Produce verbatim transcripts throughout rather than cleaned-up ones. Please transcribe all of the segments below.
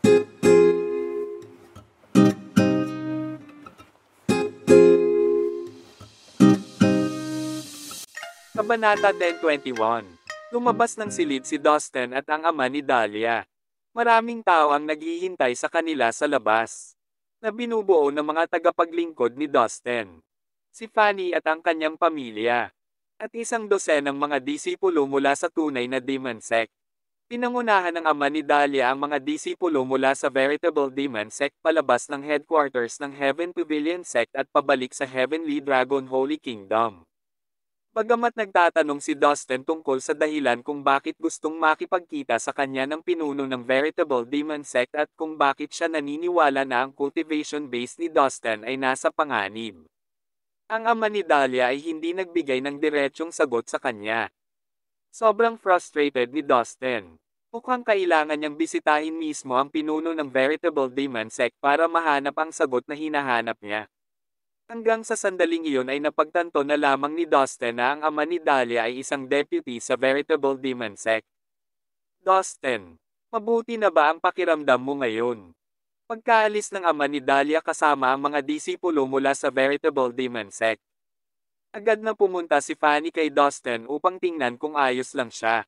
Kabanata ten twenty-one. Lumabas ng silid si Dustin at ang ama ni Dahlia. Maraming tao ang naghihintay sa kanila sa labas, na binubuo ng mga tagapaglingkod ni Dustin, si Fanny at ang kanyang pamilya, at isang dosenang mga disipulo mula sa tunay na demon sect. Pinangunahan ng ama ni Dahlia ang mga disipulo mula sa veritable demon sect palabas ng headquarters ng Heaven Pavilion sect at pabalik sa Heavenly Dragon Holy Kingdom. Bagamat nagtatanong si Dustin tungkol sa dahilan kung bakit gustong makipagkita sa kanya ng pinuno ng veritable demon sect at kung bakit siya naniniwala na ang cultivation base ni Dustin ay nasa panganib, ang ama ni Dahlia ay hindi nagbigay ng diretsyong sagot sa kanya. Sobrang frustrated ni Dustin. Mukhang kailangan niyang bisitahin mismo ang pinuno ng veritable demon sect para mahanap ang sagot na hinahanap niya. Hanggang sa sandaling iyon ay napagtanto na lamang ni Dustin na ang ama ni Dahlia ay isang deputy sa veritable demon sect. Dustin, mabuti na ba ang pakiramdam mo ngayon? Pagkaalis ng ama ni Dahlia kasama ang mga disipulo mula sa veritable demon sect, agad na pumunta si Fanny kay Dustin upang tingnan kung ayos lang siya.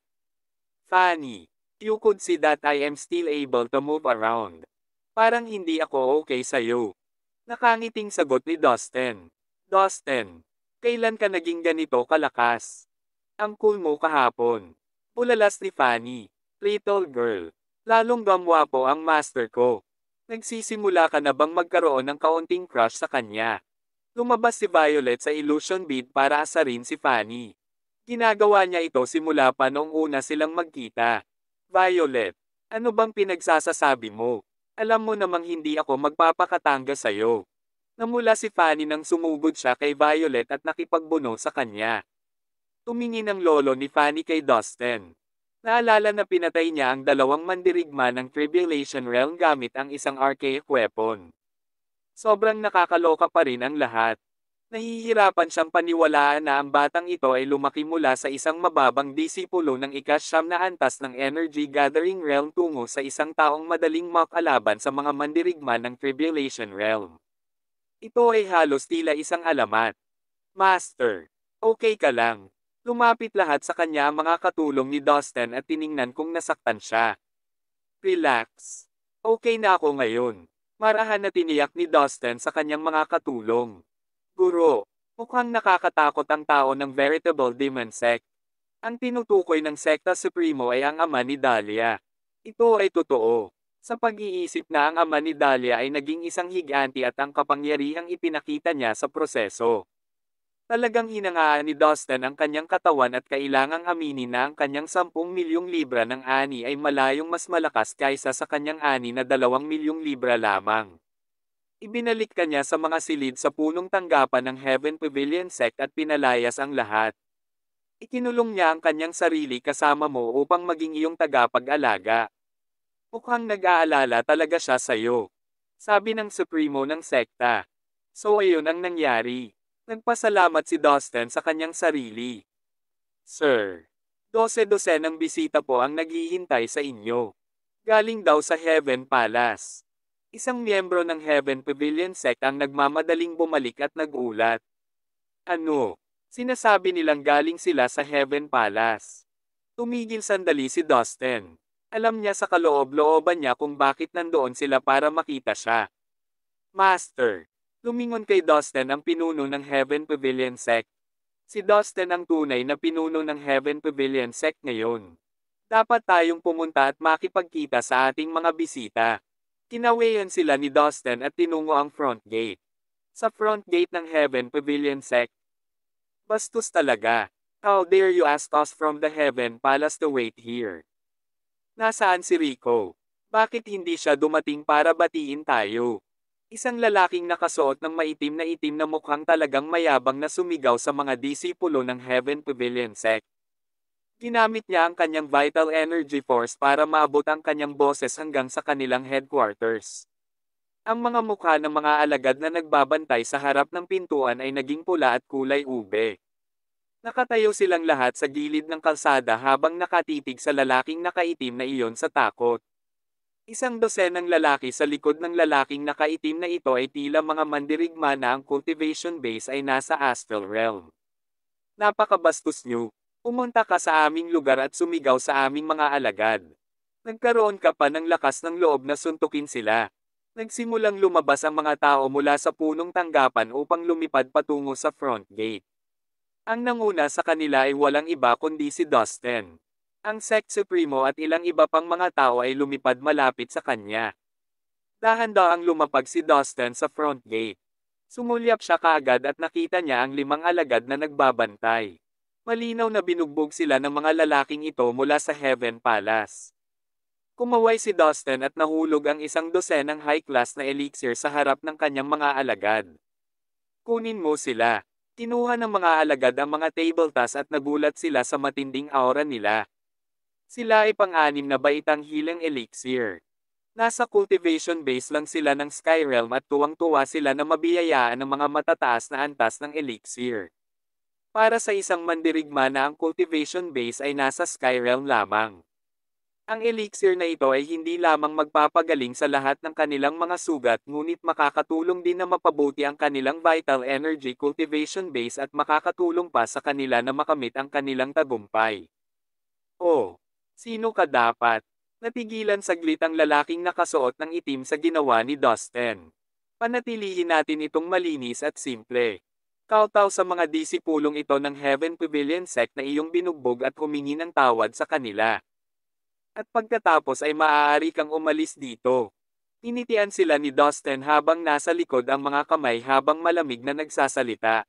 Fanny, you could see that I am still able to move around. Parang hindi ako okay sa'yo. Nakangiting sagot ni Dustin. Dustin, kailan ka naging ganito kalakas? Ang cool mo kahapon. Bulalas ni Fanny. Little girl, lalong gamwapo ang master ko. Nagsisimula ka na bang magkaroon ng kaunting crush sa kanya? Lumabas si Violet sa illusion bead para asarin si Fanny. Ginagawa niya ito simula pa noong una silang magkita. Violet, ano bang pinagsasasabi mo? Alam mo namang hindi ako magpapakatanga sa'yo. Namula si Fanny nang sumugod siya kay Violet at nakipagbuno sa kanya. Tumingin ang lolo ni Fanny kay Dustin. Naalala na pinatay niya ang dalawang mandirigma ng Tribulation Realm gamit ang isang archaic weapon. Sobrang nakakaloka pa rin ang lahat. Nahihirapan siyang paniwalaan na ang batang ito ay lumaki mula sa isang mababang disipulo ng ikasyam na antas ng Energy Gathering Realm tungo sa isang taong madaling makalaban sa mga mandirigma ng Tribulation Realm. Ito ay halos tila isang alamat. Master, okay ka lang. Lumapit lahat sa kanya ang mga katulong ni Dustin at tiningnan kung nasaktan siya. Relax. Okay na ako ngayon. Marahan na tiniyak ni Dustin sa kanyang mga katulong. Guro, mukhang nakakatakot ang tao ng veritable demon sect. Ang tinutukoy ng sekta supremo ay ang ama ni Dahlia. Ito ay totoo. Sa pag-iisip na ang ama ni Dahlia ay naging isang higanti at ang kapangyarihang ipinakita niya sa proseso. Talagang hinangaan ni Dustin ang kanyang katawan at kailangang aminin na ang kanyang sampung milyong libra ng ani ay malayong mas malakas kaysa sa kanyang ani na dalawang milyong libra lamang. Ibinalik kanya sa mga silid sa punong tanggapan ng Heaven Pavilion sect at pinalayas ang lahat. Ikinulong niya ang kanyang sarili kasama mo upang maging iyong tagapag-alaga. Mukhang nag-aalala talaga siya sa'yo, sabi ng Supremo ng sekta. So ayun ang nangyari. Nagpasalamat si Dustin sa kanyang sarili. Sir, dose-dosenang bisita po ang naghihintay sa inyo. Galing daw sa Heaven Palace. Isang miyembro ng Heaven Pavilion sect ang nagmamadaling bumalik at nagulat. Ano? Sinasabi nilang galing sila sa Heaven Palace. Tumigil sandali si Dustin. Alam niya sa kaloob-looban niya kung bakit nandoon sila para makita siya. Master, lumingon kay Dustin ang pinuno ng Heaven Pavilion sect. Si Dustin ang tunay na pinuno ng Heaven Pavilion sect ngayon. Dapat tayong pumunta at makipagkita sa ating mga bisita. Kinawayan sila ni Dustin at tinungo ang front gate. Sa front gate ng Heaven Pavilion sect. Bastos talaga. How dare you ask us from the Heaven Palace to wait here? Nasaan si Rico? Bakit hindi siya dumating para batiin tayo? Isang lalaking nakasuot ng maitim na itim na mukhang talagang mayabang na sumigaw sa mga disipulo ng Heaven Pavilion sect. Ginamit niya ang kanyang vital energy force para maabot ang kanyang boses hanggang sa kanilang headquarters. Ang mga mukha ng mga alagad na nagbabantay sa harap ng pintuan ay naging pula at kulay ube. Nakatayo silang lahat sa gilid ng kalsada habang nakatitig sa lalaking nakaitim na iyon sa takot. Isang dosenang lalaki sa likod ng lalaking nakaitim na ito ay tila mga mandirigma na ang cultivation base ay nasa astral realm. Napakabastos nyo. Pumunta ka sa aming lugar at sumigaw sa aming mga alagad. Nagkaroon ka pa ng lakas ng loob na suntukin sila. Nagsimulang lumabas ang mga tao mula sa punong tanggapan upang lumipad patungo sa front gate. Ang nanguna sa kanila ay walang iba kundi si Dustin. Ang Sect Supremo at ilang iba pang mga tao ay lumipad malapit sa kanya. Dahan-daang lumapag si Dustin sa front gate. Sumulyap siya kaagad at nakita niya ang limang alagad na nagbabantay. Malinaw na binugbog sila ng mga lalaking ito mula sa Heaven Palace. Kumaway si Dustin at nahulog ang isang dosenang high-class na elixir sa harap ng kanyang mga alagad. Kunin mo sila. Kinuha ng mga alagad ang mga table tas at nagulat sila sa matinding aura nila. Sila ay pang-anim na baitang hilang elixir. Nasa cultivation base lang sila ng Skyrealm at tuwang-tuwa sila na mabiyayaan ng mga matataas na antas ng elixir. Para sa isang mandirigma na ang cultivation base ay nasa Skyrealm lamang. Ang elixir na ito ay hindi lamang magpapagaling sa lahat ng kanilang mga sugat ngunit makakatulong din na mapabuti ang kanilang vital energy cultivation base at makakatulong pa sa kanila na makamit ang kanilang tagumpay. Oh, sino ka dapat? Natigilan saglit ang lalaking nakasuot ng itim sa ginawa ni Dustin. Panatilihin natin itong malinis at simple. Kowtow sa mga disipulong ito ng Heaven Pavilion Sect na iyong binugbog at humingi ng tawad sa kanila. At pagkatapos ay maaari kang umalis dito. Tinitian sila ni Dustin habang nasa likod ang mga kamay habang malamig na nagsasalita.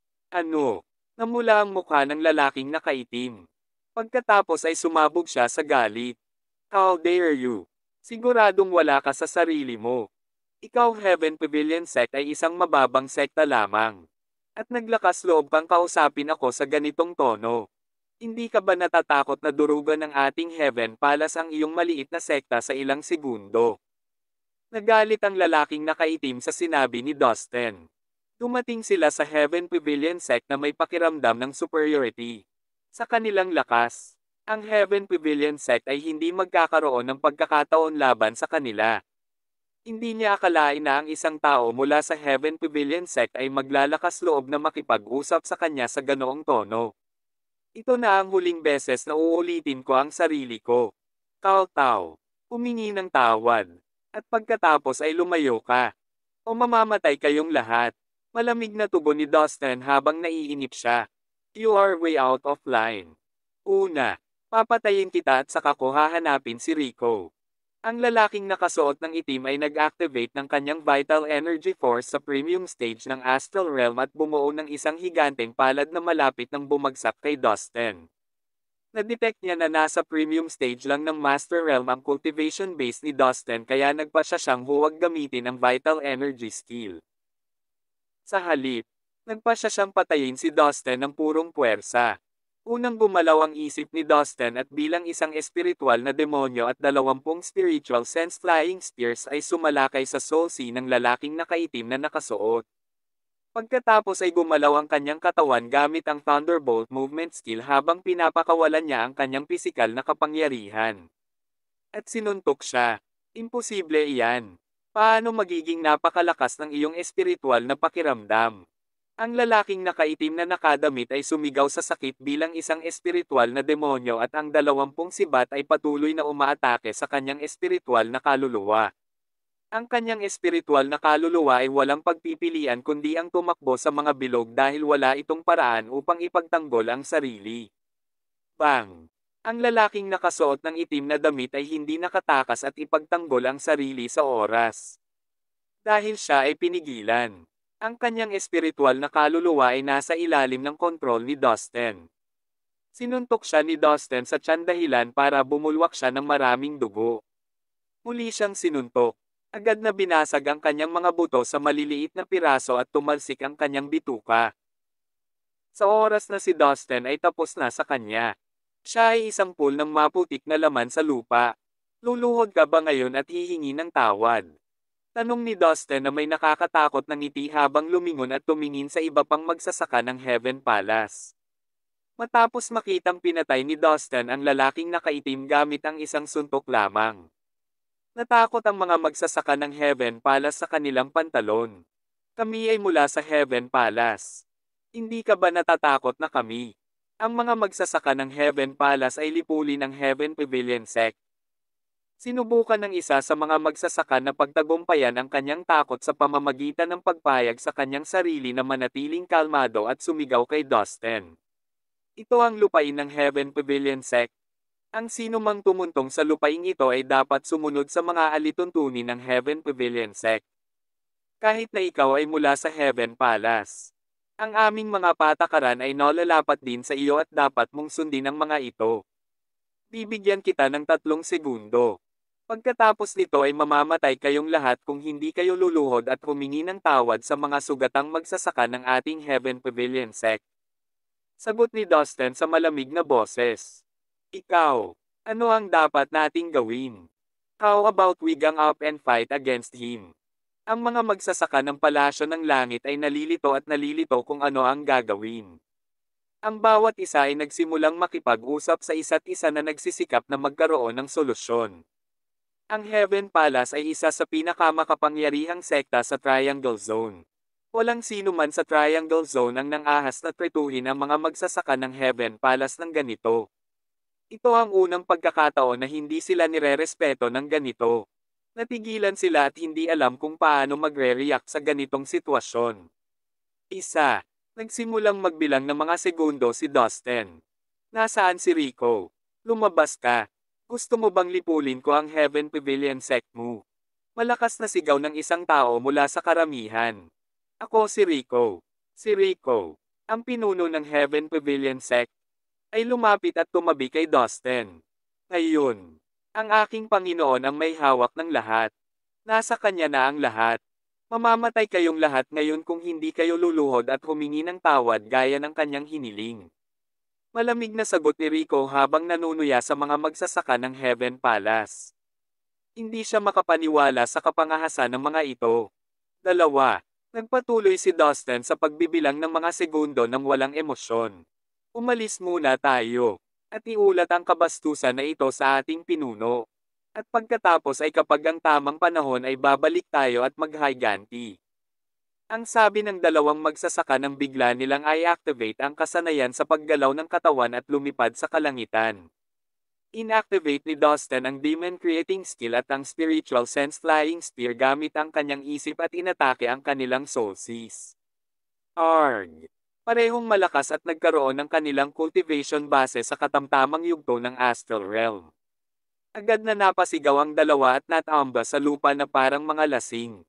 Ano? Namula ang mukha ng lalaking nakaitim. Pagkatapos ay sumabog siya sa galit. How dare you? Siguradong wala ka sa sarili mo. Ikaw Heaven Pavilion Sect ay isang mababang sekta lamang. At naglakas loob kang kausapin ako sa ganitong tono. Hindi ka ba natatakot na durugan ng ating Heaven Palace ang iyong maliit na sekta sa ilang segundo? Nagalit ang lalaking nakaitim sa sinabi ni Dustin. Dumating sila sa Heaven Pavilion Sect na may pakiramdam ng superiority. Sa kanilang lakas, ang Heaven Pavilion Sect ay hindi magkakaroon ng pagkakataon laban sa kanila. Hindi niya akalain na ang isang tao mula sa Heaven Pavilion Sect ay maglalakas loob na makipag-usap sa kanya sa ganoong tono. Ito na ang huling beses na uulitin ko ang sarili ko. Kowtow. Humingi ng tawad. At pagkatapos ay lumayo ka. O mamamatay kayong lahat. Malamig na tugon ni Dustin habang naiinip siya. You are way out of line. Una. Papatayin kita at saka ko hahanapin si Rico. Ang lalaking nakasuot ng itim ay nag-activate ng kanyang vital energy force sa premium stage ng Astral Realm at bumuo ng isang higanteng palad na malapit ng bumagsak kay Dustin. Na-detect niya na nasa premium stage lang ng Master Realm ang cultivation base ni Dustin kaya nagpa siya siyang huwag gamitin ang vital energy skill. Sa halip, nagpa siya siyang patayin si Dustin ng purong puwersa. Unang gumalaw ang isip ni Dustin at bilang isang espiritual na demonyo at dalawampung spiritual sense flying spears ay sumalakay sa soul sea ng lalaking nakaitim na nakasuot. Pagkatapos ay gumalaw ang kanyang katawan gamit ang Thunderbolt movement skill habang pinapakawalan niya ang kanyang pisikal na kapangyarihan. At sinuntok siya. Imposible iyan. Paano magiging napakalakas ng iyong espiritual na pakiramdam? Ang lalaking nakaitim na nakadamit ay sumigaw sa sakit bilang isang espiritual na demonyo at ang dalawampung sibat ay patuloy na umaatake sa kanyang espiritual na kaluluwa. Ang kanyang espiritual na kaluluwa ay walang pagpipilian kundi ang tumakbo sa mga bilog dahil wala itong paraan upang ipagtanggol ang sarili. Bang! Ang lalaking nakasuot ng itim na damit ay hindi nakatakas at ipagtanggol ang sarili sa oras. Dahil siya ay pinigilan. Ang kanyang espiritual na kaluluwa ay nasa ilalim ng kontrol ni Dustin. Sinuntok siya ni Dustin sa tiyan dahilan para bumulwak siya ng maraming dugo. Muli siyang sinuntok. Agad na binasag ang kanyang mga buto sa maliliit na piraso at tumalsik ang kanyang bituka. Sa oras na si Dustin ay tapos na sa kanya. Siya ay isang pool ng maputik na laman sa lupa. Luluhod ka ba ngayon at hihingi ng tawad? Tanong ni Dustin na may nakakatakot na ngiti habang lumingon at tumingin sa iba pang magsasaka ng Heaven Palace. Matapos makitang pinatay ni Dustin ang lalaking nakaitim gamit ang isang suntok lamang. Natakot ang mga magsasaka ng Heaven Palace sa kanilang pantalon. Kami ay mula sa Heaven Palace. Hindi ka ba natatakot na kami? Ang mga magsasaka ng Heaven Palace ay lipuli ng Heaven Pavilion Sect. Sinubukan ng isa sa mga magsasaka na pagtagumpayan ang kanyang takot sa pamamagitan ng pagpayag sa kanyang sarili na manatiling kalmado at sumigaw kay Dustin. Ito ang lupain ng Heaven Pavilion Sect. Ang sinumang tumuntong sa lupaing ito ay dapat sumunod sa mga alituntunin ng Heaven Pavilion Sect. Kahit na ikaw ay mula sa Heaven Palace. Ang aming mga patakaran ay nalalapat din sa iyo at dapat mong sundin ang mga ito. Bibigyan kita ng tatlong segundo. Pagkatapos nito ay mamamatay kayong lahat kung hindi kayo luluhod at humingi ng tawad sa mga sugatang magsasaka ng ating Heaven Pavilion Sect. Sagot ni Dustin sa malamig na boses. Ikaw, ano ang dapat nating gawin? How about we gang up and fight against him? Ang mga magsasaka ng palasyo ng langit ay nalilito at nalilito kung ano ang gagawin. Ang bawat isa ay nagsimulang makipag-usap sa isa't isa na nagsisikap na magkaroon ng solusyon. Ang Heaven Palace ay isa sa pinakamakapangyarihang sekta sa Triangle Zone. Walang sino man sa Triangle Zone ang nangahas na tretuhin ang mga magsasaka ng Heaven Palace ng ganito. Ito ang unang pagkakataon na hindi sila nirerespeto ng ganito. Natigilan sila at hindi alam kung paano magre-react sa ganitong sitwasyon. Isa. Nagsimulang magbilang ng mga segundo si Dustin. Nasaan si Rico? Lumabas ka. Gusto mo bang lipulin ko ang Heaven Pavilion Sect mo? Malakas na sigaw ng isang tao mula sa karamihan. Ako si Rico. Si Rico, ang pinuno ng Heaven Pavilion Sect, ay lumapit at tumabi kay Dustin. Ngayon, ang aking Panginoon ang may hawak ng lahat. Nasa kanya na ang lahat. Mamamatay kayong lahat ngayon kung hindi kayo luluhod at humingi ng tawad gaya ng kanyang hiniling. Malamig na sagot ni Rico habang nanunuya sa mga magsasaka ng Heaven Palace. Hindi siya makapaniwala sa kapangahasan ng mga ito. Dalawa. Nagpatuloy si Dustin sa pagbibilang ng mga segundo ng walang emosyon. Umalis muna tayo. At iulat ang kabastusan na ito sa ating pinuno. At pagkatapos ay kapag ang tamang panahon ay babalik tayo at maghiganti. Ang sabi ng dalawang magsasaka nang bigla nilang i-activate ang kasanayan sa paggalaw ng katawan at lumipad sa kalangitan. Inactivate ni Dustin ang Demon Creating Skill at ang Spiritual Sense Flying Spear gamit ang kanyang isip at inatake ang kanilang soulseas. Arg! Parehong malakas at nagkaroon ng kanilang cultivation base sa katamtamang yugto ng Astral Realm. Agad na napasigaw ang dalawa at natamba sa lupa na parang mga lasing.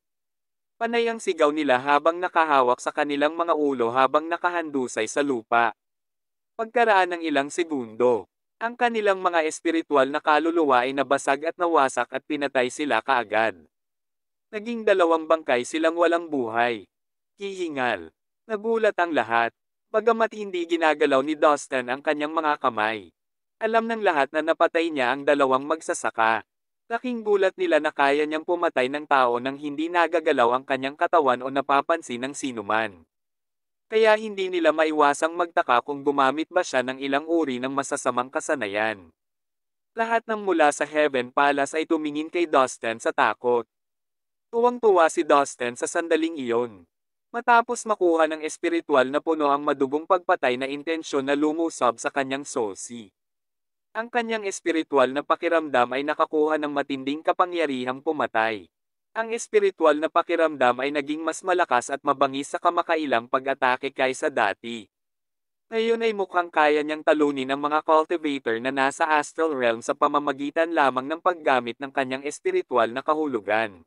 Panay ang sigaw nila habang nakahawak sa kanilang mga ulo habang nakahandusay sa lupa. Pagkaraan ng ilang segundo, ang kanilang mga espiritual na kaluluwa ay nabasag at nawasak at pinatay sila kaagad. Naging dalawang bangkay silang walang buhay. Hihingal. Nagulat ang lahat. Bagamat hindi ginagalaw ni Dustin ang kanyang mga kamay. Alam ng lahat na napatay niya ang dalawang magsasaka. Laking gulat nila na kaya niyang pumatay ng tao nang hindi nagagalaw ang kanyang katawan o napapansin ng sinuman. Kaya hindi nila maiwasang magtaka kung gumamit ba siya ng ilang uri ng masasamang kasanayan. Lahat ng mula sa Heaven Palace ay tumingin kay Dustin sa takot. Tuwang-tuwa si Dustin sa sandaling iyon. Matapos makuha ng espiritual na puno ang madugong pagpatay na intensyon na lumusob sa kanyang soulseas. Ang kanyang espiritual na pakiramdam ay nakakuha ng matinding kapangyarihang pumatay. Ang espiritual na pakiramdam ay naging mas malakas at mabangis sa kamakailang pag-atake kaysa dati. Ngayon ay mukhang kaya niyang talunin ang mga cultivator na nasa Astral Realm sa pamamagitan lamang ng paggamit ng kanyang espiritual na kahulugan.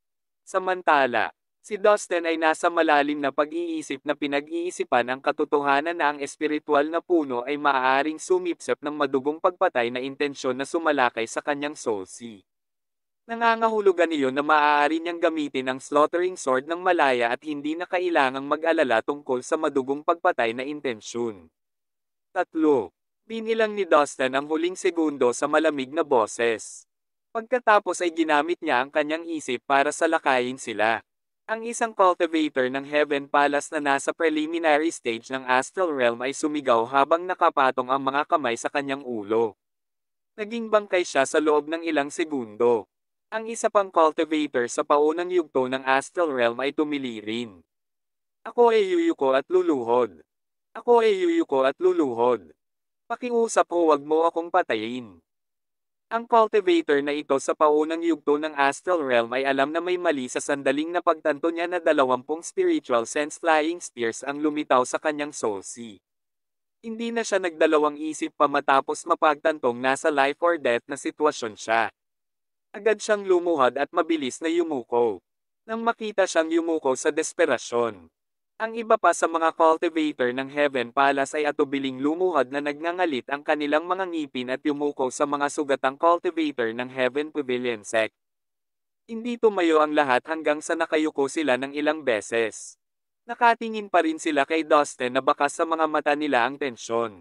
Samantala, si Dustin ay nasa malalim na pag-iisip na pinag-iisipan ang katotohanan na ang espiritual na puno ay maaaring sumipsip ng madugong pagpatay na intensyon na sumalakay sa kanyang soulseas. Nangangahulugan iyon na maaari niyang gamitin ang slaughtering sword ng malaya at hindi na kailangang mag-alala tungkol sa madugong pagpatay na intensyon. Tatlo. Binilang ni Dustin ang huling segundo sa malamig na boses. Pagkatapos ay ginamit niya ang kanyang isip para salakayin sila. Ang isang cultivator ng Heaven Palace na nasa preliminary stage ng Astral Realm ay sumigaw habang nakapatong ang mga kamay sa kanyang ulo. Naging bangkay siya sa loob ng ilang segundo. Ang isa pang cultivator sa paunang yugto ng Astral Realm ay tumili rin. Ako ay yuyuko at luluhod. Ako ay yuyuko at luluhod. Pakiusap o wag mo akong patayin. Ang cultivator na ito sa paunang yugto ng Astral Realm ay alam na may mali sa sandaling na pagtanto niya na dalawampung spiritual sense flying spears ang lumitaw sa kanyang soul sea. Hindi na siya nagdalawang isip pa matapos mapagtantong nasa life or death na sitwasyon siya. Agad siyang lumuhad at mabilis na yumuko. Nang makita siyang yumuko sa desperasyon. Ang iba pa sa mga cultivator ng Heaven Palace ay atubiling lumuhad na nagngangalit ang kanilang mga ngipin at yumuko sa mga sugatang cultivator ng Heaven Pavilion Sect. Hindi tumayo ang lahat hanggang sa nakayuko sila ng ilang beses. Nakatingin pa rin sila kay Dustin na bakas sa mga mata nila ang tensyon.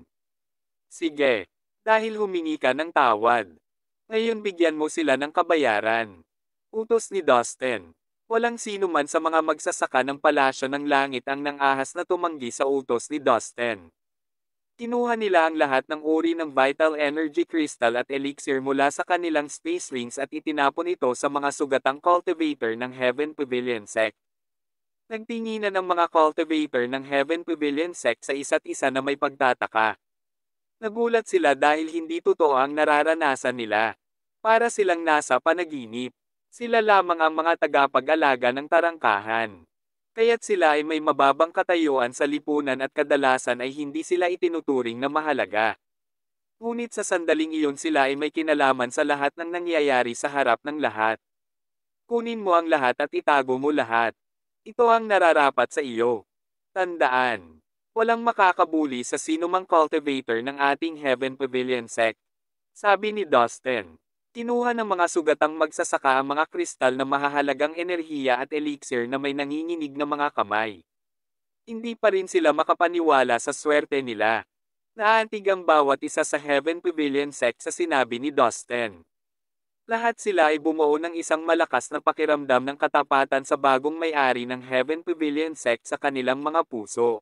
Sige, dahil humingi ka ng tawad. Ngayon bigyan mo sila ng kabayaran. Utos ni Dustin. Walang sino man sa mga magsasaka ng palasyo ng langit ang nang-ahas na tumanggi sa utos ni Dustin. Kinuha nila ang lahat ng uri ng vital energy crystal at elixir mula sa kanilang space rings at itinapon ito sa mga sugatang cultivator ng Heaven Pavilion Sect. Nagtinginan ng mga cultivator ng Heaven Pavilion Sect sa isa't isa na may pagtataka. Nagulat sila dahil hindi totoo ang nararanasan nila. Para silang nasa panaginip. Sila lamang ang mga tagapag-alaga ng tarangkahan. Kaya't sila ay may mababang katayuan sa lipunan at kadalasan ay hindi sila itinuturing na mahalaga. Ngunit sa sandaling iyon sila ay may kinalaman sa lahat ng nangyayari sa harap ng lahat. Kunin mo ang lahat at itago mo lahat. Ito ang nararapat sa iyo. Tandaan. Walang makakabuli sa sinumang cultivator ng ating Heaven Pavilion Sect. Sabi ni Dustin. Kinuha ng mga sugatang magsasaka ang mga kristal na mahahalagang enerhiya at elixir na may nanginginig na mga kamay. Hindi pa rin sila makapaniwala sa swerte nila. Naantig ang bawat isa sa Heaven Pavilion Sect sa sinabi ni Dustin. Lahat sila ay bumuo ng isang malakas na pakiramdam ng katapatan sa bagong may-ari ng Heaven Pavilion Sect sa kanilang mga puso.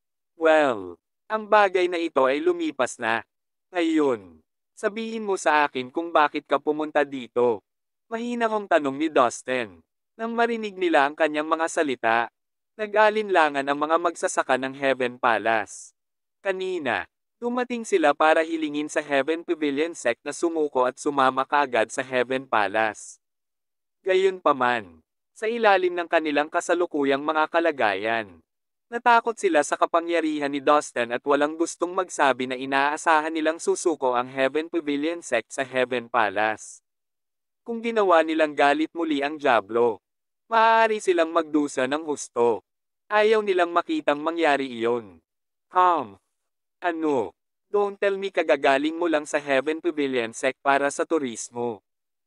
Well, ang bagay na ito ay lumipas na. Ngayon, sabihin mo sa akin kung bakit ka pumunta dito. Mahina kong tanong ni Dustin. Nang marinig nila ang kanyang mga salita, nag-alinlangan ang mga magsasaka ng Heaven Palace. Kanina, dumating sila para hilingin sa Heaven Pavilion Sect na sumuko at sumama kaagad sa Heaven Palace. Gayunpaman, sa ilalim ng kanilang kasalukuyang mga kalagayan, natakot sila sa kapangyarihan ni Dustin at walang gustong magsabi na inaasahan nilang susuko ang Heaven Pavilion Sect sa Heaven Palace. Kung ginawa nilang galit muli ang Diablo, maaari silang magdusa ng husto. Ayaw nilang makitang mangyari iyon. Calm. Ano? Don't tell me kagagaling mo lang sa Heaven Pavilion Sect para sa turismo.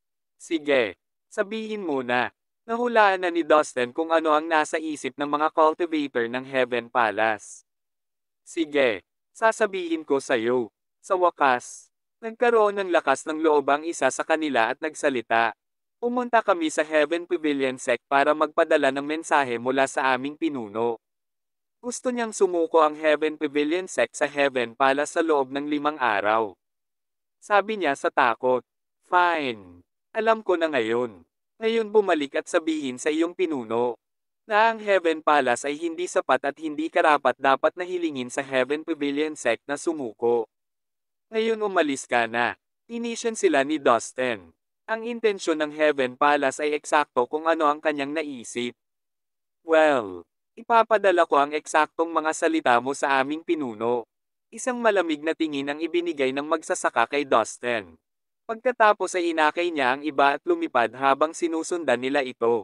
Sige, sabihin mo na. Nahulaan na ni Dustin kung ano ang nasa isip ng mga cultivator ng Heaven Palace. Sige, sasabihin ko sa'yo. Sa wakas, nagkaroon ng lakas ng loob ang isa sa kanila at nagsalita. Pumunta kami sa Heaven Pavilion Sect para magpadala ng mensahe mula sa aming pinuno. Gusto niyang sumuko ang Heaven Pavilion Sect sa Heaven Palace sa loob ng limang araw. Sabi niya sa takot. Fine. Alam ko na ngayon. Ngayon bumalik at sabihin sa iyong pinuno na ang Heaven Palace ay hindi sapat at hindi karapat dapat na hilingin sa Heaven Pavilion Sect na sumuko. Ngayon umalis ka na. Inisyon sila ni Dustin. Ang intensyon ng Heaven Palace ay eksakto kung ano ang kanyang naisip. Well, ipapadala ko ang eksaktong mga salita mo sa aming pinuno. Isang malamig na tingin ang ibinigay ng magsasaka kay Dustin. Pagkatapos ay inakay niya ang iba at lumipad habang sinusundan nila ito.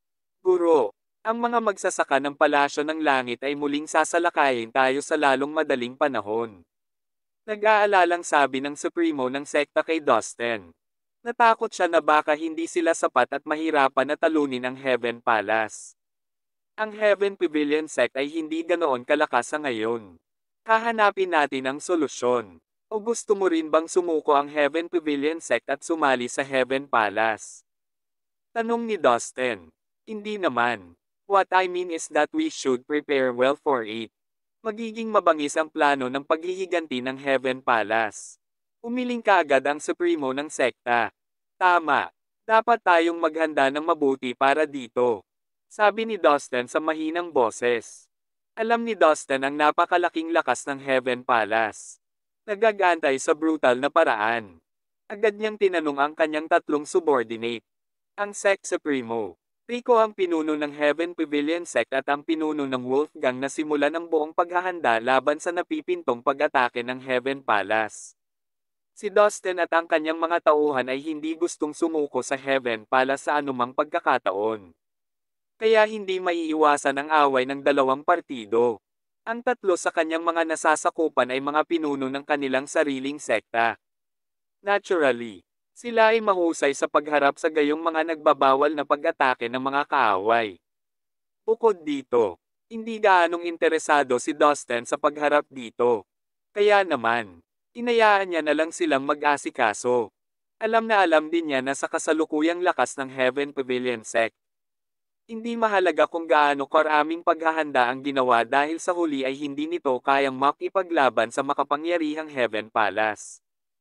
Guro, ang mga magsasaka ng palasyo ng langit ay muling sasalakayin tayo sa lalong madaling panahon. Nag-aalalang sabi ng Supremo ng sekta kay Dustin. Natakot siya na baka hindi sila sapat at mahirapan na talunin ang Heaven Palace. Ang Heaven Pavilion Sect ay hindi ganoon kalakas sa ngayon. Hahanapin natin ang solusyon. O gusto mo rin bang sumuko ang Heaven Pavilion Sect at sumali sa Heaven Palace? Tanong ni Dustin. Hindi naman. What I mean is that we should prepare well for it. Magiging mabangis ang plano ng paghihiganti ng Heaven Palace. Umiling kaagad ang Supremo ng sekta. Tama. Dapat tayong maghanda ng mabuti para dito. Sabi ni Dustin sa mahinang boses. Alam ni Dustin ang napakalaking lakas ng Heaven Palace. Nagagantay sa brutal na paraan. Agad niyang tinanong ang kanyang tatlong subordinate. Ang Sect Supremo. Rico ang pinuno ng Heaven Pavilion Sect at ang pinuno ng Wolfgang na simulan ang buong paghahanda laban sa napipintong pag-atake ng Heaven Palace. Si Dustin at ang kanyang mga tauhan ay hindi gustong sumuko sa Heaven Palace sa anumang pagkakataon. Kaya hindi maiiwasan ang away ng dalawang partido. Ang tatlo sa kanyang mga nasasakupan ay mga pinuno ng kanilang sariling sekta. Naturally, sila ay mahusay sa pagharap sa gayong mga nagbabawal na pag-atake ng mga kaaway. Bukod dito, hindi gaanong interesado si Dustin sa pagharap dito. Kaya naman, inayaan niya na lang silang mag-asikaso. Alam na alam din niya na sa kasalukuyang lakas ng Heaven Pavilion Sect. Hindi mahalaga kung gaano karaming paghahanda ang ginawa dahil sa huli ay hindi nito kayang makipaglaban sa makapangyarihang Heaven Palace.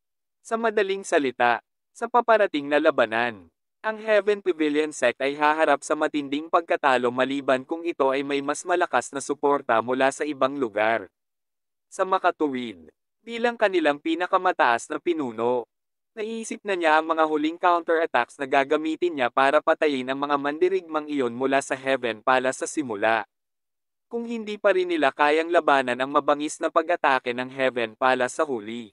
Sa madaling salita, sa paparating na labanan, ang Heaven Pavilion Sect ay haharap sa matinding pagkatalo maliban kung ito ay may mas malakas na suporta mula sa ibang lugar. Sa makatuwid, bilang kanilang pinakamataas na pinuno, naisip na niya ang mga huling counterattacks na gagamitin niya para patayin ang mga mandirigmang iyon mula sa Heaven Palace sa simula. Kung hindi pa rin nila kayang labanan ang mabangis na pag-atake ng Heaven Palace sa huli,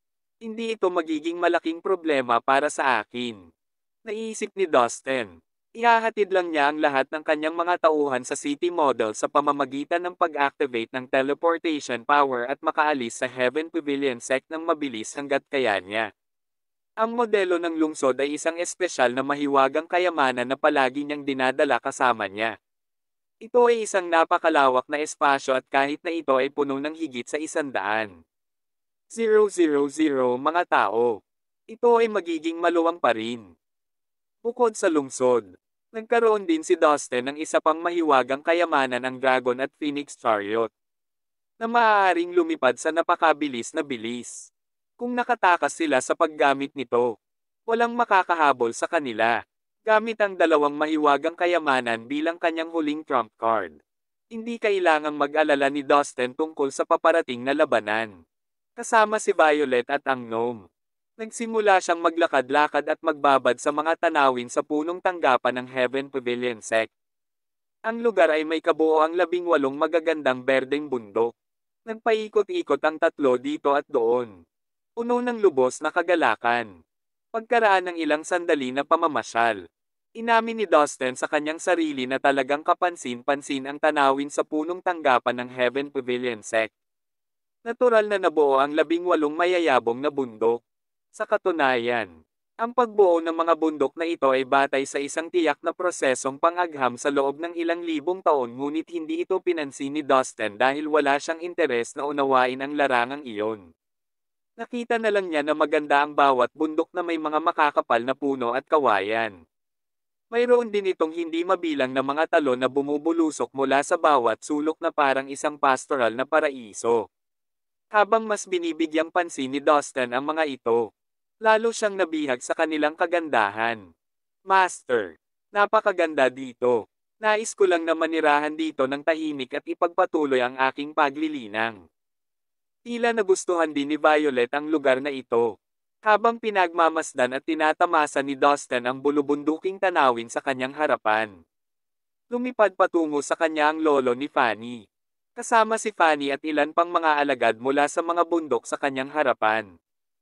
hindi ito magiging malaking problema para sa akin. Naisip ni Dustin. Ihahatid lang niya ang lahat ng kanyang mga tauhan sa city model sa pamamagitan ng pag-activate ng teleportation power at makaalis sa Heaven Pavilion Sect ng mabilis hanggat kaya niya. Ang modelo ng lungsod ay isang espesyal na mahiwagang kayamanan na palagi niyang dinadala kasama niya. Ito ay isang napakalawak na espasyo at kahit na ito ay puno ng higit sa isandaan. Zero zero zero mga tao. Ito ay magiging maluwang pa rin. Bukod sa lungsod, nagkaroon din si Dustin ng isa pang mahiwagang kayamanan ang Dragon at Phoenix Chariot, na maaaring lumipad sa napakabilis na bilis. Kung nakatakas sila sa paggamit nito, walang makakahabol sa kanila. Gamit ang dalawang mahiwagang kayamanan bilang kanyang huling trump card, hindi kailangang mag-alala ni Dustin tungkol sa paparating na labanan. Kasama si Violet at ang gnome, nagsimula siyang maglakad-lakad at magbabad sa mga tanawin sa punong tanggapan ng Heaven Pavilion Sect. Ang lugar ay may kabuoang labing walong magagandang berdeng bundok. Nagpaikot-ikot ang tatlo dito at doon. Puno ng lubos na kagalakan. Pagkaraan ng ilang sandali na pamamasyal, inamin ni Dustin sa kanyang sarili na talagang kapansin-pansin ang tanawin sa punong tanggapan ng Heaven Pavilion Sect. Natural na nabuo ang labing walong mayayabong na bundok. Sa katunayan, ang pagbuo ng mga bundok na ito ay batay sa isang tiyak na prosesong pang-agham sa loob ng ilang libong taon ngunit hindi ito pinansin ni Dustin dahil wala siyang interes na unawain ang larangang iyon. Nakita na lang niya na maganda ang bawat bundok na may mga makakapal na puno at kawayan. Mayroon din itong hindi mabilang na mga talon na bumubulusok mula sa bawat sulok na parang isang pastoral na paraiso. Habang mas binibigyang pansin ni Dustin ang mga ito, lalo siyang nabihag sa kanilang kagandahan. Master, napakaganda dito. Nais ko lang na manirahan dito ng tahimik at ipagpatuloy ang aking paglilinang. Tila nagustuhan din ni Violet ang lugar na ito. Habang pinagmamasdan at tinatamasa ni Dustin ang bulubunduking tanawin sa kanyang harapan, lumipad patungo sa kanya ang lolo ni Fanny. Kasama si Fanny at ilan pang mga alagad mula sa mga bundok sa kanyang harapan.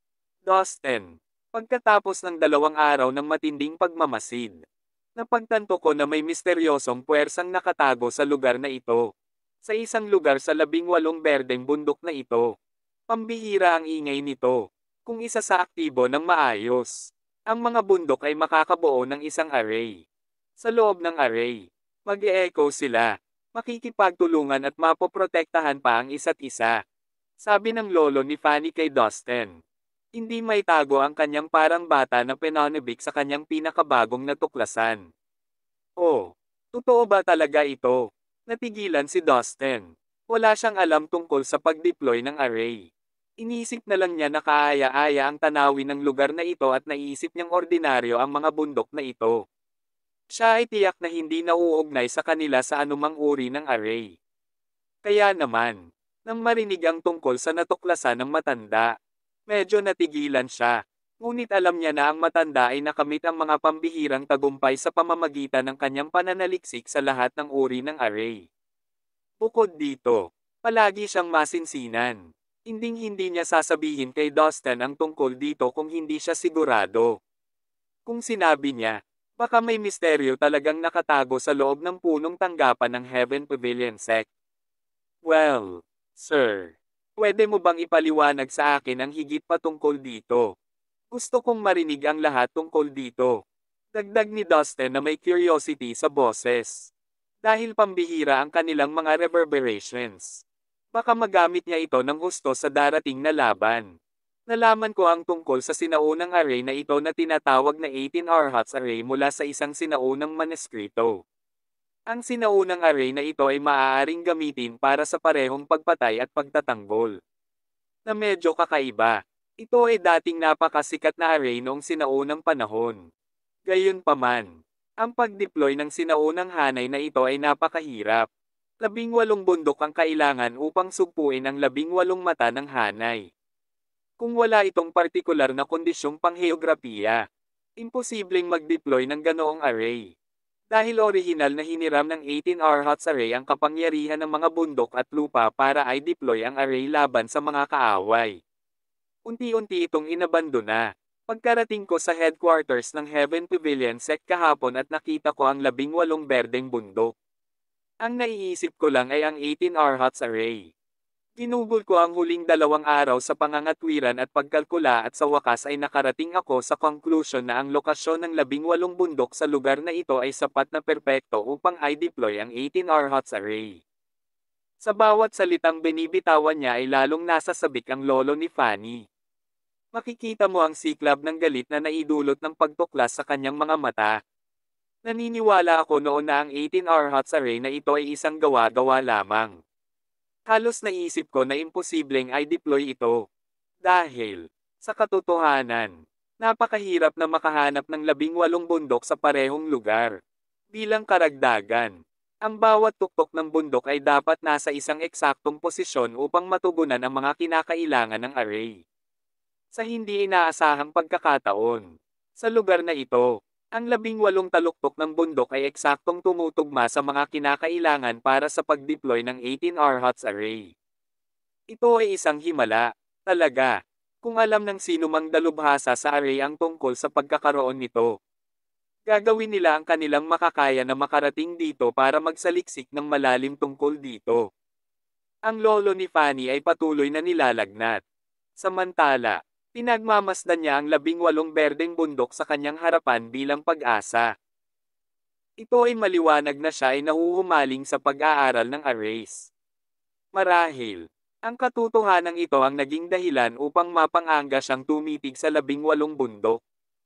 Dustin, pagkatapos ng dalawang araw ng matinding pagmamasid, napagtanto ko na may misteryosong puwersang nakatago sa lugar na ito. Sa isang lugar sa labing walong berdeng bundok na ito. Pambihira ang ingay nito. Kung isa sa aktibo ng maayos, ang mga bundok ay makakabuo ng isang array. Sa loob ng array, mag-e-echo sila, makikipagtulungan at mapoprotektahan pa ang isa't isa. Sabi ng lolo ni Fanny kay Dustin. Hindi may tago ang kanyang parang bata na pinanibik sa kanyang pinakabagong natuklasan. Oh, totoo ba talaga ito? Natigilan si Dustin. Wala siyang alam tungkol sa pag-deploy ng array. Inisip na lang niya na kaaya-aya ang tanawin ng lugar na ito at naisip niyang ordinaryo ang mga bundok na ito. Siya ay tiyak na hindi nauugnay sa kanila sa anumang uri ng array. Kaya naman, nang marinig ang tungkol sa natuklasan ng matanda, medyo natigilan siya. Ngunit alam niya na ang matanda ay nakamit ang mga pambihirang tagumpay sa pamamagitan ng kanyang pananaliksik sa lahat ng uri ng array. Bukod dito, palagi siyang masinsinan. Hinding-hindi niya sasabihin kay Dustin ang tungkol dito kung hindi siya sigurado. Kung sinabi niya, baka may misteryo talagang nakatago sa loob ng punong tanggapan ng Heaven Pavilion Sect. Well, sir, pwede mo bang ipaliwanag sa akin ang higit pa tungkol dito? Gusto kong marinig ang lahat tungkol dito. Dagdag ni Dustin na may curiosity sa boses. Dahil pambihira ang kanilang mga reverberations. Baka magamit niya ito ng husto sa darating na laban. Nalaman ko ang tungkol sa sinaunang array na ito na tinatawag na eighteen Arhats array mula sa isang sinaunang manuskrito. Ang sinaunang array na ito ay maaaring gamitin para sa parehong pagpatay at pagtatanggol. Na medyo kakaiba. Ito ay dating napakasikat na array noong sinaunang panahon. Gayunpaman, ang pag-deploy ng sinaunang hanay na ito ay napakahirap. Labing walong bundok ang kailangan upang sugpuin ang labing walong mata ng hanay. Kung wala itong partikular na kondisyong pangheograpiya, imposibleng mag-deploy ng ganoong array. Dahil orihinal na hiniram ng eighteen Arhats array ang kapangyarihan ng mga bundok at lupa para ay deploy ang array laban sa mga kaaway. Unti-unti itong inabandona. Pagkarating ko sa headquarters ng Heaven Pavilion Sect kahapon at nakita ko ang labing walong berdeng bundok. Ang naiisip ko lang ay ang eighteen Arhats array. Ginugol ko ang huling dalawang araw sa pangangatwiran at pagkalkula at sa wakas ay nakarating ako sa conclusion na ang lokasyon ng labing walong bundok sa lugar na ito ay sapat na perpekto upang i-deploy ang eighteen Arhats array. Sa bawat salitang binibitawan niya ay lalong nasasabik ang lolo ni Fanny. Makikita mo ang siklab ng galit na naidulot ng pagtuklas sa kanyang mga mata. Naniniwala ako noon na ang eighteen Arhats array na ito ay isang gawa-gawa lamang. Halos naisip ko na imposibleng i-deploy ito. Dahil, sa katotohanan, napakahirap na makahanap ng labing walong bundok sa parehong lugar. Bilang karagdagan, ang bawat tuktok ng bundok ay dapat nasa isang eksaktong posisyon upang matugunan ang mga kinakailangan ng array. Sa hindi inaasahang pagkakataon, sa lugar na ito, ang labing walong taluktok ng bundok ay eksaktong tumutugma sa mga kinakailangan para sa pag-deploy ng eighteen Arhats array. Ito ay isang himala, talaga, kung alam ng sino mang dalubhasa sa array ang tungkol sa pagkakaroon nito. Gagawin nila ang kanilang makakaya na makarating dito para magsaliksik ng malalim tungkol dito. Ang lolo ni Fanny ay patuloy na nilalagnat. Samantala, pinagmamasdan niya ang labing walong berdeng bundok sa kanyang harapan bilang pag-asa. Ito ay maliwanag na siya ay nahuhumaling sa pag-aaral ng arrays. Marahil, ang katotohanan ito ang naging dahilan upang mapanganga siyang tumitig sa labing walong bundok.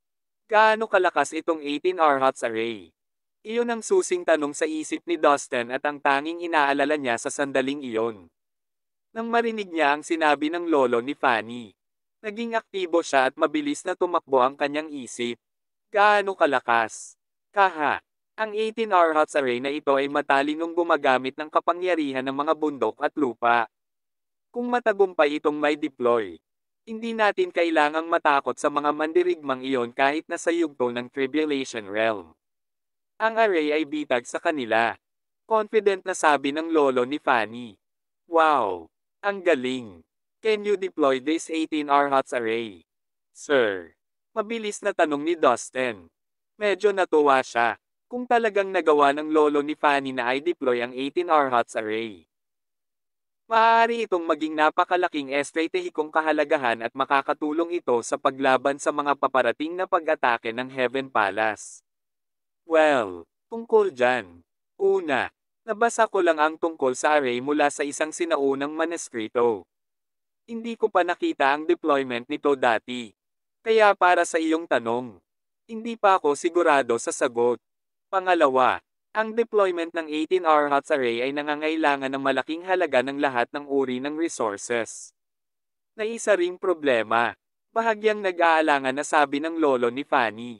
Gaano kalakas itong eighteen Arhats array? Iyon ang susing tanong sa isip ni Dustin at ang tanging inaalala niya sa sandaling iyon. Nang marinig niya ang sinabi ng lolo ni Fanny, naging aktibo siya at mabilis na tumakbo ang kanyang isip. Gaano kalakas? Kaha, ang eighteen Arhats array na ito ay matalinong gumagamit ng kapangyarihan ng mga bundok at lupa. Kung matagumpay itong may deploy, hindi natin kailangang matakot sa mga mandirigmang iyon kahit na sa yugto ng Tribulation Realm. Ang array ay bitag sa kanila. Confident na sabi ng lolo ni Fanny. Wow! Ang galing! Can you deploy this eighteen Arhats array? Sir. Mabilis na tanong ni Dustin. Medyo natuwa siya. Kung talagang nagawa ng lolo ni Fanny na i-deploy ang eighteen Arhats array. Maaari itong maging napakalaking estratehikong kahalagahan at makakatulong ito sa paglaban sa mga paparating na pag-atake ng Heaven Palace. Well, tungkol dyan. Una, nabasa ko lang ang tungkol sa array mula sa isang sinaunang manuskrito. Hindi ko pa nakita ang deployment nito dati. Kaya para sa iyong tanong, hindi pa ako sigurado sa sagot. Pangalawa, ang deployment ng eighteen Arhats array ay nangangailangan ng malaking halaga ng lahat ng uri ng resources. na isa ring problema. Bahagyang nag-aalangan na sabi ng lolo ni Fanny.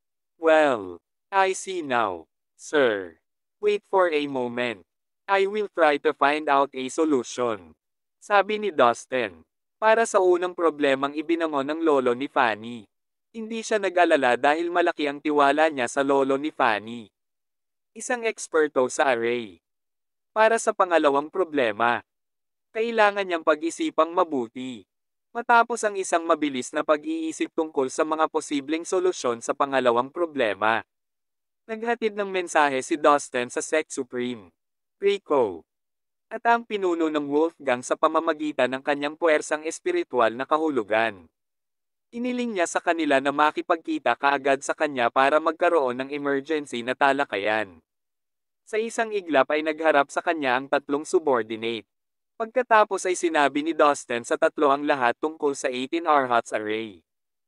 Well, I see now, sir. Wait for a moment. I will try to find out a solution. Sabi ni Dustin. Para sa unang problemang ibinangon ng lolo ni Fanny. Hindi siya nag-alala dahil malaki ang tiwala niya sa lolo ni Fanny. Isang eksperto sa array. Para sa pangalawang problema, kailangan niyang pag-isipang mabuti. Matapos ang isang mabilis na pag-iisip tungkol sa mga posibleng solusyon sa pangalawang problema, naghatid ng mensahe si Dustin sa Sect Supreme, Rico, at ang pinuno ng Wolfgang sa pamamagitan ng kanyang puwersang espiritual na kahulugan. Iniling niya sa kanila na makipagkita kaagad sa kanya para magkaroon ng emergency na talakayan. Sa isang iglap ay nagharap sa kanya ang tatlong subordinate. Pagkatapos ay sinabi ni Dustin sa tatlo ang lahat tungkol sa eighteen Arhats Array.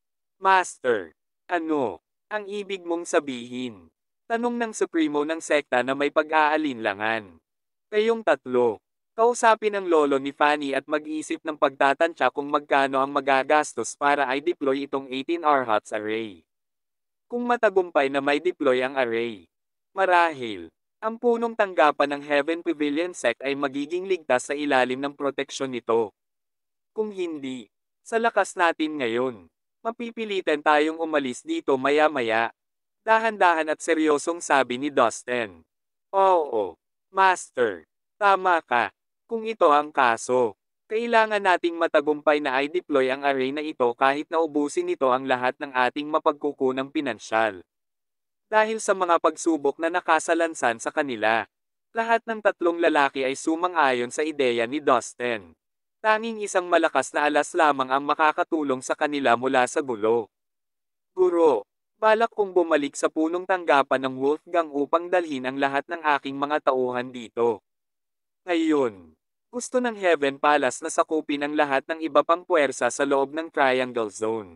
Master, ano ang ibig mong sabihin? Tanong ng Supremo ng sekta na may pag-aalinlangan. Kayong tatlo, kausapin ang lolo ni Fanny at mag-isip ng pagtatansya kung magkano ang magagastos para i-deploy itong eighteen Arhats Array. Kung matagumpay na may deploy ang array, marahil, ang punong tanggapan ng Heaven Pavilion Sect ay magiging ligtas sa ilalim ng proteksyon nito. Kung hindi, sa lakas natin ngayon, mapipilitan tayong umalis dito maya-maya. Dahan-dahan at seryosong sabi ni Dustin. Oo, Master, tama ka. Kung ito ang kaso, kailangan nating matagumpay na i-deploy ang array na ito kahit na ubusin nito ang lahat ng ating mapagkukunang pinansyal. Dahil sa mga pagsubok na nakasalansan sa kanila, lahat ng tatlong lalaki ay sumang-ayon sa ideya ni Dustin. Tanging isang malakas na alas lamang ang makakatulong sa kanila mula sa gulo. Guro, balak kong bumalik sa punong tanggapan ng Wolfgang upang dalhin ang lahat ng aking mga tauhan dito. Ngayon, gusto ng Heaven Palace na sakupin ang lahat ng iba pang puwersa sa loob ng Triangle Zone.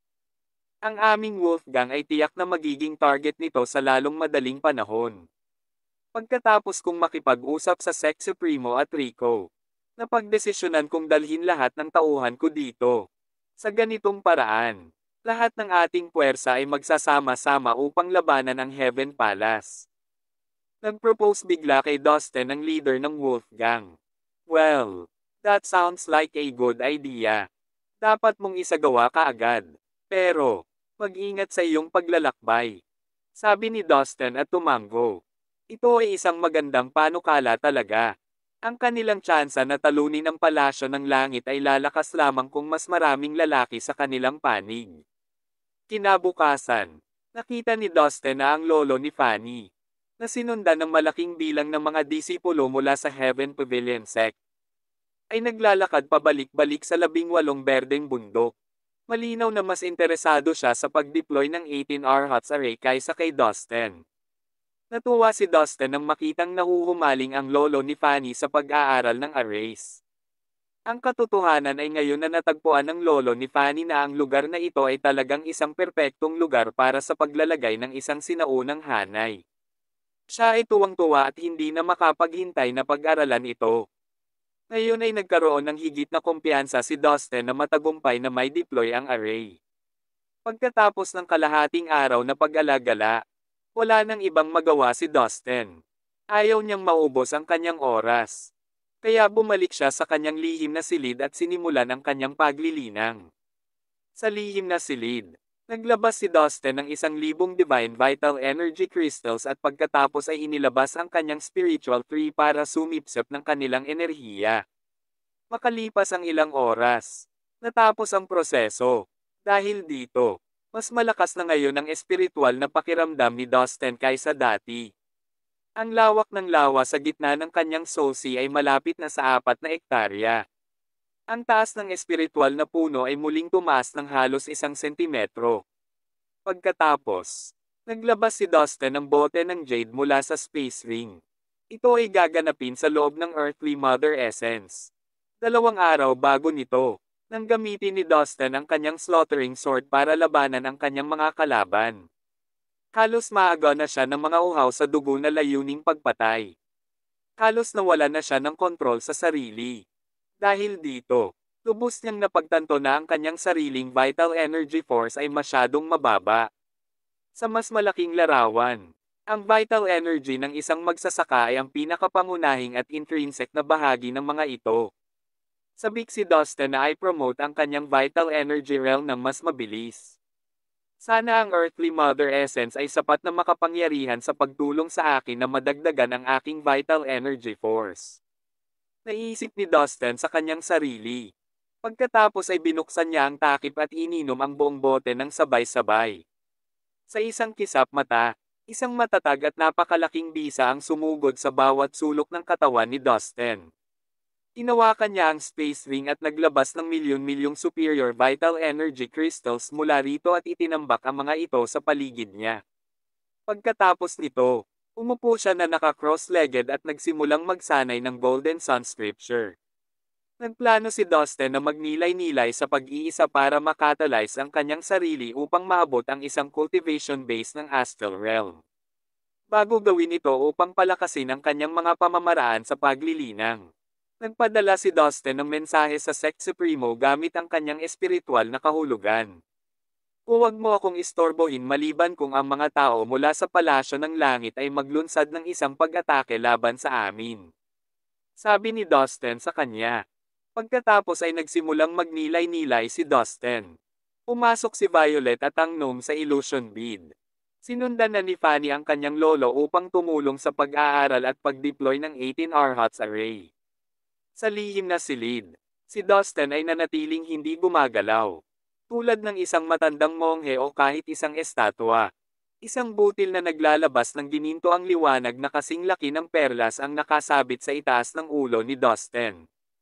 Ang aming Wolfgang ay tiyak na magiging target nito sa lalong madaling panahon. Pagkatapos kong makipag-usap sa Sect Supremo at Rico, napagdesisyonan kong dalhin lahat ng tauhan ko dito. Sa ganitong paraan, lahat ng ating puwersa ay magsasama-sama upang labanan ang Heaven Palace. Nag-propose bigla kay Dustin ang leader ng Wolfgang. Well, that sounds like a good idea. Dapat mong isagawa kaagad. Pero, mag-ingat sa iyong paglalakbay. Sabi ni Dustin at tumango. Ito ay isang magandang panukala talaga. Ang kanilang tsansa na talunin ang palasyo ng langit ay lalakas lamang kung mas maraming lalaki sa kanilang panig. Kinabukasan, nakita ni Dustin na ang lolo ni Fanny, na sinundan ng malaking bilang ng mga disipulo mula sa Heaven Pavilion Sect, ay naglalakad pabalik-balik sa labing walong berdeng bundok. Malinaw na mas interesado siya sa pag-deploy ng eighteen Arhats Array kaysa kay Dustin. Natuwa si Dustin nang makitang nahuhumaling ang lolo ni Fanny sa pag-aaral ng arrays. Ang katotohanan ay ngayon na natagpuan ng lolo ni Fanny na ang lugar na ito ay talagang isang perpektong lugar para sa paglalagay ng isang sinaunang hanay. Siya ay tuwang-tuwa at hindi na makapaghintay na pag-aralan ito. Ngayon ay nagkaroon ng higit na kumpiyansa si Dustin na matagumpay na may deploy ang array. Pagkatapos ng kalahating araw na pag-alagala, wala nang ibang magawa si Dustin. Ayaw niyang maubos ang kanyang oras. Kaya bumalik siya sa kanyang lihim na silid at sinimulan ang kanyang paglilinang. Sa lihim na silid, naglabas si Dustin ng isang libong Divine Vital Energy Crystals at pagkatapos ay inilabas ang kanyang spiritual tree para sumipsip ng kanilang enerhiya. Makalipas ang ilang oras, natapos ang proseso. Dahil dito, mas malakas na ngayon ang espiritual na pakiramdam ni Dustin kaysa dati. Ang lawak ng lawa sa gitna ng kanyang soul sea ay malapit na sa apat na ektarya. Ang taas ng espiritual na puno ay muling tumaas ng halos isang sentimetro. Pagkatapos, naglabas si Dustin ng bote ng jade mula sa space ring. Ito ay gaganapin sa loob ng Earthly Mother Essence. Dalawang araw bago nito, nang gamitin ni Dustin ang kanyang slaughtering sword para labanan ang kanyang mga kalaban. Halos maaga na siya ng mga uhaw sa dugo na layuning pagpatay. Halos nawala na siya ng kontrol sa sarili. Dahil dito, Lubos niyang napagtanto na ang kanyang sariling vital energy force ay masyadong mababa. Sa mas malaking larawan, ang vital energy ng isang magsasaka ay ang pinakapangunahing at intrinsic na bahagi ng mga ito. Sabik si Dustin na i-promote ang kanyang vital energy realm ng mas mabilis. Sana ang Earthly Mother Essence ay sapat na makapangyarihan sa pagtulong sa akin na madagdagan ang aking vital energy force. Naisip ni Dustin sa kanyang sarili. Pagkatapos ay binuksan niya ang takip at ininom ang buong bote ng sabay-sabay. Sa isang kisap mata, isang matatag at napakalaking bisa ang sumugod sa bawat sulok ng katawan ni Dustin. Tinawakan niya ang space ring at naglabas ng milyon-milyong superior vital energy crystals mula rito at itinambak ang mga ito sa paligid niya. Pagkatapos nito, umupo siya na naka-cross-legged at nagsimulang magsanay ng Golden Sun Scripture. Nagplano si Dustin na magnilay-nilay sa pag-iisa para makatalyze ang kanyang sarili upang maabot ang isang cultivation base ng astral realm. Bago gawin ito upang palakasin ang kanyang mga pamamaraan sa paglilinang, nagpadala si Dustin ng mensahe sa Sect Supremo gamit ang kanyang espiritual na kahulugan. Huwag mo akong istorbohin maliban kung ang mga tao mula sa palasyo ng langit ay maglunsad ng isang pag-atake laban sa amin. Sabi ni Dustin sa kanya. Pagkatapos ay nagsimulang magnilay-nilay si Dustin. Pumasok si Violet at ang gnome sa illusion bead. Sinundan na ni Fanny ang kanyang lolo upang tumulong sa pag-aaral at pag-deploy ng eighteen Arhats array. Sa lihim na silid, si Dustin ay nanatiling hindi gumagalaw. Tulad ng isang matandang monghe o kahit isang estatwa. Isang butil na naglalabas ng gininto ang liwanag na kasing laki ng perlas ang nakasabit sa itaas ng ulo ni Dustin.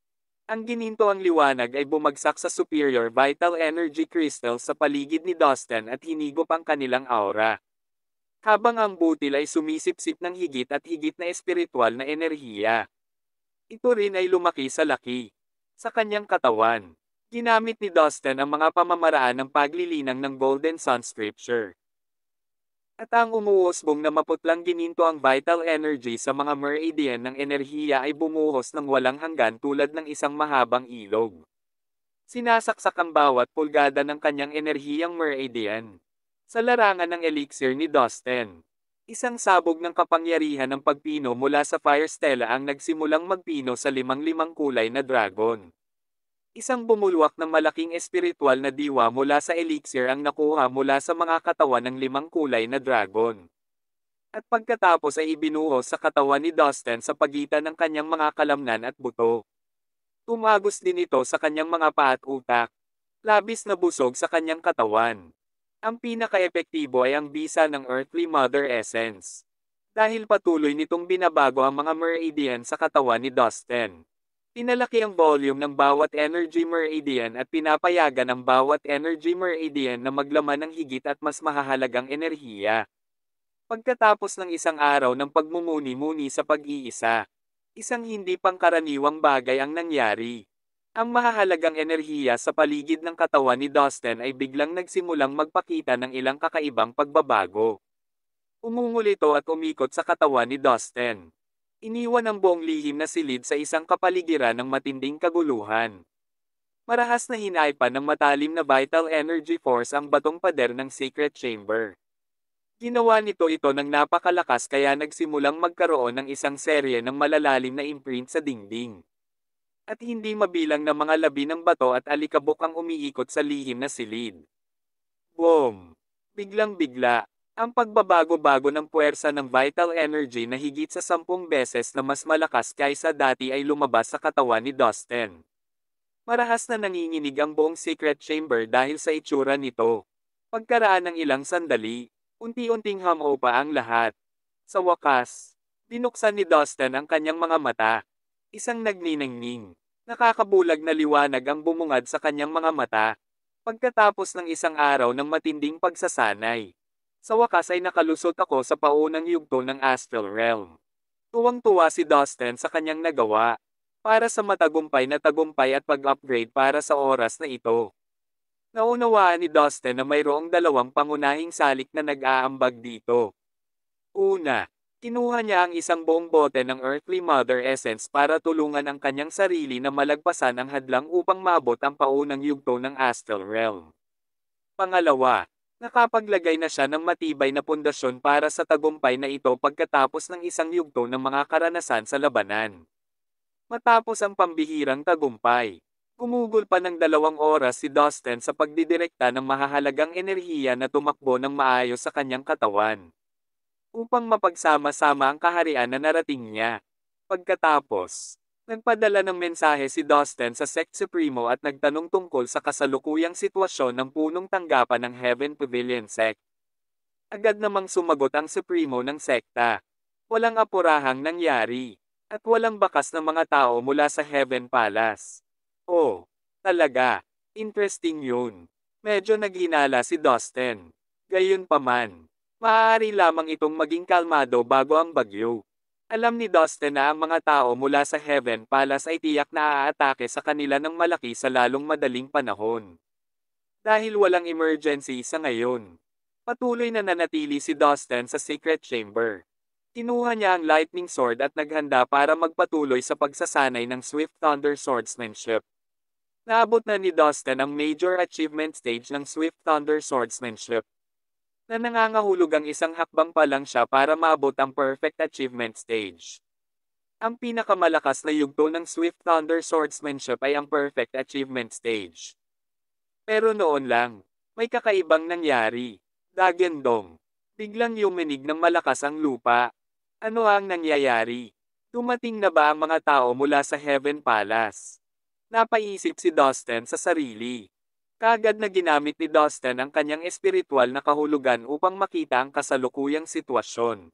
Ang gininto ang liwanag ay bumagsak sa superior vital energy crystal sa paligid ni Dustin at hinigop ang kanilang aura. Habang ang butil ay sumisipsip ng higit at higit na espiritual na enerhiya. Ito rin ay lumaki sa laki. Sa kanyang katawan, ginamit ni Dustin ang mga pamamaraan ng paglilinang ng Golden Sun Scripture. At ang umuusbong na maputlang gininto ang vital energy sa mga meridian ng enerhiya ay bumuhos ng walang hanggan tulad ng isang mahabang ilog. Sinasaksak ang bawat pulgada ng kanyang enerhiyang meridian. Sa larangan ng elixir ni Dustin, isang sabog ng kapangyarihan ng pagpino mula sa Fire Stella ang nagsimulang magpino sa limang-limang kulay na dragon. Isang bumulwak ng malaking espiritual na diwa mula sa elixir ang nakuha mula sa mga katawan ng limang kulay na dragon. At pagkatapos ay ibinuhos sa katawan ni Dustin sa pagitan ng kanyang mga kalamnan at buto. Tumagos din ito sa kanyang mga paa at utak. Labis na busog sa kanyang katawan. Ang pinaka-epektibo ay ang bisa ng Earthly Mother Essence. Dahil patuloy nitong binabago ang mga meridian sa katawan ni Dustin. Pinalaki ang volume ng bawat energy meridian at pinapayagan ang bawat energy meridian na maglaman ng higit at mas mahahalagang enerhiya. Pagkatapos ng isang araw ng pagmumuni-muni sa pag-iisa, isang hindi pangkaraniwang bagay ang nangyari. Ang mahahalagang enerhiya sa paligid ng katawan ni Dustin ay biglang nagsimulang magpakita ng ilang kakaibang pagbabago. Umungol ito at umikot sa katawan ni Dustin. Iniwan ang buong lihim na silid sa isang kapaligiran ng matinding kaguluhan. Marahas na hinaipan ng matalim na vital energy force ang batong pader ng Secret Chamber. Ginawa nito ito ng napakalakas kaya nagsimulang magkaroon ng isang serye ng malalalim na imprint sa dingding. At hindi mabilang na mga labi ng bato at alikabok ang umiikot sa lihim na silid. Boom! Biglang-bigla. Ang pagbabago-bago ng puwersa ng vital energy na higit sa sampung beses na mas malakas kaysa dati ay lumabas sa katawan ni Dustin. Marahas na nanginginig ang buong secret chamber dahil sa itsura nito. Pagkaraan ng ilang sandali, unti-unting humupa ang lahat. Sa wakas, binuksan ni Dustin ang kanyang mga mata. Isang nagniningning, nakakabulag na liwanag ang bumungad sa kanyang mga mata. Pagkatapos ng isang araw ng matinding pagsasanay. Sa wakas ay nakalusot ako sa paunang yugto ng astral realm. Tuwang-tuwa si Dustin sa kanyang nagawa, para sa matagumpay na tagumpay at pag-upgrade para sa oras na ito. Naunawaan ni Dustin na mayroong dalawang pangunahing salik na nag-aambag dito. Una, Kinuha niya ang isang buong bote ng Earthly Mother Essence para tulungan ang kanyang sarili na malagpasan ang hadlang upang maabot ang paunang yugto ng Astral Realm. Pangalawa, nakapaglagay na siya ng matibay na pundasyon para sa tagumpay na ito pagkatapos ng isang yugto ng mga karanasan sa labanan. Matapos ang pambihirang tagumpay, gumugol pa ng dalawang oras si Dustin sa pagdidirekta ng mahahalagang enerhiya na tumakbo ng maayos sa kanyang katawan, upang mapagsama-sama ang kaharian na narating niya. Pagkatapos, nagpadala ng mensahe si Dustin sa Sect Supremo at nagtanong tungkol sa kasalukuyang sitwasyon ng punong tanggapan ng Heaven Pavilion Sect. Agad namang sumagot ang Supremo ng sekta. Walang apurahang nangyari, at walang bakas ng mga tao mula sa Heaven Palace. Oh, talaga, interesting yun. Medyo naghinala si Dustin. Gayunpaman, maaari lamang itong maging kalmado bago ang bagyo. Alam ni Dustin na ang mga tao mula sa Heaven Palace ay tiyak na aatake sa kanila ng malaki sa lalong madaling panahon. Dahil walang emergency sa ngayon, patuloy na nanatili si Dustin sa Secret Chamber. Kinuha niya ang Lightning Sword at naghanda para magpatuloy sa pagsasanay ng Swift Thunder Swordsmanship. Naabot na ni Dustin ang Major Achievement Stage ng Swift Thunder Swordsmanship, na nangangahulog ang isang hakbang pa lang siya para maabot ang Perfect Achievement Stage. Ang pinakamalakas na yugto ng Swift Thunder Swordsmanship ay ang Perfect Achievement Stage. Pero noon lang, may kakaibang nangyari. Dagendong. Biglang yuminig ng malakas ang lupa. Ano ang nangyayari? Dumating na ba ang mga tao mula sa Heaven Palace? Napaisip si Dustin sa sarili. Kaagad na ginamit ni Dustin ang kanyang espiritual na kahulugan upang makita ang kasalukuyang sitwasyon.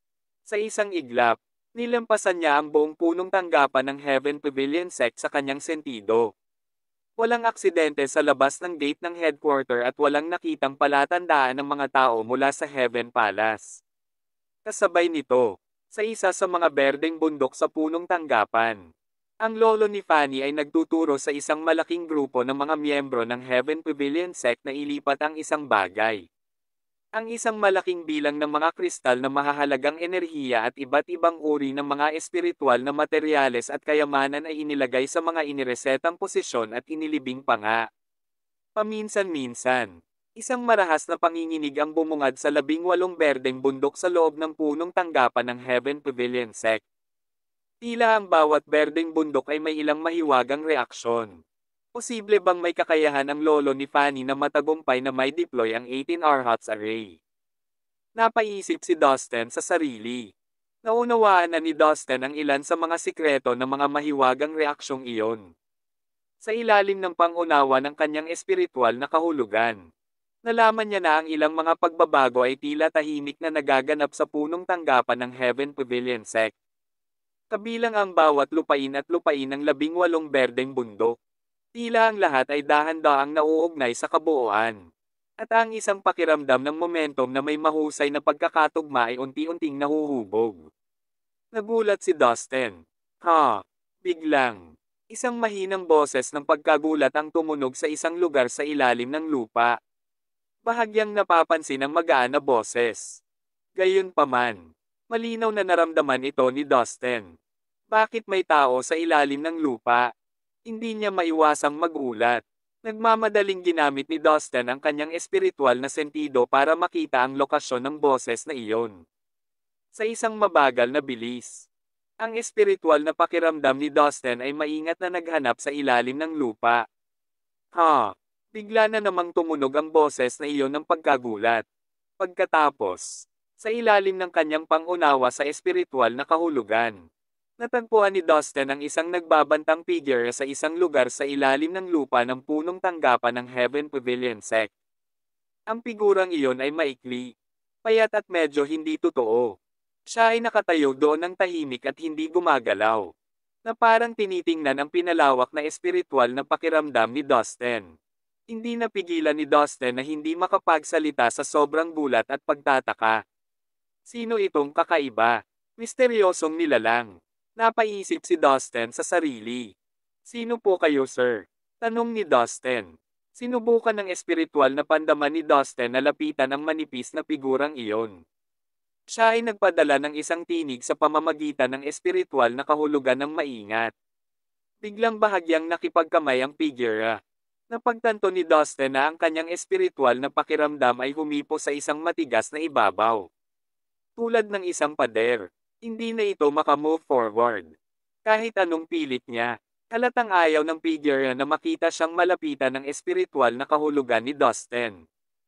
Sa isang iglap, nilampasan niya ang buong punong tanggapan ng Heaven Pavilion Sect sa kanyang sentido. Walang aksidente sa labas ng gate ng headquarter at walang nakitang palatandaan ng mga tao mula sa Heaven Palace. Kasabay nito, sa isa sa mga berdeng bundok sa punong tanggapan, ang lolo ni Fanny ay nagtuturo sa isang malaking grupo ng mga miyembro ng Heaven Pavilion Sect na ilipat ang isang bagay. Ang isang malaking bilang ng mga kristal na mahahalagang enerhiya at iba't ibang uri ng mga espiritual na materyales at kayamanan ay inilagay sa mga iniresetang posisyon at inilibing pa nga. Paminsan-minsan, isang marahas na panginginig ang bumungad sa labing walong berdeng bundok sa loob ng punong tanggapan ng Heaven Pavilion Sect. Tila ang bawat berdeng bundok ay may ilang mahiwagang reaksyon. Posible bang may kakayahan ang lolo ni Fanny na matagumpay na may deploy ang eighteen Arhats Array? Napaisip si Dustin sa sarili. Naunawaan na ni Dustin ang ilan sa mga sikreto ng mga mahiwagang reaksyong iyon. Sa ilalim ng pangunawa ng kanyang espiritual na kahulugan, nalaman niya na ang ilang mga pagbabago ay tila tahimik na nagaganap sa punong tanggapan ng Heaven Pavilion Sect. Kabilang ang bawat lupain at lupain ng labing walong berdeng bundok. Tila ang lahat ay dahan-daang nauugnay sa kabuuan. At ang isang pakiramdam ng momentum na may mahusay na pagkakatugma ay unti-unting nahuhubog. Nagulat si Dustin. Ha? Biglang. Isang mahinang boses ng pagkagulat ang tumunog sa isang lugar sa ilalim ng lupa. Bahagyang napapansin ang magaan na boses. Gayunpaman, malinaw na naramdaman ito ni Dustin. Bakit may tao sa ilalim ng lupa? Hindi niya maiwasang magulat. Nagmamadaling ginamit ni Dustin ang kanyang espiritual na sentido para makita ang lokasyon ng boses na iyon. Sa isang mabagal na bilis, ang espiritual na pakiramdam ni Dustin ay maingat na naghanap sa ilalim ng lupa. Ha! Bigla na namang tumunog ang boses na iyon ng pagkagulat. Pagkatapos, sa ilalim ng kanyang pangunawa sa espiritual na kahulugan, natagpuan ni Dustin ang isang nagbabantang figure sa isang lugar sa ilalim ng lupa ng punong tanggapan ng Heaven Pavilion Sect. Ang figurang iyon ay maikli, payat at medyo hindi totoo. Siya ay nakatayo doon ng tahimik at hindi gumagalaw, na parang tinitingnan ang pinalawak na espiritual na pakiramdam ni Dustin. Hindi napigilan ni Dustin na hindi makapagsalita sa sobrang gulat at pagtataka. Sino itong kakaiba? Misteryosong nilalang. Napaisip si Dustin sa sarili. Sino po kayo, sir? Tanong ni Dustin. Sinubukan ng espiritual na pandaman ni Dustin na lapitan ang manipis na figurang iyon. Siya ay nagpadala ng isang tinig sa pamamagitan ng espiritual na kahulugan ng maingat. Biglang bahagyang nakipagkamay ang figure. Napagtanto ni Dustin na ang kanyang espiritual na pakiramdam ay humipo sa isang matigas na ibabaw. Tulad ng isang pader, hindi na ito makamove forward. Kahit anong pilit niya, halatang ayaw ng figure na makita siyang malapitan ng espiritual na kahulugan ni Dustin.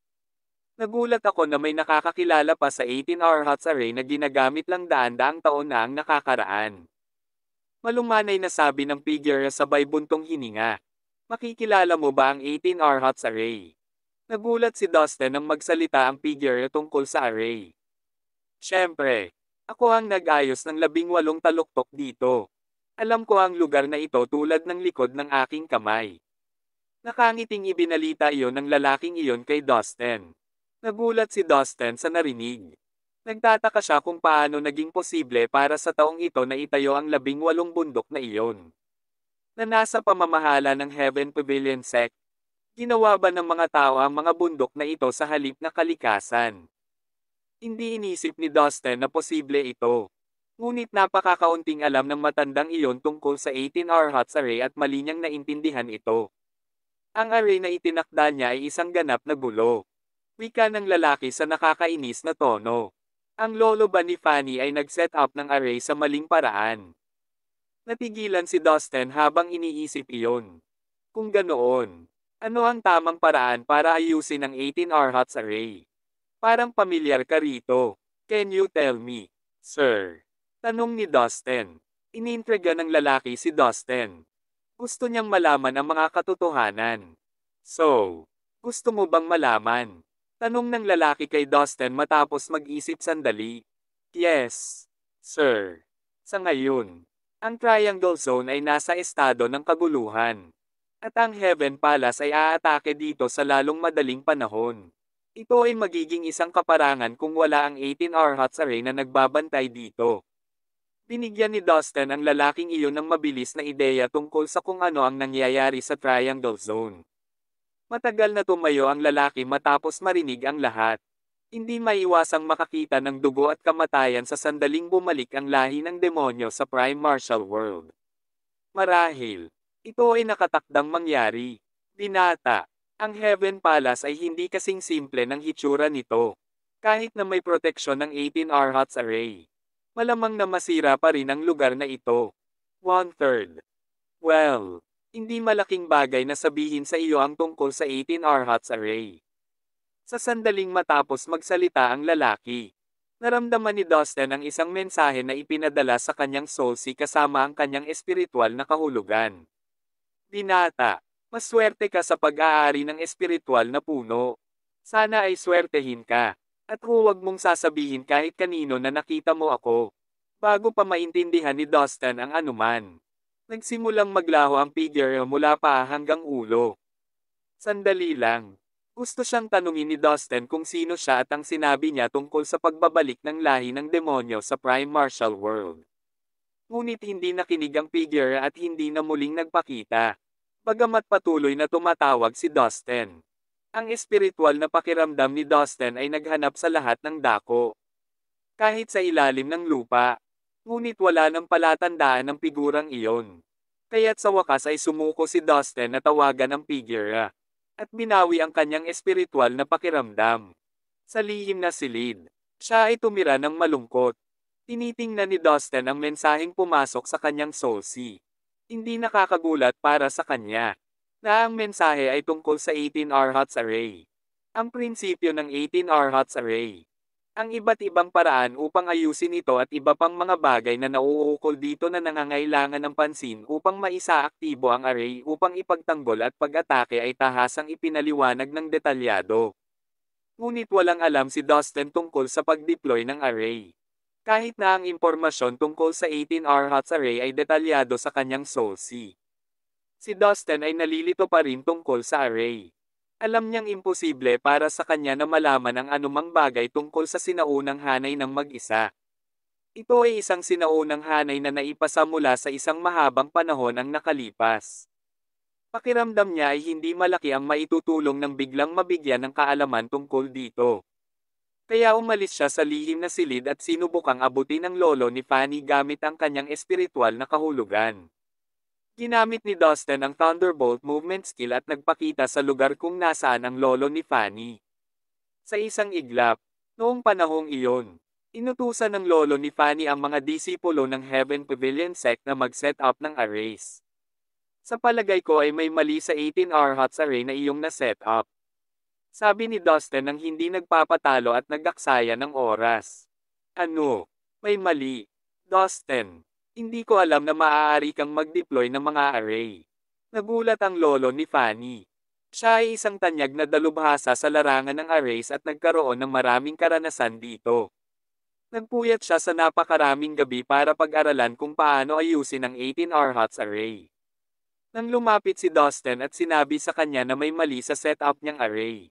Nagulat ako na may nakakakilala pa sa eighteen hour Hot Array na ginagamit lang daan-daang taon na ang nakakaraan. Malumanay na sabi ng figure sabay buntong hininga. Makikilala mo ba ang eighteen hour Hot Array? Nagulat si Dustin nang magsalita ang figure tungkol sa array. Siyempre, ako ang nag-ayos ng labing walong taluktok dito. Alam ko ang lugar na ito tulad ng likod ng aking kamay. Nakangiting ibinalita iyon ng lalaking iyon kay Dustin. Nagulat si Dustin sa narinig. Nagtataka siya kung paano naging posible para sa taong ito na itayo ang labing walong bundok na iyon. Na nasa pamamahala ng Heaven Pavilion Sect. Ginawa ba ng mga tao ang mga bundok na ito sa halip na kalikasan? Hindi inisip ni Dustin na posible ito. Ngunit napakakaunting alam ng matandang iyon tungkol sa eighteen hour Hot Array at mali niyang naintindihan ito. Ang array na itinakda niya ay isang ganap na gulo. Wika ng lalaki sa nakakainis na tono. Ang lolo ba ni Fanny ay nag-set up ng array sa maling paraan? Natigilan si Dustin habang iniisip iyon. Kung ganoon, ano ang tamang paraan para ayusin ang eighteen hour Hot Array? Parang pamilyar ka rito. Can you tell me, sir? Tanong ni Dustin. Inintriga ng lalaki si Dustin. Gusto niyang malaman ang mga katotohanan. So, gusto mo bang malaman? Tanong ng lalaki kay Dustin matapos mag-isip sandali. Yes, sir. Sa ngayon, ang Triangle Zone ay nasa estado ng kaguluhan. At ang Heaven Palace ay aatake dito sa lalong madaling panahon. Ito ay magiging isang kaparangan kung wala ang eighteen hour Hot Array na nagbabantay dito. Binigyan ni Dustin ang lalaking iyon ng mabilis na ideya tungkol sa kung ano ang nangyayari sa Triangle Zone. Matagal na tumayo ang lalaki matapos marinig ang lahat. Hindi maiwasang makakita ng dugo at kamatayan sa sandaling bumalik ang lahi ng demonyo sa Prime Martial World. Marahil, ito ay nakatakdang mangyari. Binata, ang Heaven Palace ay hindi kasing simple ng hitsura nito. Kahit na may proteksyon ng eighteen hour Hot Array, malamang na masira pa rin ang lugar na ito. One-third. Well, hindi malaking bagay na sabihin sa iyo ang tungkol sa eighteen hour Hot Array. Sa sandaling matapos magsalita ang lalaki, naramdaman ni Dustin ang isang mensahe na ipinadala sa kanyang soulsea kasama ang kanyang espiritual na kahulugan. Binata, maswerte ka sa pag-aari ng espiritual na puno. Sana ay swertehin ka, at huwag mong sasabihin kahit kanino na nakita mo ako. Bago pa maintindihan ni Dustin ang anuman. Nagsimulang maglaho ang figure mula paa hanggang ulo. Sandali lang. Gusto siyang tanungin ni Dustin kung sino siya at ang sinabi niya tungkol sa pagbabalik ng lahi ng demonyo sa Prime Martial World. Ngunit hindi nakinig ang figure at hindi na muling nagpakita. Bagamat patuloy na tumatawag si Dustin. Ang espiritual na pakiramdam ni Dustin ay naghanap sa lahat ng dako. Kahit sa ilalim ng lupa. Ngunit wala nang palatandaan ng figurang iyon. Kaya't sa wakas ay sumuko si Dustin na tawagan ang figure. At binawi ang kanyang espiritual na pakiramdam. Sa lihim na silid, siya ay tumira ng malungkot. Tinitingnan ni Dustin ang mensaheng pumasok sa kanyang soulsea. Hindi nakakagulat para sa kanya, na ang mensahe ay tungkol sa eighteen hour Hot Array. Ang prinsipyo ng eighteen hour Hot Array. Ang iba't ibang paraan upang ayusin ito at iba pang mga bagay na nauukol dito na nangangailangan ng pansin upang maisaaktibo ang array upang ipagtanggol at pag-atake ay tahasang ipinaliwanag ng detalyado. Ngunit walang alam si Dustin tungkol sa pag-deploy ng array. Kahit na ang impormasyon tungkol sa eighteen hour Hot Array ay detalyado sa kanyang soulsea. Si Dustin ay nalilito pa rin tungkol sa array. Alam niyang imposible para sa kanya na malaman ang anumang bagay tungkol sa sinaunang hanay ng mag-isa. Ito ay isang sinaunang hanay na naipasa mula sa isang mahabang panahon ang nakalipas. Pakiramdam niya ay hindi malaki ang maitutulong ng biglang mabigyan ng kaalaman tungkol dito. Kaya umalis siya sa lihim na silid at sinubukang abutin ang lolo ni Fanny gamit ang kanyang espiritual na kahulugan. Ginamit ni Dustin ang Thunderbolt movement skill at nagpakita sa lugar kung nasaan ang lolo ni Fanny. Sa isang iglap, noong panahong iyon, inutusan ng lolo ni Fanny ang mga disipulo ng Heaven Pavilion sect na mag-set up ng arrays. Sa palagay ko ay may mali sa eighteen Arhats array na iyong na-set up. Sabi ni Dustin nang hindi nagpapatalo at nagaksaya ng oras. Ano? May mali. Dustin, hindi ko alam na maaari kang mag-deploy ng mga array. Nagulat ang lolo ni Fanny. Siya ay isang tanyag na dalubhasa sa larangan ng arrays at nagkaroon ng maraming karanasan dito. Nagpuyat siya sa napakaraming gabi para pag-aralan kung paano ayusin ang eighteen Arhats array. Nang lumapit si Dustin at sinabi sa kanya na may mali sa setup niyang array.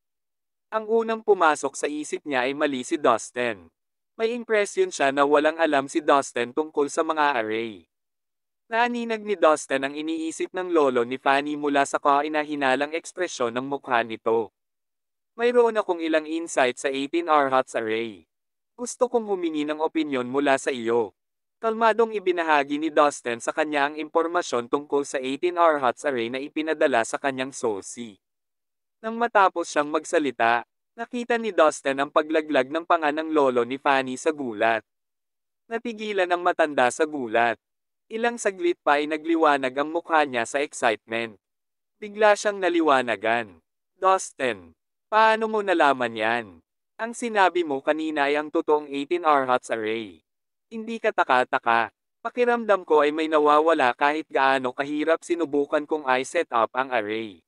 Ang unang pumasok sa isip niya ay mali si Dustin. May impresyon siya na walang alam si Dustin tungkol sa mga array. Naaninag ni Dustin ang iniisip ng lolo ni Fanny mula sa kahinahinalang ekspresyon ng mukha nito. Mayroon akong ilang insight sa eighteen Arhats array. Gusto kong humingi ng opinyon mula sa iyo. Kalmadong ibinahagi ni Dustin sa kanya ang impormasyon tungkol sa eighteen Arhats array na ipinadala sa kanyang sosi. Nang matapos siyang magsalita, nakita ni Dustin ang paglaglag ng panga ng lolo ni Fanny sa gulat. Natigilan ang matanda sa gulat. Ilang saglit pa ay nagliwanag ang mukha niya sa excitement. Bigla siyang naliwanagan. Dustin, paano mo nalaman yan? Ang sinabi mo kanina ay ang totoong eighteen Arhats array. Hindi ka taka-taka. Pakiramdam ko ay may nawawala kahit gaano kahirap sinubukan kong i-set up ang array.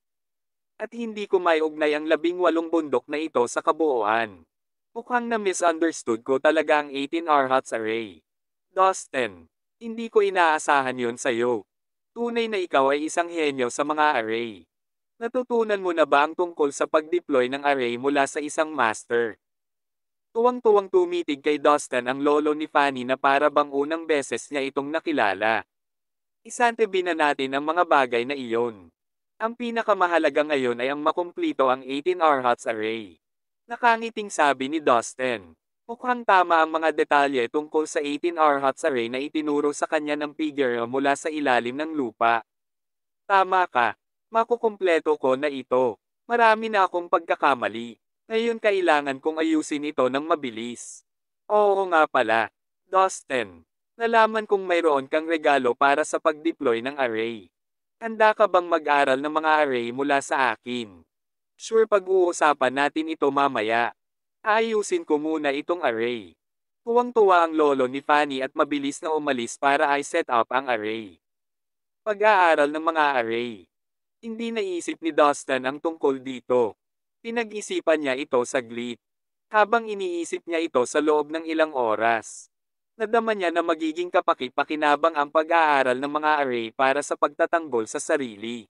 At hindi ko maiugnay ang labing walong bundok na ito sa kabuuan. Mukhang na-misunderstood ko talaga ang eighteen Arhats array. Dustin, hindi ko inaasahan yon sa'yo. Tunay na ikaw ay isang henyo sa mga array. Natutunan mo na ba ang tungkol sa pag-deploy ng array mula sa isang master? Tuwang-tuwang tumitig kay Dustin ang lolo ni Fanny na para bang unang beses niya itong nakilala. Isantabi na natin ang mga bagay na iyon. Ang pinakamahalaga ngayon ay ang makumplito ang eighteen Arhats array. Nakangiting sabi ni Dustin. Mukhang tama ang mga detalye tungkol sa eighteen Arhats array na itinuro sa kanya ng figure mula sa ilalim ng lupa. Tama ka. Makukumpleto ko na ito. Marami na akong pagkakamali. Ngayon kailangan kong ayusin ito ng mabilis. Oo nga pala. Dustin, nalaman kong mayroon kang regalo para sa pag-deploy ng array. Handa ka bang mag-aral ng mga array mula sa akin? Sure, pag-uusapan natin ito mamaya. Ayusin ko muna itong array. Tuwang-tuwa ang lolo ni Fanny at mabilis na umalis para i-set up ang array. Pag-aaral ng mga array. Hindi naisip ni Dustin ang tungkol dito. Pinag-isipan niya ito saglit. Habang iniisip niya ito sa loob ng ilang oras. Nadama niya na magiging kapaki-pakinabang ang pag-aaral ng mga array para sa pagtatanggol sa sarili.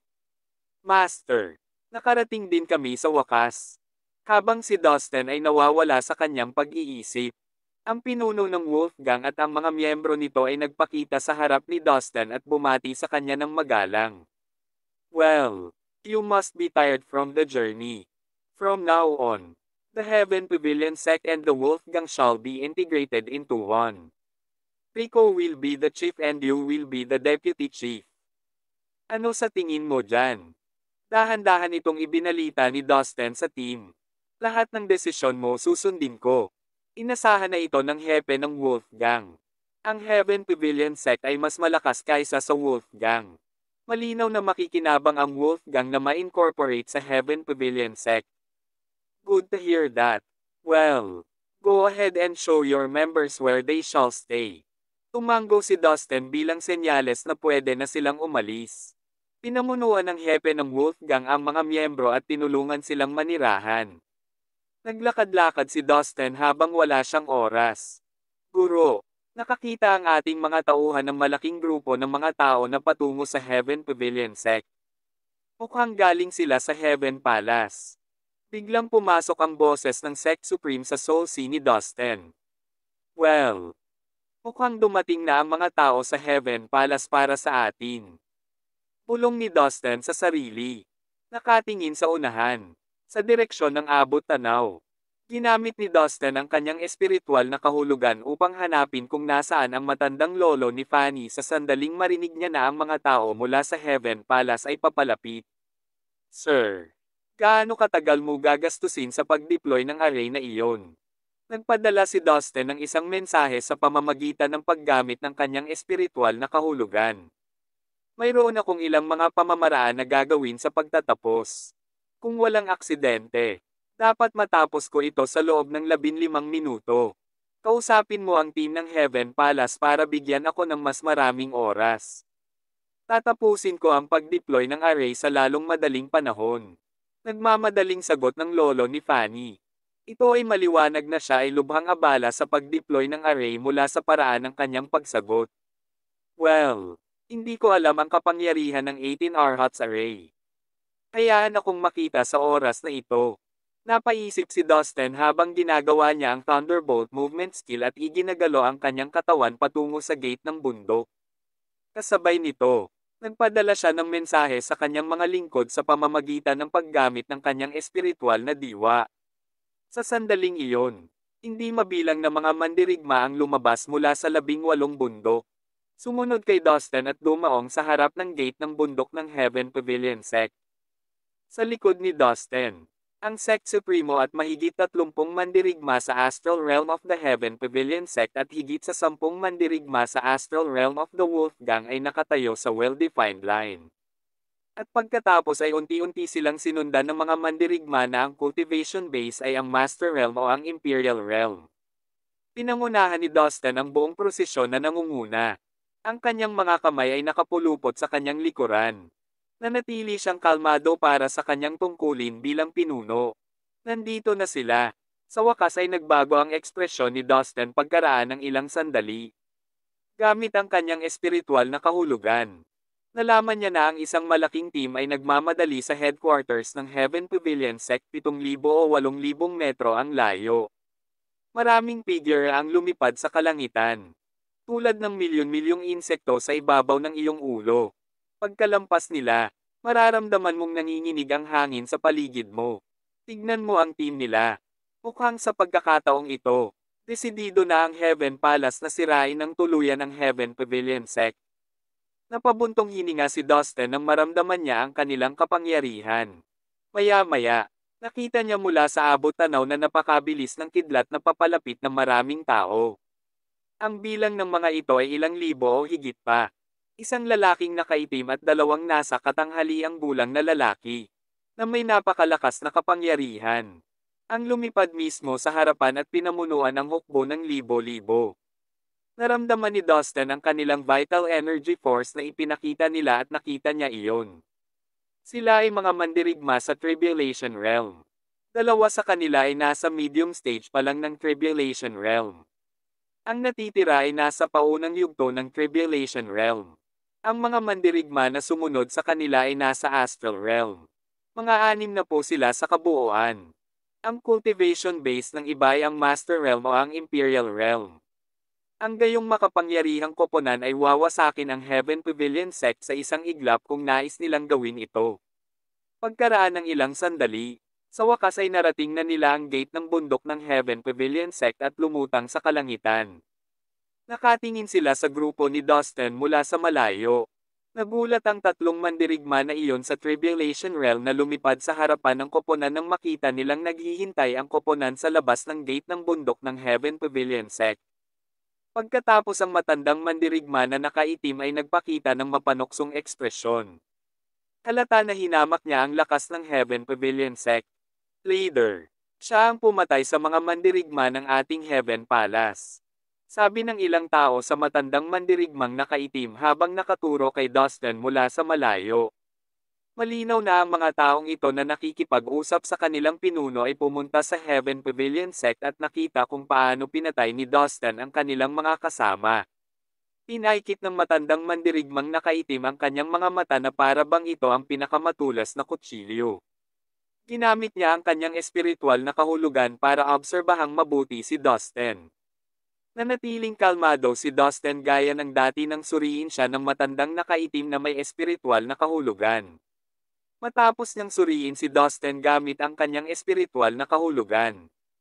Master, nakarating din kami sa wakas. Habang si Dustin ay nawawala sa kanyang pag-iisip. Ang pinuno ng Wolfgang at ang mga miyembro nito ay nagpakita sa harap ni Dustin at bumati sa kanya ng magalang. Well, you must be tired from the journey. From now on, the Heaven Pavilion sect and the Wolfgang shall be integrated into one. Rico will be the chief and you will be the deputy chief. Ano sa tingin mo dyan? Dahan-dahan itong ibinalita ni Dustin sa team. Lahat ng desisyon mo susundin ko. Inasahan na ito ng hepe ng Wolfgang. Ang Heaven Pavilion sect ay mas malakas kaysa sa Wolfgang. Malinaw na makikinabang ang Wolfgang na ma-incorporate sa Heaven Pavilion sect. Good to hear that. Well, go ahead and show your members where they shall stay. Tumango si Dustin bilang senyales na pwede na silang umalis. Pinamunuan ng hepe ng Wolfgang ang mga miyembro at tinulungan silang manirahan. Naglakad-lakad si Dustin habang wala siyang oras. Guro, nakakita ang ating mga tauhan ng malaking grupo ng mga tao na patungo sa Heaven Pavilion sect. Mukhang galing sila sa Heaven Palace. Biglang pumasok ang boses ng Sect Supreme sa Soul Sea ni Dustin. Well, mukhang dumating na ang mga tao sa Heaven Palace para sa atin. Bulong ni Dustin sa sarili. Nakatingin sa unahan. Sa direksyon ng abot tanaw. Ginamit ni Dustin ang kanyang espiritual na kahulugan upang hanapin kung nasaan ang matandang lolo ni Fanny sa sandaling marinig niya na ang mga tao mula sa Heaven Palace ay papalapit. Sir, gaano katagal mo gagastusin sa pag-deploy ng array na iyon? Nagpadala si Dustin ng isang mensahe sa pamamagitan ng paggamit ng kanyang espiritual na kahulugan. Mayroon akong ilang mga pamamaraan na gagawin sa pagtatapos. Kung walang aksidente, dapat matapos ko ito sa loob ng labinlimang minuto. Kausapin mo ang team ng Heaven Palace para bigyan ako ng mas maraming oras. Tatapusin ko ang pag-deploy ng array sa lalong madaling panahon. Nagmamadaling sagot ng lolo ni Fanny. Ito ay maliwanag na siya ay lubhang abala sa pag-deploy ng array mula sa paraan ng kanyang pagsagot. Well, hindi ko alam ang kapangyarihan ng eighteen Arhats array. Hayaan akong makita sa oras na ito. Napaisip si Dustin habang ginagawa niya ang Thunderbolt movement skill at iginagalo ang kanyang katawan patungo sa gate ng bundok. Kasabay nito, nagpadala siya ng mensahe sa kanyang mga lingkod sa pamamagitan ng paggamit ng kanyang espiritual na diwa. Sa sandaling iyon, hindi mabilang na mga mandirigma ang lumabas mula sa labing walong bundok. Sumunod kay Dustin at dumaong sa harap ng gate ng bundok ng Heaven Pavilion Sect. Sa likod ni Dustin, ang Sect Supremo at mahigit tatlumpung mandirigma sa Astral Realm of the Heaven Pavilion Sect at higit sa sampung mandirigma sa Astral Realm of the Wolfgang ay nakatayo sa well-defined line. At pagkatapos ay unti-unti silang sinundan ng mga mandirigma na ang cultivation base ay ang Master Realm o ang Imperial Realm. Pinangunahan ni Dustin ang buong prosesyon na nangunguna. Ang kanyang mga kamay ay nakapulupot sa kanyang likuran. Nanatili siyang kalmado para sa kanyang tungkulin bilang pinuno. Nandito na sila. Sa wakas ay nagbago ang ekspresyon ni Dustin pagkaraan ng ilang sandali. Gamit ang kanyang espiritual na kahulugan. Nalaman niya na ang isang malaking team ay nagmamadali sa headquarters ng Heaven Pavilion Sect pitong libo o walong libong metro ang layo. Maraming figure ang lumipad sa kalangitan. Tulad ng milyon-milyong insekto sa ibabaw ng iyong ulo. Pagkalampas nila, mararamdaman mong nanginginig ang hangin sa paligid mo. Tignan mo ang team nila. Mukhang sa pagkakataong ito, desidido na ang Heaven Palace na sirain ng tuluyan ng Heaven Pavilion Sect. Napabuntong hininga si Dustin nang maramdaman niya ang kanilang kapangyarihan. Maya-maya, nakita niya mula sa abot tanaw na napakabilis ng kidlat na papalapit ng maraming tao. Ang bilang ng mga ito ay ilang libo o higit pa. Isang lalaking nakaitim at dalawang nasa katanghaliang gulang na lalaki, na may napakalakas na kapangyarihan. Ang lumipad mismo sa harapan at pinamunuan ang hukbo ng libo-libo. Naramdaman ni Dustin ang kanilang vital energy force na ipinakita nila at nakita niya iyon. Sila ay mga mandirigma sa Tribulation Realm. Dalawa sa kanila ay nasa medium stage pa lang ng Tribulation Realm. Ang natitira ay nasa paunang yugto ng Tribulation Realm. Ang mga mandirigma na sumunod sa kanila ay nasa Astral Realm. Mga anim na po sila sa kabuuan. Ang cultivation base ng iba ay ang Master Realm o ang Imperial Realm. Ang gayong makapangyarihang koponan ay wawasakin ang Heaven Pavilion Sect sa isang iglap kung nais nilang gawin ito. Pagkaraan ng ilang sandali, sa wakas ay narating na nila ang gate ng bundok ng Heaven Pavilion Sect at lumutang sa kalangitan. Nakatingin sila sa grupo ni Dustin mula sa malayo. Nagulat ang tatlong mandirigma na iyon sa Tribulation Realm na lumipad sa harapan ng koponan nang makita nilang naghihintay ang koponan sa labas ng gate ng bundok ng Heaven Pavilion Sect. Pagkatapos ang matandang mandirigma na nakaitim ay nagpakita ng mapanoksong ekspresyon. Halata na hinamak niya ang lakas ng Heaven Pavilion Sect. Leader, siya ang pumatay sa mga mandirigma ng ating Heaven Palace. Sabi ng ilang tao sa matandang mandirigmang nakaitim habang nakaturo kay Dustin mula sa malayo. Malinaw na ang mga taong ito na nakikipag-usap sa kanilang pinuno ay pumunta sa Heaven Pavilion Sect at nakita kung paano pinatay ni Dustin ang kanilang mga kasama. Pinaikit ng matandang mandirigmang nakaitim ang kanyang mga mata na para bang ito ang pinakamatulas na kutsilyo. Ginamit niya ang kanyang espiritual na kahulugan para obserbahang mabuti si Dustin. Nanatiling kalmado si Dustin gaya ng dati nang suriin siya ng matandang nakaitim na may espiritual na kahulugan. Matapos niyang suriin si Dustin gamit ang kanyang espiritual na kahulugan.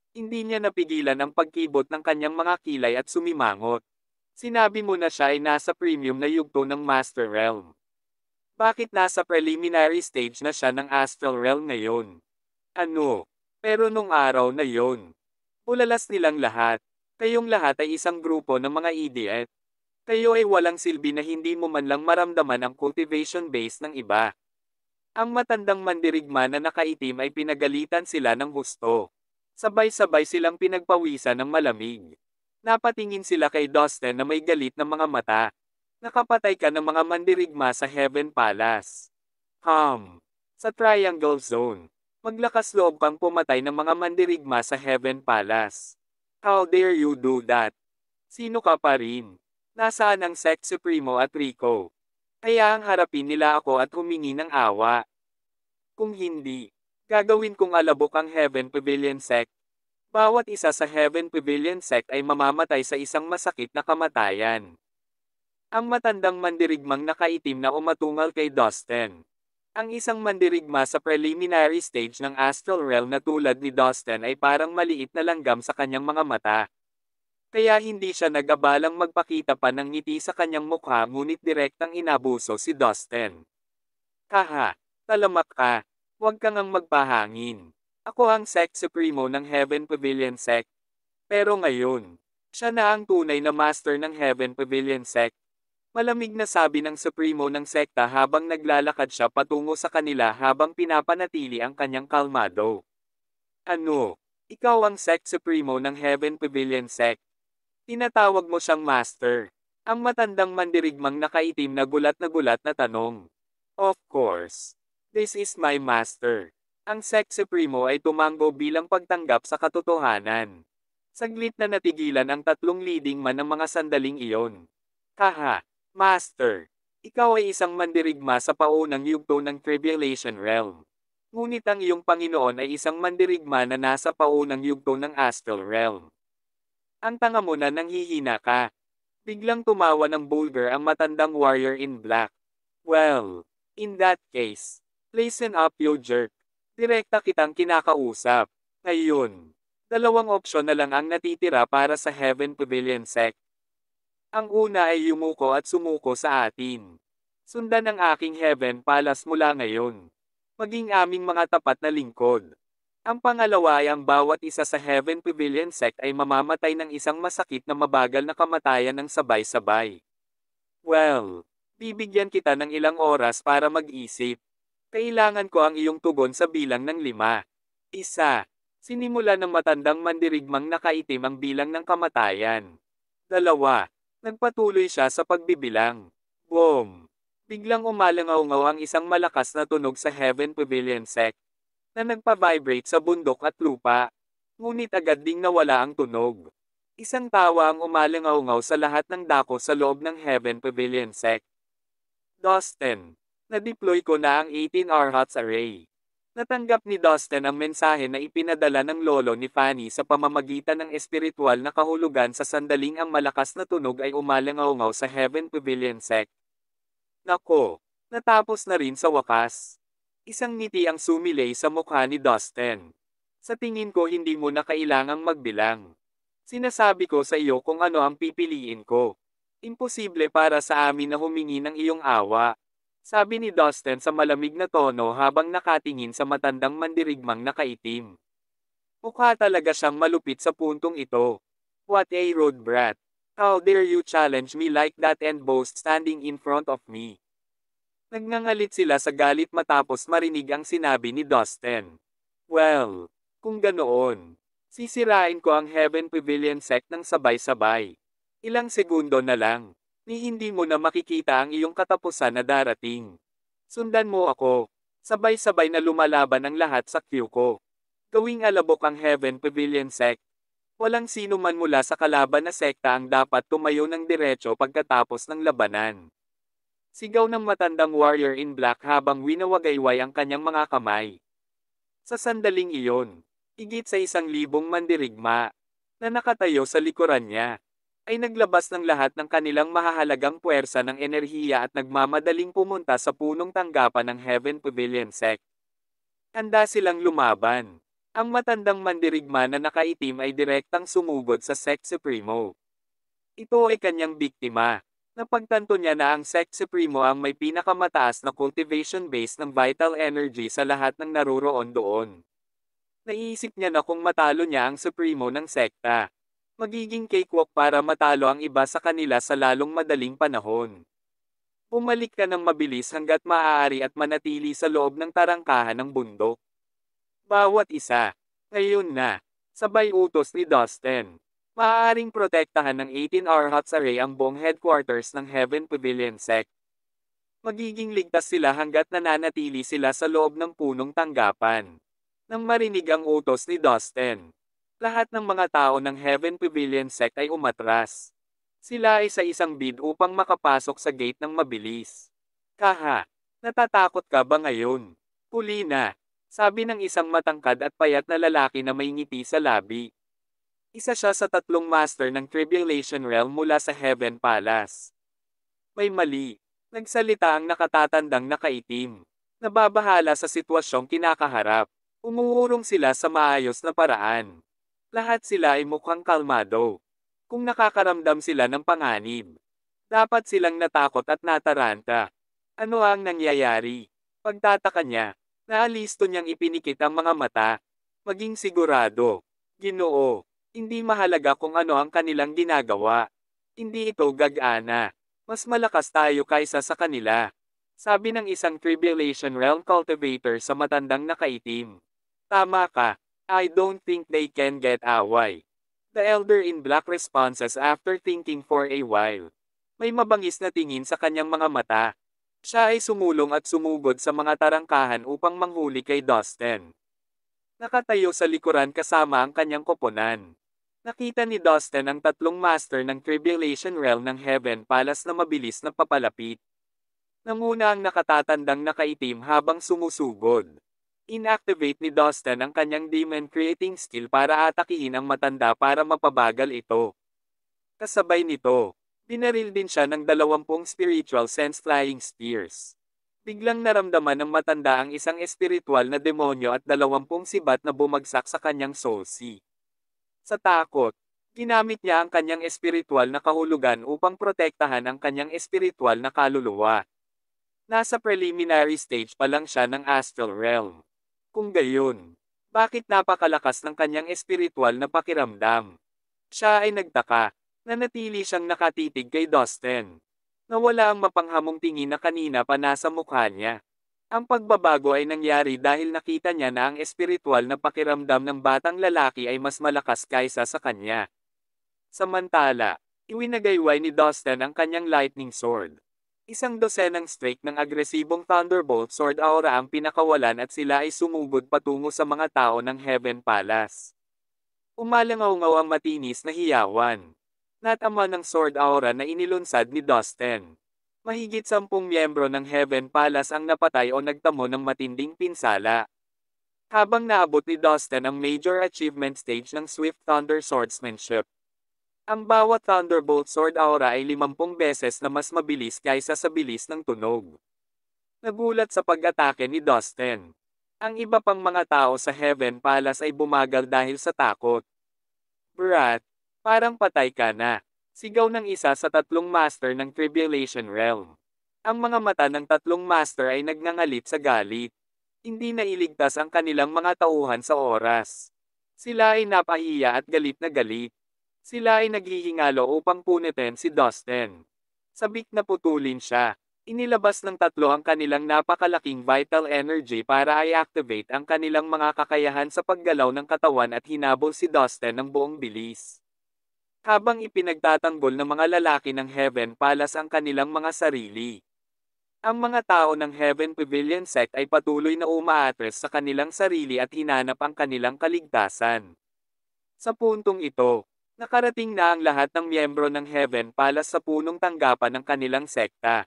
Hindi niya napigilan ang pagkibot ng kanyang mga kilay at sumimangot. Sinabi mo na siya ay nasa premium na yugto ng Master Realm. Bakit nasa preliminary stage na siya ng Astral Realm ngayon? Ano? Pero nung araw na yon, bulalas nilang lahat. Kayong lahat ay isang grupo ng mga idiot. Kayo ay walang silbi na hindi mo man lang maramdaman ang cultivation base ng iba. Ang matandang mandirigma na nakaitim ay pinagalitan sila ng husto. Sabay-sabay silang pinagpawisan ng malamig. Napatingin sila kay Dustin na may galit na mga mata. Nakapatay ka ng mga mandirigma sa Heaven Palace. Hmm. Sa Triangle Zone. Maglakas loob kang pumatay ng mga mandirigma sa Heaven Palace. How dare you do that? Sino ka pa rin? Nasaan ang Sect Supremo at Rico? Hayaang harapin nila ako at humingi ng awa. Kung hindi, gagawin kong alabok ang Heaven Pavilion Sect. Bawat isa sa Heaven Pavilion Sect ay mamamatay sa isang masakit na kamatayan. Ang matandang mandirigmang nakaitim na umatungal kay Dustin. Ang isang mandirigma sa preliminary stage ng Astral Realm na tulad ni Dustin ay parang maliit na langgam sa kanyang mga mata. Kaya hindi siya nag-abalang magpakita pa ng ngiti sa kanyang mukha ngunit direktang inabuso si Dustin. Haha, talamak ka. Huwag kang ang magpahangin. Ako ang Sect Supremo ng Heaven Pavilion Sect. Pero ngayon, siya na ang tunay na master ng Heaven Pavilion Sect. Malamig na sabi ng Supremo ng sekta habang naglalakad siya patungo sa kanila habang pinapanatili ang kanyang kalmado. Ano? Ikaw ang Sect Supremo ng Heaven Pavilion Sect. Tinatawag mo siyang master. Ang matandang mandirigmang nakaitim na gulat na gulat na tanong. Of course. This is my master. Ang Sect Supremo ay tumango bilang pagtanggap sa katotohanan. Saglit na natigilan ang tatlong leading man ng mga sandaling iyon. Haha. Master, ikaw ay isang mandirigma sa paunang yugto ng Tribulation Realm. Ngunit ang iyong Panginoon ay isang mandirigma na nasa paunang yugto ng Astral Realm. Ang tanga mo na nanghihina ka. Biglang tumawa ng Bulgar ang matandang warrior in black. Well, in that case, listen up you jerk. Direkta kitang kinakausap. Ngayon, dalawang opsyon na lang ang natitira para sa Heaven Pavilion Sect. Ang una ay yumuko at sumuko sa atin. Sundan ang aking Heaven Palace mula ngayon. Maging aming mga tapat na lingkod. Ang pangalawa ay ang bawat isa sa Heaven Pavilion Sect ay mamamatay ng isang masakit na mabagal na kamatayan ng sabay-sabay. Well, bibigyan kita ng ilang oras para mag-isip. Kailangan ko ang iyong tugon sa bilang ng lima. Isa. Sinimula ng matandang mandirigmang nakaitim ang bilang ng kamatayan. Dalawa. Nagpatuloy siya sa pagbibilang. Boom! Biglang umalangaw-ngaw ang isang malakas na tunog sa Heaven Pavilion Sect, na nagpa-vibrate sa bundok at lupa. Ngunit agad ding nawala ang tunog. Isang tawa ang umalangaw-ngaw sa lahat ng dako sa loob ng Heaven Pavilion Sect. Dustin, na-deploy ko na ang eighteen Arhats Array. Natanggap ni Dustin ang mensahe na ipinadala ng lolo ni Fanny sa pamamagitan ng espiritual na kahulugan sa sandaling ang malakas na tunog ay umalangaw-ngaw sa Heaven Pavilion Sect. Nako, natapos na rin sa wakas. Isang ngiti ang sumilay sa mukha ni Dustin. Sa tingin ko hindi mo na kailangang magbilang. Sinasabi ko sa iyo kung ano ang pipiliin ko. Imposible para sa amin na humingi ng iyong awa. Sabi ni Dustin sa malamig na tono habang nakatingin sa matandang mandirigmang nakaitim. Mukha talaga siyang malupit sa puntong ito. What a road brat. How dare you challenge me like that and boast standing in front of me. Nagngangalit sila sa galit matapos marinig ang sinabi ni Dustin. Well, kung ganoon, sisirain ko ang Heaven Pavilion Sect ng sabay-sabay. Ilang segundo na lang. Ni hindi mo na makikita ang iyong katapusan na darating. Sundan mo ako. Sabay-sabay na lumalaban ang lahat sa queue ko. Gawing alabok ang Heaven Pavilion Sect. Walang sino man mula sa kalaban na sekta ang dapat tumayo ng diretso pagkatapos ng labanan. Sigaw ng matandang warrior in black habang winawagayway ang kanyang mga kamay. Sa sandaling iyon, higit sa isang libong mandirigma, na nakatayo sa likuran niya, ay naglabas ng lahat ng kanilang mahahalagang puwersa ng enerhiya at nagmamadaling pumunta sa punong tanggapan ng Heaven Pavilion Sect. Handa silang lumaban. Ang matandang mandirigma na nakaitim ay direktang sumugod sa Sect Supremo. Ito ay kanyang biktima. Napagtanto niya na ang Sect Supremo ang may pinakamataas na cultivation base ng vital energy sa lahat ng naroroon doon. Naiisip niya na kung matalo niya ang Supremo ng sekta, magiging cakewalk para matalo ang iba sa kanila sa lalong madaling panahon. Bumalik ka ng mabilis hanggat maaari at manatili sa loob ng tarangkahan ng bundok. Bawat isa. Ngayon na. Sabay utos ni Dustin. Maaaring protektahan ng eighteen Arhats Array ang buong headquarters ng Heaven Pavilion Sect. Magiging ligtas sila hanggat nananatili sila sa loob ng punong tanggapan. Nang marinig ang utos ni Dustin, lahat ng mga tao ng Heaven Pavilion Sect ay umatras. Sila ay sa isang bid upang makapasok sa gate ng mabilis. Kaha, natatakot ka ba ngayon? Huli na. Sabi ng isang matangkad at payat na lalaki na may ngiti sa labi. Isa siya sa tatlong master ng Tribulation Realm mula sa Heaven Palace. May mali. Nagsalita ang nakatatandang nakaitim. Nababahala sa sitwasyong kinakaharap. Umuurong sila sa maayos na paraan. Lahat sila ay mukhang kalmado. Kung nakakaramdam sila ng panganib, dapat silang natakot at nataranta. Ano ang nangyayari? Pagtataka niya. Naalisto niyang ipinikit ang mga mata. Maging sigurado. Ginoo, hindi mahalaga kung ano ang kanilang ginagawa. Hindi ito gag-ana. Mas malakas tayo kaysa sa kanila. Sabi ng isang Tribulation Realm cultivator sa matandang nakaitim. Tama ka. I don't think they can get away. The elder in black responses after thinking for a while. May mabangis na tingin sa kanyang mga mata. Siya ay sumulong at sumugod sa mga tarangkahan upang manghuli kay Dustin. Nakatayo sa likuran kasama ang kanyang koponan. Nakita ni Dustin ang tatlong master ng Tribulation Realm ng Heaven Palace na mabilis na papalapit. Nanguna ang nakatatandang nakaitim habang sumusugod. Inactivate ni Dustin ang kanyang demon creating skill para atakihin ang matanda para mapabagal ito. Kasabay nito, binaril din siya ng dalawampung spiritual sense flying spears. Biglang naramdaman ng matanda ang isang espiritual na demonyo at dalawampung sibat na bumagsak sa kanyang soul sea. Sa takot, ginamit niya ang kanyang espiritual na kahulugan upang protektahan ang kanyang espiritual na kaluluwa. Nasa preliminary stage pa lang siya ng astral realm. Kung gayon, bakit napakalakas ng kanyang espiritual na pakiramdam? Siya ay nagtaka. Nanatili siyang nakatitig kay Dustin. Nawala ang mapanghamong tingin na kanina pa nasa mukha niya. Ang pagbabago ay nangyari dahil nakita niya na ang espiritual na pakiramdam ng batang lalaki ay mas malakas kaysa sa kanya. Samantala, iwinagayway ni Dustin ang kanyang lightning sword. Isang dosenang strike ng agresibong Thunderbolt Sword Aura ang pinakawalan at sila ay sumugod patungo sa mga tao ng Heaven Palace. Umalangaw-ngaw ang matinis na hiyawan. Natama ng sword aura na inilunsad ni Dustin. Mahigit sampung miyembro ng Heaven Palace ang napatay o nagtamo ng matinding pinsala. Habang naabot ni Dustin ang major achievement stage ng Swift Thunder Swordsmanship. Ang bawat Thunderbolt Sword Aura ay limampung beses na mas mabilis kaysa sa bilis ng tunog. Nagulat sa pag-atake ni Dustin. Ang iba pang mga tao sa Heaven Palace ay bumagal dahil sa takot. Brat, parang patay ka na. Sigaw ng isa sa tatlong master ng Tribulation Realm. Ang mga mata ng tatlong master ay nagngangalit sa galit. Hindi na iligtas ang kanilang mga tauhan sa oras. Sila ay napahiya at galit na galit. Sila ay naghihingalo upang punitin si Dustin. Sabik na putulin siya. Inilabas ng tatlo ang kanilang napakalaking vital energy para i-activate ang kanilang mga kakayahan sa paggalaw ng katawan at hinabol si Dustin ng buong bilis. Habang ipinagtatanggol ng mga lalaki ng Heaven Palace ang kanilang mga sarili. Ang mga tao ng Heaven Pavilion Sect ay patuloy na umaatres sa kanilang sarili at hinanap ang kanilang kaligtasan. Sa puntong ito, nakarating na ang lahat ng miyembro ng Heaven Palace sa punong tanggapan ng kanilang sekta.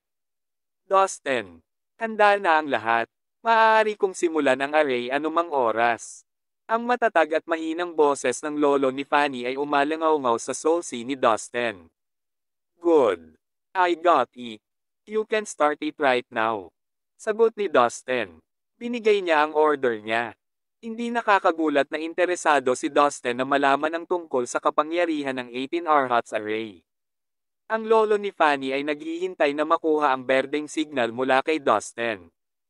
Dustin, handa na ang lahat. Maaari kong simulan ang array anumang oras. Ang matatag at mahinang boses ng lolo ni Fanny ay umalangaw-ngaw sa soul sea ni Dustin. Good. I got it. You can start it right now. Sagot ni Dustin. Binigay niya ang order niya. Hindi nakakagulat na interesado si Dustin na malaman ang tungkol sa kapangyarihan ng eighteen Arhats Array. Ang lolo ni Fanny ay naghihintay na makuha ang berdeng signal mula kay Dustin.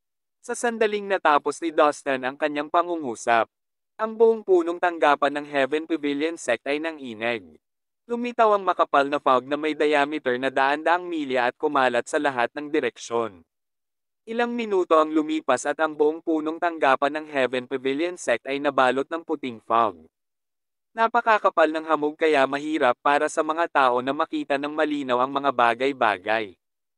Sa sandaling natapos ni Dustin ang kanyang pangungusap, ang buong punong tanggapan ng Heaven Pavilion Sect ay nangineg. Lumitaw ang makapal na fog na may diameter na daan-daang milya at kumalat sa lahat ng direksyon. Ilang minuto ang lumipas at ang buong punong tanggapan ng Heaven Pavilion Sect ay nabalot ng puting fog. Napakakapal ng hamog kaya mahirap para sa mga tao na makita ng malinaw ang mga bagay-bagay.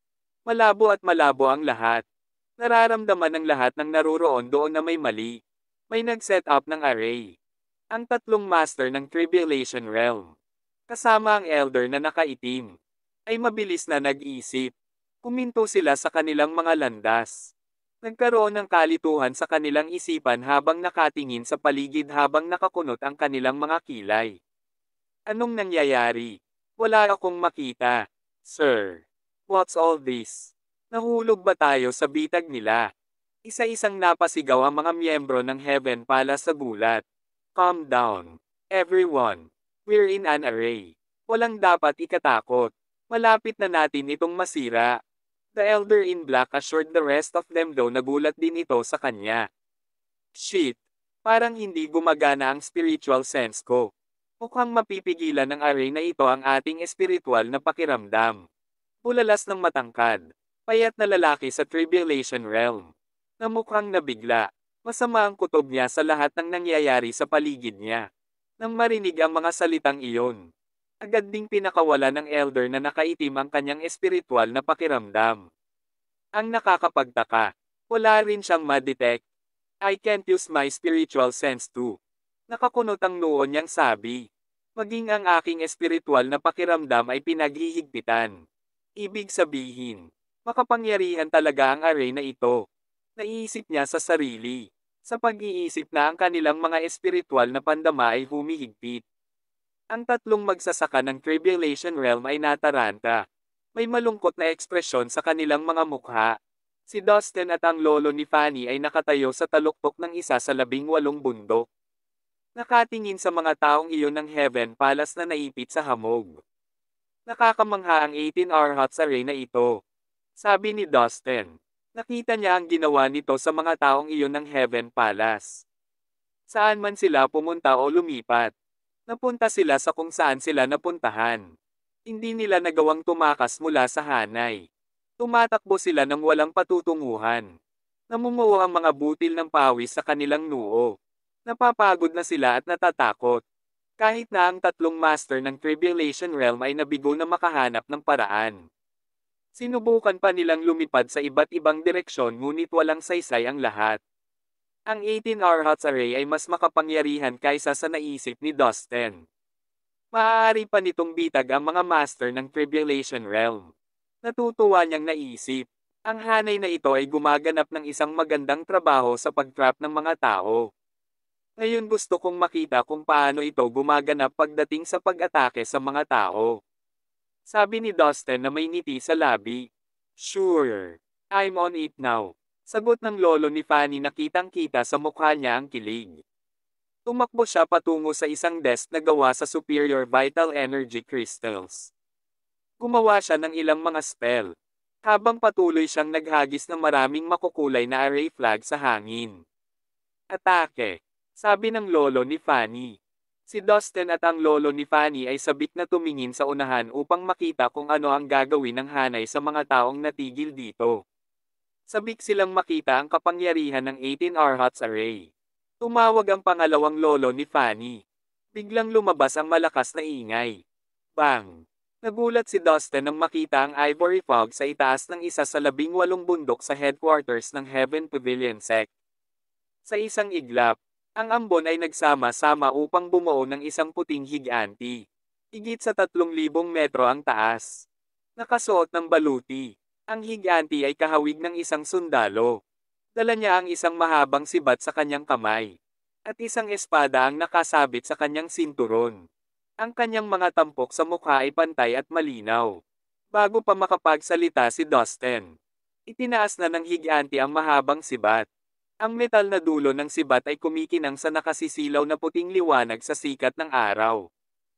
Malabo at malabo ang lahat. Nararamdaman ng lahat ng naruroon doon na may mali. May nag-set up ng array. Ang tatlong master ng Tribulation Realm, kasama ang elder na nakaitim, ay mabilis na nag-isip. Kuminto sila sa kanilang mga landas. Nagkaroon ng kalituhan sa kanilang isipan habang nakatingin sa paligid habang nakakunot ang kanilang mga kilay. Anong nangyayari? Wala akong makita. Sir, what's all this? Nahulog ba tayo sa bitag nila? Isa-isang napasigaw ang mga miyembro ng Heaven Palace sa gulat. Calm down, everyone. We're in an array. Walang dapat ikatakot. Malapit na natin itong masira. The elder in black assured the rest of them though nagulat din ito sa kanya. Shit, parang hindi gumagana ang spiritual sense ko. Mukhang mapipigilan ng array na ito ang ating espiritual na pakiramdam. Bulalas ng matangkad, payat na lalaki sa Tribulation Realm, na mukhang nabigla. Masama ang kutob niya sa lahat ng nangyayari sa paligid niya. Nang marinig ang mga salitang iyon, agad ding pinakawala ng elder na nakaitim ang kanyang espiritual na pakiramdam. Ang nakakapagtaka, wala rin siyang ma-detect. I can't use my spiritual sense too. Nakakunot ang noo niyang sabi. Maging ang aking espiritual na pakiramdam ay pinaghihigpitan. Ibig sabihin, makapangyarihan talaga ang array na ito. Naiisip niya sa sarili. Sa pag-iisip na ang kanilang mga espiritual na pandama ay humihigpit. Ang tatlong magsasaka ng Tribulation Realm ay nataranta. May malungkot na ekspresyon sa kanilang mga mukha. Si Dustin at ang lolo ni Fanny ay nakatayo sa taluktok ng isa sa labing walong bundok. Nakatingin sa mga taong iyon ng Heaven Palace na naipit sa hamog. Nakakamangha ang eighteen Arhats Array na ito. Sabi ni Dustin. Nakita niya ang ginawa nito sa mga taong iyon ng Heaven Palace. Saan man sila pumunta o lumipat. Napunta sila sa kung saan sila napuntahan. Hindi nila nagawang tumakas mula sa hanay. Tumatakbo sila ng walang patutunguhan. Namumuo ang mga butil ng pawis sa kanilang noo. Napapagod na sila at natatakot. Kahit na ang tatlong master ng Tribulation Realm ay nabigo na makahanap ng paraan. Sinubukan pa nilang lumipad sa iba't ibang direksyon ngunit walang saysay ang lahat. Ang eighteen Arhats Array ay mas makapangyarihan kaysa sa naisip ni Dustin. Maaari pa nitong bitag ang mga master ng Tribulation Realm. Natutuwa niyang naisip. Ang hanay na ito ay gumaganap ng isang magandang trabaho sa pag-trap ng mga tao. Ngayon gusto kong makita kung paano ito gumaganap pagdating sa pag-atake sa mga tao. Sabi ni Dustin na may ngiti sa labi. Sure, I'm on it now. Sagot ng lolo ni Fanny na kitang-kita sa mukha niya ang kilig. Tumakbo siya patungo sa isang desk na gawa sa superior vital energy crystals. Gumawa siya ng ilang mga spell, habang patuloy siyang naghagis ng maraming makukulay na array flag sa hangin. Atake, sabi ng lolo ni Fanny. Si Dustin at ang lolo ni Fanny ay sabik na tumingin sa unahan upang makita kung ano ang gagawin ng hanay sa mga taong natigil dito. Sabik silang makita ang kapangyarihan ng eighteen Arhats Array. Tumawag ang pangalawang lolo ni Fanny. Biglang lumabas ang malakas na ingay. Bang! Nagulat si Dustin nang makita ang ivory fog sa itaas ng isa sa labing walong bundok sa headquarters ng Heaven Pavilion Sect. Sa isang iglap, ang ambon ay nagsama-sama upang bumuo ng isang puting higanti. Higit sa tatlong libong metro ang taas. Nakasuot ng baluti. Ang higanti ay kahawig ng isang sundalo. Dala niya ang isang mahabang sibat sa kanyang kamay. At isang espada ang nakasabit sa kanyang sinturon. Ang kanyang mga tampok sa mukha ay pantay at malinaw. Bago pa makapagsalita si Dustin, itinaas na ng higanti ang mahabang sibat. Ang metal na dulo ng sibat ay kumikinang sa nakasisilaw na puting liwanag sa sikat ng araw.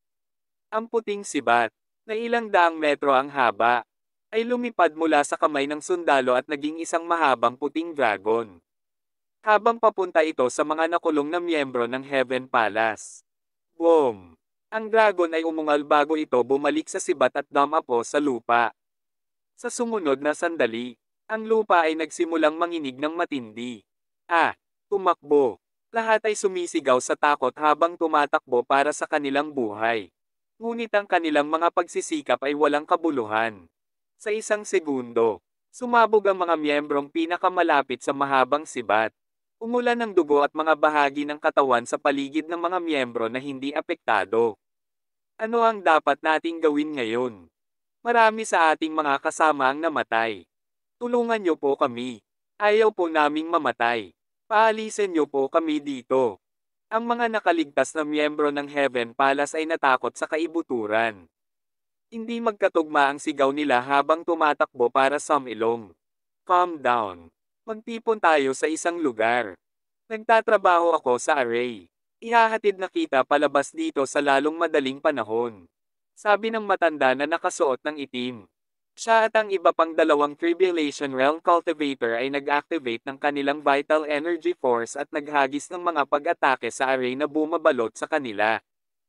Ang puting sibat, na ilang daang metro ang haba, ay lumipad mula sa kamay ng sundalo at naging isang mahabang puting dragon. Habang papunta ito sa mga nakulong na miyembro ng Heaven Palace. Boom! Ang dragon ay umungal bago ito bumalik sa sibat at dumapo sa lupa. Sa sumunod na sandali, ang lupa ay nagsimulang manginig ng matindi. Ah! Tumakbo! Lahat ay sumisigaw sa takot habang tumatakbo para sa kanilang buhay. Ngunit ang kanilang mga pagsisikap ay walang kabuluhan. Sa isang segundo, sumabog ang mga miyembrong pinakamalapit sa mahabang sibat. Umulan ng dugo at mga bahagi ng katawan sa paligid ng mga miyembro na hindi apektado. Ano ang dapat nating gawin ngayon? Marami sa ating mga kasama ang namatay. Tulungan niyo po kami. Ayaw po naming mamatay. Paalisin niyo po kami dito. Ang mga nakaligtas na miyembro ng Heaven Palace ay natakot sa kaibuturan. Hindi magkatugma ang sigaw nila habang tumatakbo para sa ilong. Calm down. Magtipon tayo sa isang lugar. Nagtatrabaho ako sa array. Ihahatid na kita palabas dito sa lalong madaling panahon. Sabi ng matanda na nakasuot ng itim. Siya at ang iba pang dalawang Tribulation Realm Cultivator ay nag-activate ng kanilang Vital Energy Force at naghagis ng mga pag-atake sa array na bumabalot sa kanila.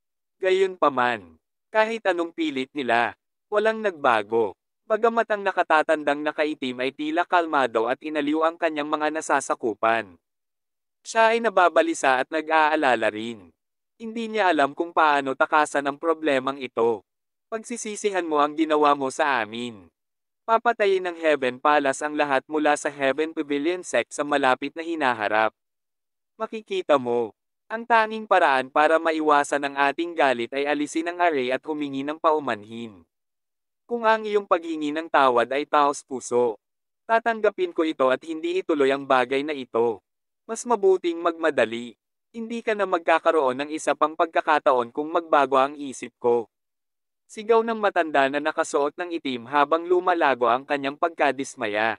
Gayunpaman, kahit anong pilit nila, walang nagbago. Bagamat ang nakatatandang nakaitim ay tila kalmado at inaliw ang kanyang mga nasasakupan. Siya ay nababalisa at nag-aalala rin. Hindi niya alam kung paano takasan ang problemang ito. Pagsisisihan mo ang ginawa mo sa amin. Papatayin ng Heaven Palace ang lahat mula sa Heaven Pavilion sect sa malapit na hinaharap. Makikita mo, ang tanging paraan para maiwasan ang ating galit ay alisin ang array at humingi ng paumanhin. Kung ang iyong paghingi ng tawad ay taos puso, tatanggapin ko ito at hindi ituloy ang bagay na ito. Mas mabuting magmadali. Hindi ka na magkakaroon ng isa pang pagkakataon kung magbago ang isip ko. Sigaw ng matanda na nakasuot ng itim habang lumalago ang kanyang pagkadismaya.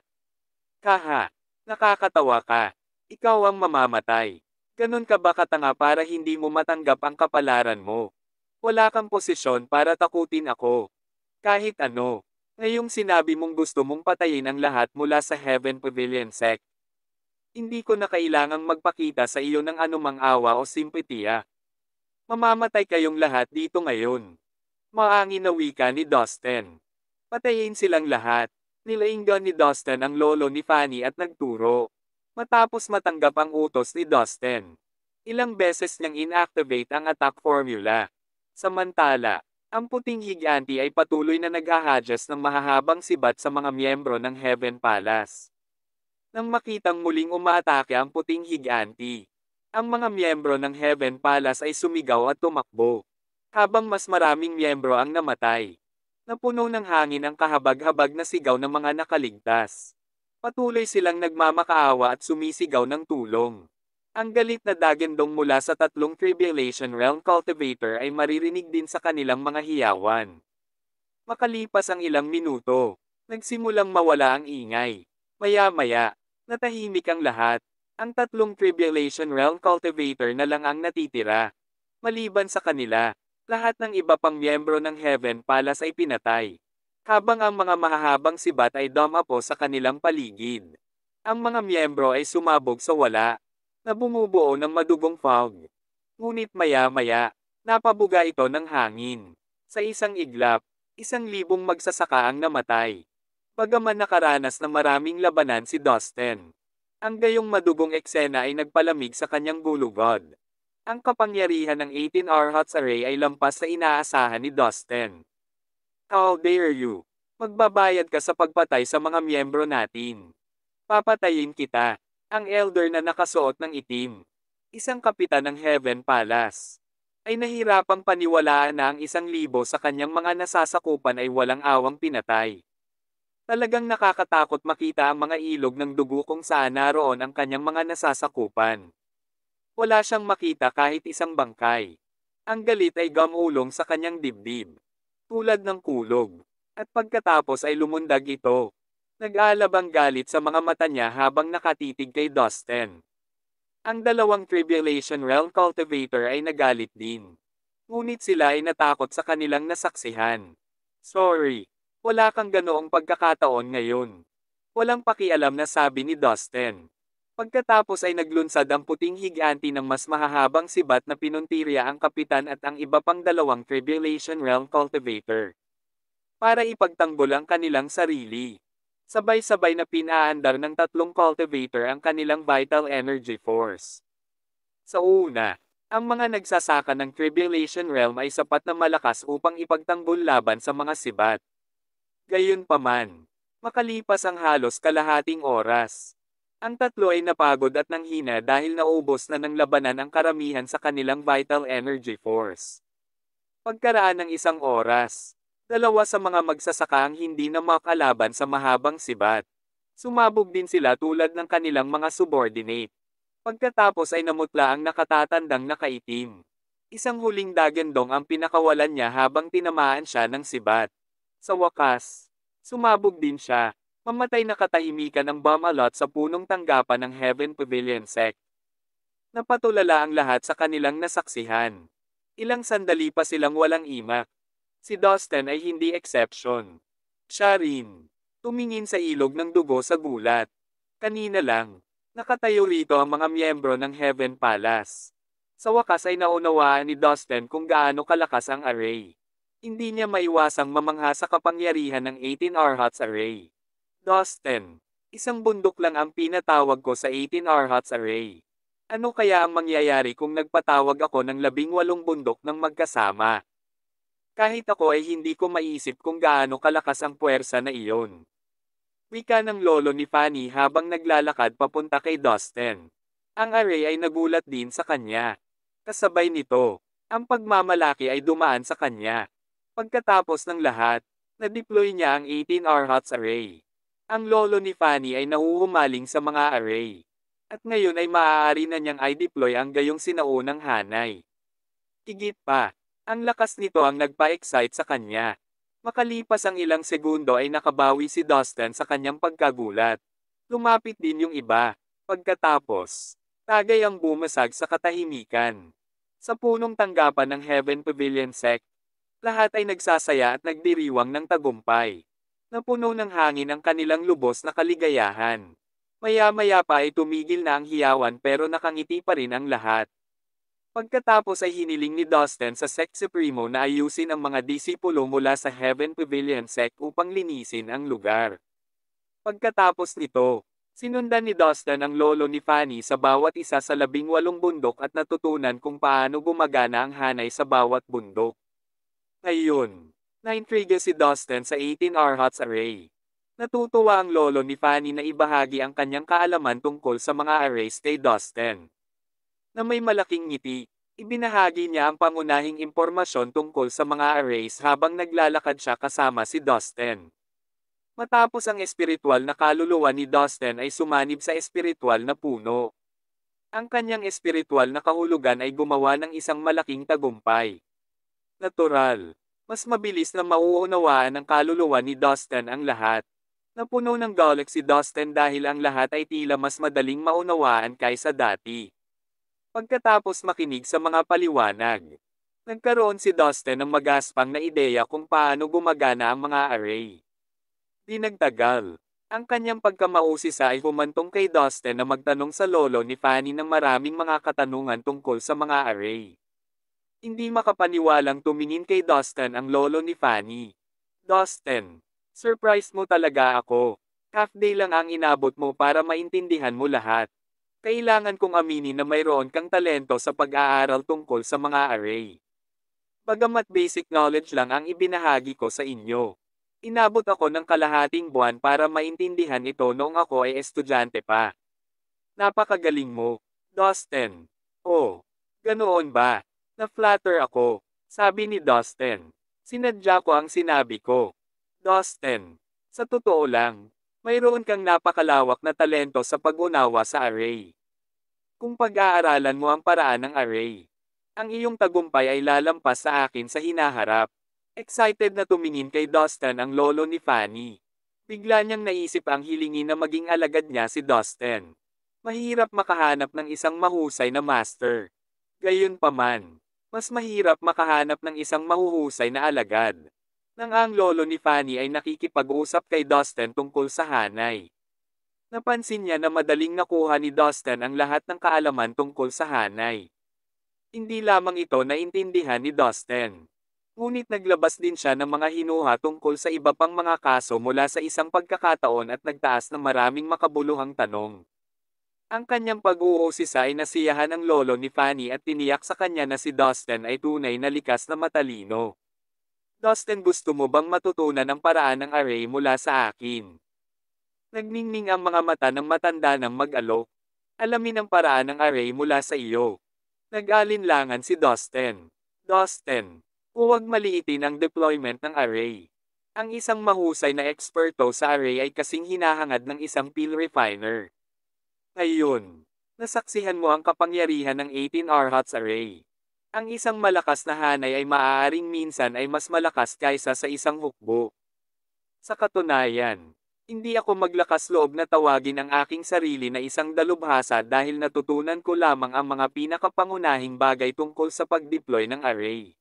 Kaha, nakakatawa ka. Ikaw ang mamamatay. Ganon ka ba katanga para hindi mo matanggap ang kapalaran mo? Wala kang posisyon para takutin ako. Kahit ano, ngayong sinabi mong gusto mong patayin ang lahat mula sa Heaven Pavilion sect. Hindi ko na kailangang magpakita sa iyo ng anumang awa o simpatiya. Mamamatay kayong lahat dito ngayon. Maangin na wika ni Dustin. Patayin silang lahat. Nilainggan ni Dustin ang lolo ni Fanny at nagturo. Matapos matanggap ang utos ni Dustin. Ilang beses niyang inactivate ang attack formula. Samantala, ang puting higanti ay patuloy na naghahadjas ng mahahabang sibat sa mga miyembro ng Heaven Palace. Nang makitang muling umaatake ang puting higanti, ang mga miyembro ng Heaven Palace ay sumigaw at tumakbo. Habang mas maraming miyembro ang namatay. Napuno ng hangin ang kahabag-habag na sigaw ng mga nakaligtas. Patuloy silang nagmamakaawa at sumisigaw ng tulong. Ang galit na dagendong mula sa tatlong Tribulation Realm Cultivator ay maririnig din sa kanilang mga hiyawan. Makalipas ang ilang minuto, nagsimulang mawala ang ingay. Maya-maya, natahimik ang lahat. Ang tatlong Tribulation Realm Cultivator na lang ang natitira. Maliban sa kanila, lahat ng iba pang miyembro ng Heaven Palace ay pinatay. Habang ang mga mahahabang sibat ay dumapo sa kanilang paligid. Ang mga miyembro ay sumabog sa wala. Na bumubuo ng madugong fog. Ngunit maya-maya, napabuga ito ng hangin. Sa isang iglap, isang libong magsasaka ang namatay. Bagaman nakaranas ng maraming labanan si Dustin. Ang gayong madugong eksena ay nagpalamig sa kanyang gulugod. Ang kapangyarihan ng eighteen Arhats Array ay lampas sa inaasahan ni Dustin. How dare you? Magbabayad ka sa pagpatay sa mga miyembro natin. Papatayin kita. Ang elder na nakasuot ng itim, isang kapitan ng Heaven Palace, ay nahirapang paniwalaan na ang isang libo sa kanyang mga nasasakupan ay walang awang pinatay. Talagang nakakatakot makita ang mga ilog ng dugo kung saan naroon ang kanyang mga nasasakupan. Wala siyang makita kahit isang bangkay. Ang galit ay gamulong sa kanyang dibdib, tulad ng kulog, at pagkatapos ay lumundag ito. Nag-aalabang galit sa mga mata niya habang nakatitig kay Dustin. Ang dalawang Tribulation Realm Cultivator ay nagalit din. Ngunit sila ay natakot sa kanilang nasaksihan. Sorry, wala kang ganoong pagkakataon ngayon. Walang pakialam na sabi ni Dustin. Pagkatapos ay naglunsad ang puting higanti ng mas mahahabang sibat na pinuntirya ang kapitan at ang iba pang dalawang Tribulation Realm Cultivator. Para ipagtanggol ang kanilang sarili. Sabay-sabay na pinaandar ng tatlong cultivator ang kanilang vital energy force. Sa una, ang mga nagsasaka ng Tribulation Realm ay sapat na malakas upang ipagtanggol laban sa mga sibat. Gayunpaman, makalipas ang halos kalahating oras, ang tatlo ay napagod at nanghina dahil naubos na ng labanan ang karamihan sa kanilang vital energy force. Pagkaraan ng isang oras, dalawa sa mga magsasaka ang hindi na makalaban sa mahabang sibat. Sumabog din sila tulad ng kanilang mga subordinate. Pagkatapos ay namutla ang nakatatandang nakaitim. Isang huling dagandong ang pinakawalan niya habang tinamaan siya ng sibat. Sa wakas, sumabog din siya. Mamatay na katahimikan ang Bamalot sa punong tanggapan ng Heaven Pavilion Sect. Napatulala ang lahat sa kanilang nasaksihan. Ilang sandali pa silang walang imak. Si Dustin ay hindi exception. Siya rin. Tumingin sa ilog ng dugo sa gulat. Kanina lang, nakatayo rito ang mga miyembro ng Heaven Palace. Sa wakas ay naunawaan ni Dustin kung gaano kalakas ang array. Hindi niya maiwasang mamangha sa kapangyarihan ng eighteen Arhats Array. Dustin, isang bundok lang ang pinatawag ko sa eighteen Arhats Array. Ano kaya ang mangyayari kung nagpatawag ako ng labing walong bundok ng magkasama? Kahit ako ay hindi ko maisip kung gaano kalakas ang puwersa na iyon. Wika ng lolo ni Fanny habang naglalakad papunta kay Dustin. Ang array ay nagulat din sa kanya. Kasabay nito, ang pagmamalaki ay dumaan sa kanya. Pagkatapos ng lahat, na-deploy niya ang eighteen Arhats Array. Ang lolo ni Fanny ay nahuhumaling sa mga array. At ngayon ay maaari na niyang i-deploy ang gayong sinaunang hanay. Higit pa, ang lakas nito ang nagpa-excite sa kanya. Makalipas ang ilang segundo ay nakabawi si Dustin sa kanyang pagkagulat. Lumapit din yung iba. Pagkatapos, tagay ang bumasag sa katahimikan. Sa punong tanggapan ng Heaven Pavilion Sect, lahat ay nagsasaya at nagdiriwang ng tagumpay. Napuno ng hangin ang kanilang lubos na kaligayahan. Maya-maya pa ay tumigil na ang hiyawan pero nakangiti pa rin ang lahat. Pagkatapos ay hiniling ni Dustin sa Sect Supremo na ayusin ang mga disipulo mula sa Heaven Pavilion Sect upang linisin ang lugar. Pagkatapos nito, sinundan ni Dustin ang lolo ni Fanny sa bawat isa sa labing walong bundok at natutunan kung paano gumagana ang hanay sa bawat bundok. Ngayon, na-intriga si Dustin sa eighteen Arhats Array. Natutuwa ang lolo ni Fanny na ibahagi ang kanyang kaalaman tungkol sa mga arrays kay Dustin. Na may malaking ngiti, ibinahagi niya ang pangunahing impormasyon tungkol sa mga arrays habang naglalakad siya kasama si Dustin. Matapos ang espiritual na kaluluwa ni Dustin ay sumanib sa espiritual na puno. Ang kanyang espiritual na kahulugan ay gumawa ng isang malaking tagumpay. Natural. Mas mabilis na mauunawaan ng kaluluwa ni Dustin ang lahat. Napuno ng galak si Dustin dahil ang lahat ay tila mas madaling maunawaan kaysa dati. Pagkatapos makinig sa mga paliwanag, nagkaroon si Dustin ng magaspang na ideya kung paano gumagana ang mga array. Di nagtagal, ang kanyang pagkamausisa ay humantong kay Dustin na magtanong sa lolo ni Fanny ng maraming mga katanungan tungkol sa mga array. Hindi makapaniwalang tumingin kay Dustin ang lolo ni Fanny. Dustin, surprise mo talaga ako. Half day lang ang inabot mo para maintindihan mo lahat. Kailangan kong aminin na mayroon kang talento sa pag-aaral tungkol sa mga array. Bagamat basic knowledge lang ang ibinahagi ko sa inyo. Inabot ako ng kalahating buwan para maintindihan ito noong ako ay estudyante pa. Napakagaling mo, Dustin. Oh, ganoon ba? Na-flatter ako, sabi ni Dustin. Sinadya ko ang sinabi ko. Dustin, sa totoo lang, mayroon kang napakalawak na talento sa pag-unawa sa array. Kung pag-aaralan mo ang paraan ng array, ang iyong tagumpay ay lalampas sa akin sa hinaharap. Excited na tumingin kay Dustin ang lolo ni Fanny. Bigla niyang naisip ang hilingin na maging alagad niya si Dustin. Mahirap makahanap ng isang mahusay na master. Gayunpaman, mas mahirap makahanap ng isang mahuhusay na alagad. Nang ang lolo ni Fanny ay nakikipag-usap kay Dustin tungkol sa hanay. Napansin niya na madaling nakuha ni Dustin ang lahat ng kaalaman tungkol sa hanay. Hindi lamang ito naintindihan ni Dustin. Ngunit naglabas din siya ng mga hinuha tungkol sa iba pang mga kaso mula sa isang pagkakataon at nagtaas ng maraming makabuluhang tanong. Ang kanyang pag-uusisa ay nasiyahan ng lolo ni Fanny at tiniyak sa kanya na si Dustin ay tunay na likas na matalino. Dustin, gusto mo bang matutunan ang paraan ng array mula sa akin? Nagningning ang mga mata ng matanda ng mag-alok. Alamin ang paraan ng array mula sa iyo. Nag-alinlangan si Dustin. Dustin, huwag maliitin ang deployment ng array. Ang isang mahusay na eksperto sa array ay kasing hinahangad ng isang peel refiner. Ngayon, nasaksihan mo ang kapangyarihan ng eighteen Arhats array. Ang isang malakas na hanay ay maaaring minsan ay mas malakas kaysa sa isang hukbo. Sa katunayan, hindi ako maglakas loob na tawagin ang aking sarili na isang dalubhasa dahil natutunan ko lamang ang mga pinakapangunahing bagay tungkol sa pag-deploy ng array.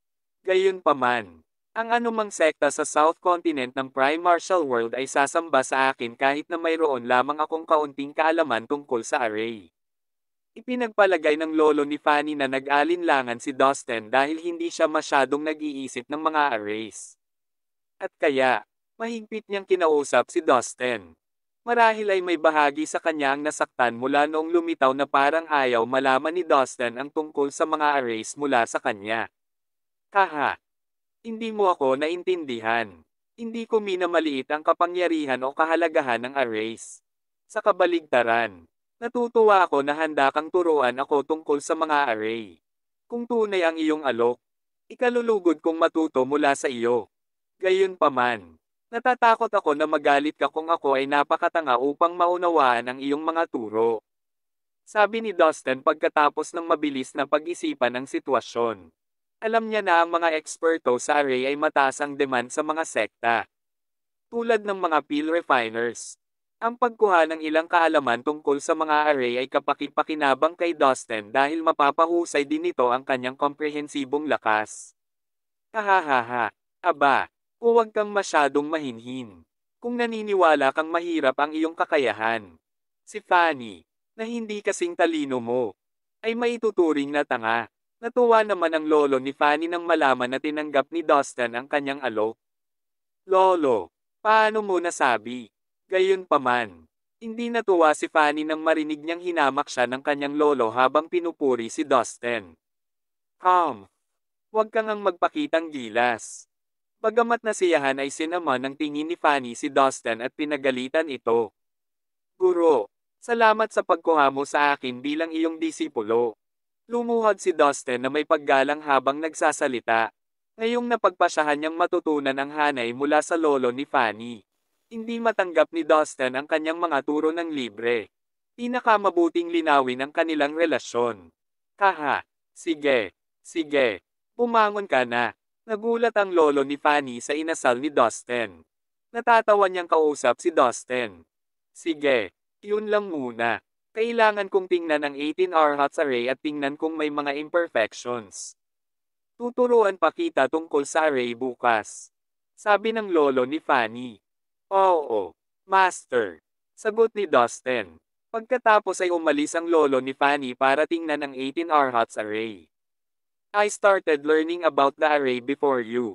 Gayunpaman, ang anumang sekta sa South Continent ng Prime Martial World ay sasamba sa akin kahit na mayroon lamang akong kaunting kaalaman tungkol sa array. Ipinagpalagay ng lolo ni Fanny na nag-alinlangan si Dustin dahil hindi siya masyadong nag-iisip ng mga arrays. At kaya, mahigpit niyang kinausap si Dustin. Marahil ay may bahagi sa kanya ang nasaktan mula noong lumitaw na parang ayaw malaman ni Dustin ang tungkol sa mga arrays mula sa kanya. Haha! Hindi mo ako naintindihan. Hindi ko minamaliit ang kapangyarihan o kahalagahan ng arrays. Sa kabaligtaran, natutuwa ako na handa kang turuan ako tungkol sa mga array. Kung tunay ang iyong alok, ikalulugod kong matuto mula sa iyo. Gayunpaman, natatakot ako na magalit ka kung ako ay napakatanga upang maunawaan ang iyong mga turo. Sabi ni Dustin pagkatapos ng mabilis na pag-isipan ng sitwasyon. Alam niya na ang mga eksperto sa array ay mataas ang demand sa mga sekta. Tulad ng mga peel refiners. Ang pagkuha ng ilang kaalaman tungkol sa mga array ay kapaki-pakinabang kay Dustin dahil mapapahusay din nito ang kanyang komprehensibong lakas. Hahaha, aba, huwag kang masyadong mahinhin. Kung naniniwala kang mahirap ang iyong kakayahan. Si Fanny, na hindi kasing talino mo, ay maituturing na tanga. Natuwa naman ang lolo ni Fanny nang malaman na tinanggap ni Dustin ang kanyang alok. Lolo, paano mo nasabi? Gayunpaman, hindi natuwa si Fanny nang marinig niyang hinamak siya ng kanyang lolo habang pinupuri si Dustin. Calm. Huwag kang ang magpakitang gilas. Bagamat nasiyahan ay sinama ng tingin ni Fanny si Dustin at pinagalitan ito. Guro, salamat sa pagkuha mo sa akin bilang iyong disipulo. Lumuhod si Dustin na may paggalang habang nagsasalita. Ngayong napagpasyahan niyang matutunan ang hanay mula sa lolo ni Fanny. Hindi matanggap ni Dustin ang kanyang mga turo ng libre. Pinakamabuting linawin ang kanilang relasyon. Haha, sige, sige, bumangon ka na. Nagulat ang lolo ni Fanny sa inasal ni Dustin. Natatawa niyang kausap si Dustin. Sige, yun lang muna. Kailangan kong tingnan ang eighteen Arhats array at tingnan kung may mga imperfections. Tuturuan pa kita tungkol sa array bukas. Sabi ng lolo ni Fanny. Oo, Master. Sagot ni Dustin. Pagkatapos ay umalis ang lolo ni Fanny para tingnan ang eighteen Arhats array. I started learning about the array before you.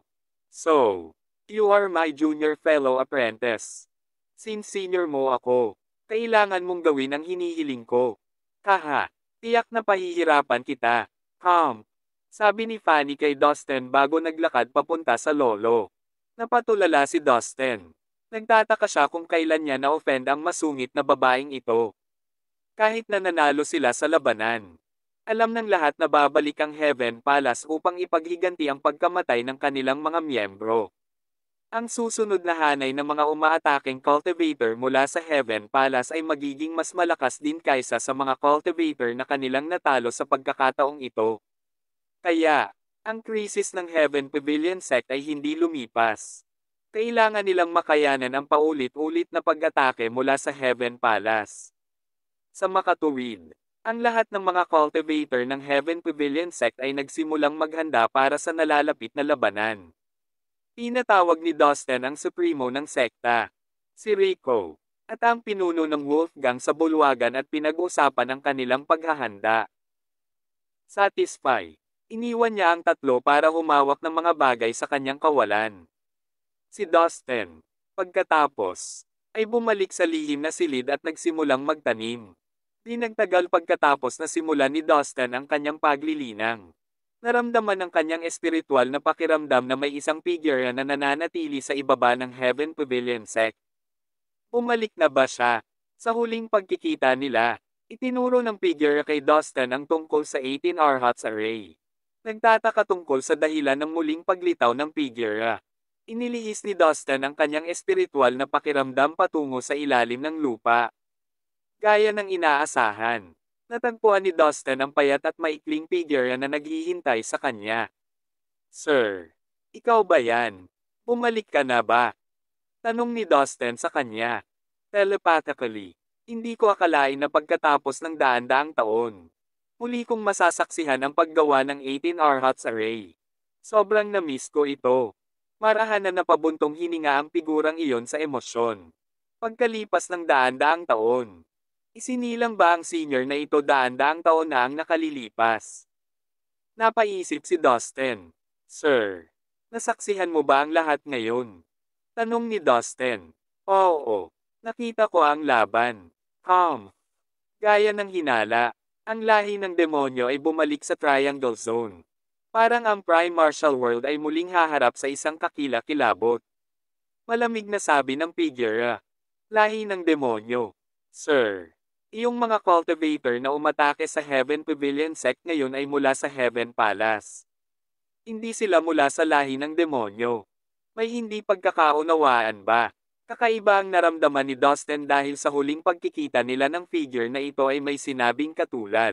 So, you are my junior fellow apprentice. Since senior mo ako, kailangan mong gawin ang hinihiling ko. Haha, tiyak na pahihirapan kita. Calm. Sabi ni Fanny kay Dustin bago naglakad papunta sa lolo. Napatulala si Dustin. Nagtataka siya kung kailan niya na-offend ang masungit na babaeng ito. Kahit na nanalo sila sa labanan. Alam ng lahat na babalik ang Heaven Palace upang ipaghiganti ang pagkamatay ng kanilang mga miyembro. Ang susunod na hanay ng mga umaataking cultivator mula sa Heaven Palace ay magiging mas malakas din kaysa sa mga cultivator na kanilang natalo sa pagkakataong ito. Kaya, ang krisis ng Heaven Pavilion sect ay hindi lumipas. Kailangan nilang makayanan ang paulit-ulit na pag-atake mula sa Heaven Palace. Sa makatuwid, ang lahat ng mga cultivator ng Heaven Pavilion Sect ay nagsimulang maghanda para sa nalalapit na labanan. Tinatawag ni Dustin ang supremo ng sekta, si Rico, at ang pinuno ng Wolfgang sa bulwagan at pinag-usapan ang kanilang paghahanda. Satisfy, iniwan niya ang tatlo para humawak ng mga bagay sa kanyang kawalan. Si Dustin, pagkatapos, ay bumalik sa lihim na silid at nagsimulang magtanim. Di nagtagal pagkatapos na simulan ni Dustin ang kanyang paglilinang. Naramdaman ng kanyang espiritual na pakiramdam na may isang figure na nananatili sa ibaba ng Heaven Pavilion Sect. Bumalik na ba siya? Sa huling pagkikita nila, itinuro ng figure kay Dustin ang tungkol sa eighteen Arhats Array. Nagtataka tungkol sa dahilan ng muling paglitaw ng figure. Inilihis ni Dustin ang kanyang espiritual na pakiramdam patungo sa ilalim ng lupa. Gaya ng inaasahan, natagpuan ni Dustin ang payat at maikling figure na naghihintay sa kanya. Sir, ikaw ba yan? Bumalik ka na ba? Tanong ni Dustin sa kanya. Telepathically, hindi ko akalain na pagkatapos ng daan-daang taon, muli kong masasaksihan ang paggawa ng eighteen Arhats Array. Sobrang na-miss ko ito. Marahan na napabuntong hininga ang figurang iyon sa emosyon. Pagkalipas ng daan-daang taon, isinilang ba ang senior na ito daan-daang taon na ang nakalilipas? Napaisip si Dustin. Sir, nasaksihan mo ba ang lahat ngayon? Tanong ni Dustin. Oo, nakita ko ang laban. Calm. Gaya ng hinala, ang lahi ng demonyo ay bumalik sa Triangle Zone. Parang ang Prime Martial World ay muling haharap sa isang kakila-kilabot. Malamig na sabi ng figure. Lahi ng demonyo. Sir, iyong mga cultivator na umatake sa Heaven Pavilion Sect ngayon ay mula sa Heaven Palace. Hindi sila mula sa lahi ng demonyo. May hindi pagkakaunawaan ba? Kakaiba ang naramdaman ni Dustin dahil sa huling pagkikita nila ng figure na ito ay may sinabing katulad.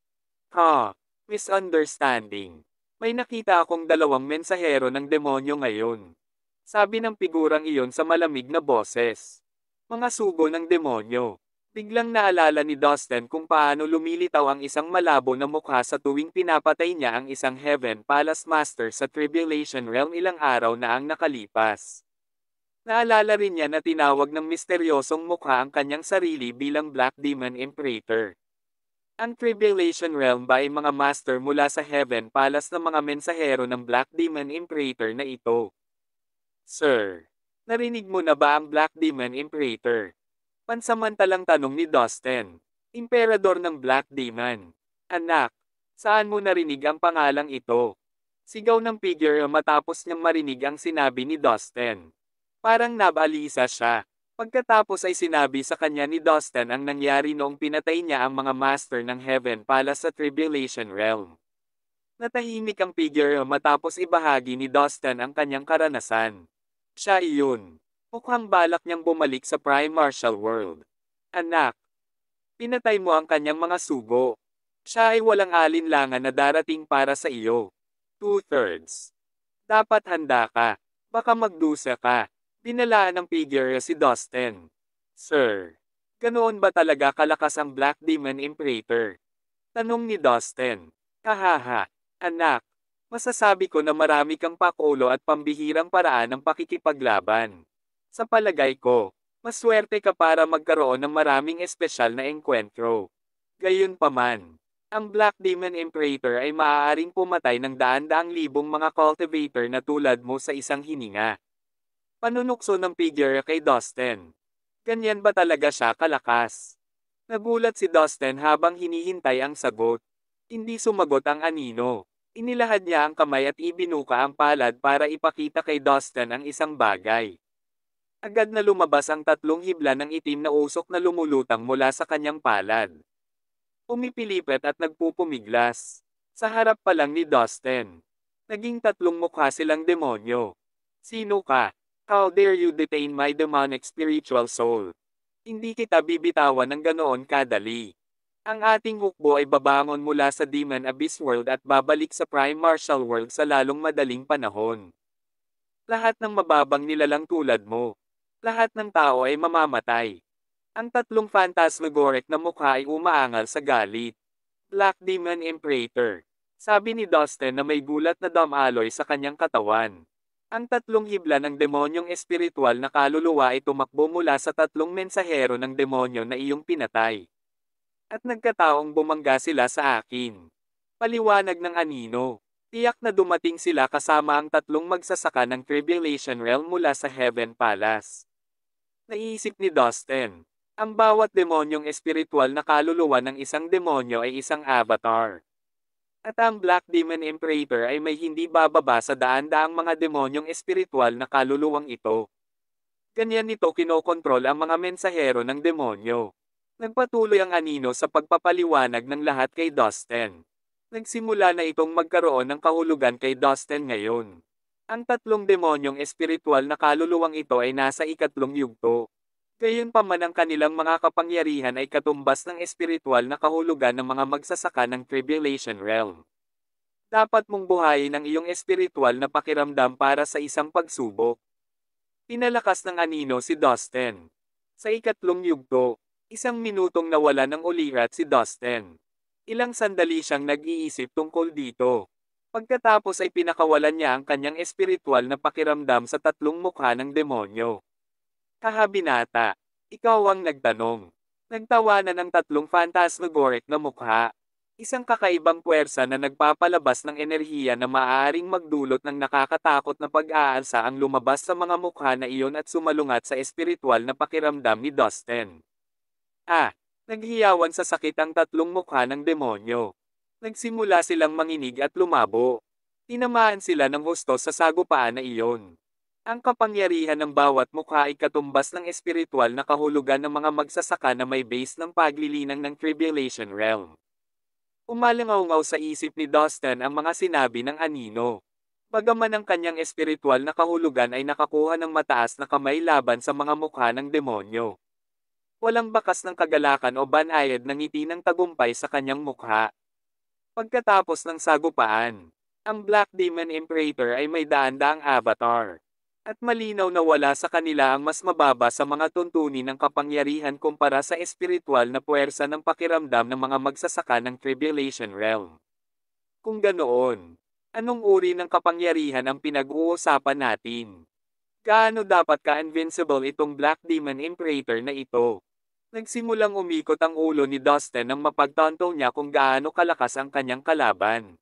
Ha, misunderstanding. May nakita akong dalawang mensahero ng demonyo ngayon. Sabi ng figurang iyon sa malamig na boses. Mga sugo ng demonyo. Biglang naalala ni Dustin kung paano lumilitaw ang isang malabo na mukha sa tuwing pinapatay niya ang isang Heaven Palace Master sa Tribulation Realm ilang araw na ang nakalipas. Naalala rin niya na tinawag ng misteryosong mukha ang kanyang sarili bilang Black Demon Imperator. Ang Tribulation Realm ba ay mga master mula sa Heaven Palace na mga mensahero ng Black Demon Imperator na ito? Sir, narinig mo na ba ang Black Demon Imperator? Pansamantalang tanong ni Dustin. Emperador ng Black Demon. Anak, saan mo narinig ang pangalang ito? Sigaw ng figure matapos niyang marinig ang sinabi ni Dustin. Parang nabalisa siya. Pagkatapos ay sinabi sa kanya ni Dustin ang nangyari noong pinatay niya ang mga master ng Heaven Palace sa Tribulation Realm. Natahimik ang figure matapos ibahagi ni Dustin ang kanyang karanasan. Siya iyon. Mukhang balak niyang bumalik sa Prime Martial World. Anak, pinatay mo ang kanyang mga sugo. Siya ay walang alinlangan na darating para sa iyo. Two-thirds. Dapat handa ka. Baka magdusa ka. Binalaan ng figure si Dustin. Sir, ganoon ba talaga kalakas ang Black Demon Imperator? Tanong ni Dustin. Kahaha, anak, masasabi ko na marami kang pakulo at pambihirang paraan ng pakikipaglaban. Sa palagay ko, maswerte ka para magkaroon ng maraming espesyal na engkwentro. Gayunpaman, ang Black Demon Imperator ay maaaring pumatay ng daan-daang libong mga cultivator na tulad mo sa isang hininga. Panunukso ng figure kay Dustin. Ganyan ba talaga siya kalakas? Nagulat si Dustin habang hinihintay ang sagot. Hindi sumagot ang anino. Inilahad niya ang kamay at ibinuka ang palad para ipakita kay Dustin ang isang bagay. Agad na lumabas ang tatlong hibla ng itim na usok na lumulutang mula sa kanyang palad. Pumipilipit at nagpupumiglas. Sa harap pa lang ni Dustin. Naging tatlong mukha silang demonyo. Sino ka? How dare you detain my demonic spiritual soul? Hindi kita bibitawan ng ganoon kadali. Ang ating hukbo ay babangon mula sa Demon Abyss World at babalik sa Prime Martial World sa lalong madaling panahon. Lahat ng mababang nilalang tulad mo. Lahat ng tao ay mamamatay. Ang tatlong phantasmagoric na mukha ay umaangal sa galit. Black Demon Imperator. Sabi ni Dustin na may gulat na damaloy sa kanyang katawan. Ang tatlong hibla ng demonyong espiritual na kaluluwa ay tumakbo mula sa tatlong mensahero ng demonyo na iyong pinatay. At nagkataong bumangga sila sa akin. Paliwanag ng anino. Tiyak na dumating sila kasama ang tatlong magsasaka ng Tribulation Realm mula sa Heaven Palace. Naisip ni Dustin. Ang bawat demonyong espiritual na kaluluwa ng isang demonyo ay isang avatar. At ang Black Demon Imperator ay may hindi bababa sa daan-daang mga demonyong espiritual na kaluluwang ito. Ganyan nito kinokontrol ang mga mensahero ng demonyo. Nagpatuloy ang anino sa pagpapaliwanag ng lahat kay Dustin. Nagsimula na itong magkaroon ng kahulugan kay Dustin ngayon. Ang tatlong demonyong espiritual na kaluluwang ito ay nasa ikatlong yugto. Gayunpaman ang kanilang mga kapangyarihan ay katumbas ng espiritual na kahulugan ng mga magsasaka ng Tribulation Realm. Dapat mong buhayin ang iyong espiritual na pakiramdam para sa isang pagsubok. Pinalakas ng anino si Dustin. Sa ikatlong yugto, isang minutong nawala ng ulirat si Dustin. Ilang sandali siyang nag-iisip tungkol dito. Pagkatapos ay pinakawalan niya ang kanyang espiritual na pakiramdam sa tatlong mukha ng demonyo. Kahabinata, ikaw ang nagtanong. Nagtawanan ng tatlong phantasmagoric na mukha. Isang kakaibang puwersa na nagpapalabas ng enerhiya na maaaring magdulot ng nakakatakot na pag-aalsa ang lumabas sa mga mukha na iyon at sumalungat sa espiritual na pakiramdam ni Dustin. Ah! Naghiyawan sa sakit ang tatlong mukha ng demonyo. Nagsimula silang manginig at lumabo. Tinamaan sila ng husto sa sagupaan na iyon. Ang kapangyarihan ng bawat mukha ay katumbas ng espiritual na kahulugan ng mga magsasaka na may base ng paglilinang ng Tribulation Realm. Umalangaw-ngaw sa isip ni Dustin ang mga sinabi ng anino. Bagaman ang kanyang espiritual na kahulugan ay nakakuha ng mataas na kamay laban sa mga mukha ng demonyo. Walang bakas ng kagalakan o banayad ng ngiti ng tagumpay sa kanyang mukha. Pagkatapos ng sagupaan, ang Black Demon Imperator ay may daan-daang avatar. At malinaw na wala sa kanila ang mas mababa sa mga tuntunin ng kapangyarihan kumpara sa espiritual na puwersa ng pakiramdam ng mga magsasaka ng Tribulation Realm. Kung ganoon, anong uri ng kapangyarihan ang pinag-uusapan natin? Gaano dapat ka-invincible itong Black Demon Imperator na ito? Nagsimulang umikot ang ulo ni Dustin nang mapagtanto niya kung gaano kalakas ang kanyang kalaban.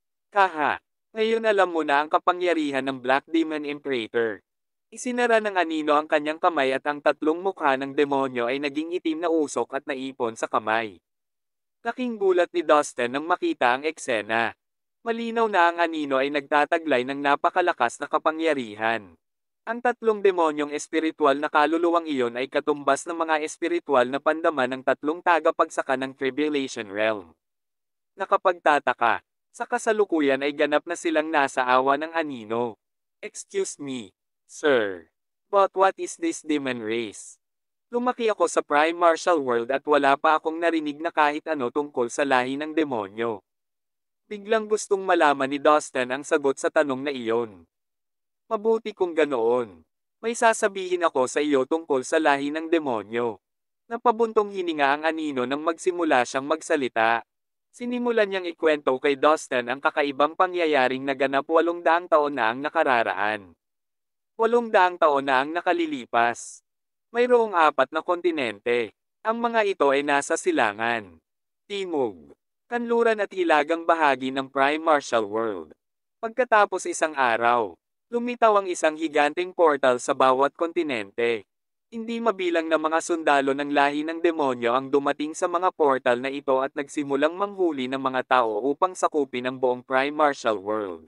Kaha! Ngayon alam mo na ang kapangyarihan ng Black Demon Imperator. Isinara ng anino ang kanyang kamay at ang tatlong mukha ng demonyo ay naging itim na usok at naipon sa kamay. Laking gulat ni Dustin nang makita ang eksena. Malinaw na ang anino ay nagtataglay ng napakalakas na kapangyarihan. Ang tatlong demonyong espiritual na kaluluwang iyon ay katumbas ng mga espiritual na pandaman ng tatlong tagapagsaka ng Tribulation Realm. Nakapagtataka, sa kasalukuyan ay ganap na silang nasa awa ng anino. Excuse me, sir. But what is this demon race? Lumaki ako sa Prime Martial World at wala pa akong narinig na kahit ano tungkol sa lahi ng demonyo. Biglang gustong malaman ni Dustin ang sagot sa tanong na iyon. Mabuti kung ganoon. May sasabihin ako sa iyo tungkol sa lahi ng demonyo. Napabuntong hininga ang anino nang magsimula siyang magsalita. Sinimulan niyang ikwento kay Dustin ang kakaibang pangyayaring naganap walong daang taon na ang nakararaan. Walong daang taon na ang nakalilipas. Mayroong apat na kontinente. Ang mga ito ay nasa silangan, timog, kanluran at hilagang bahagi ng Prime Martial World. Pagkatapos isang araw, lumitaw ang isang higanteng portal sa bawat kontinente. Hindi mabilang na mga sundalo ng lahi ng demonyo ang dumating sa mga portal na ito at nagsimulang manghuli ng mga tao upang sakupin ang buong Prime Martial World.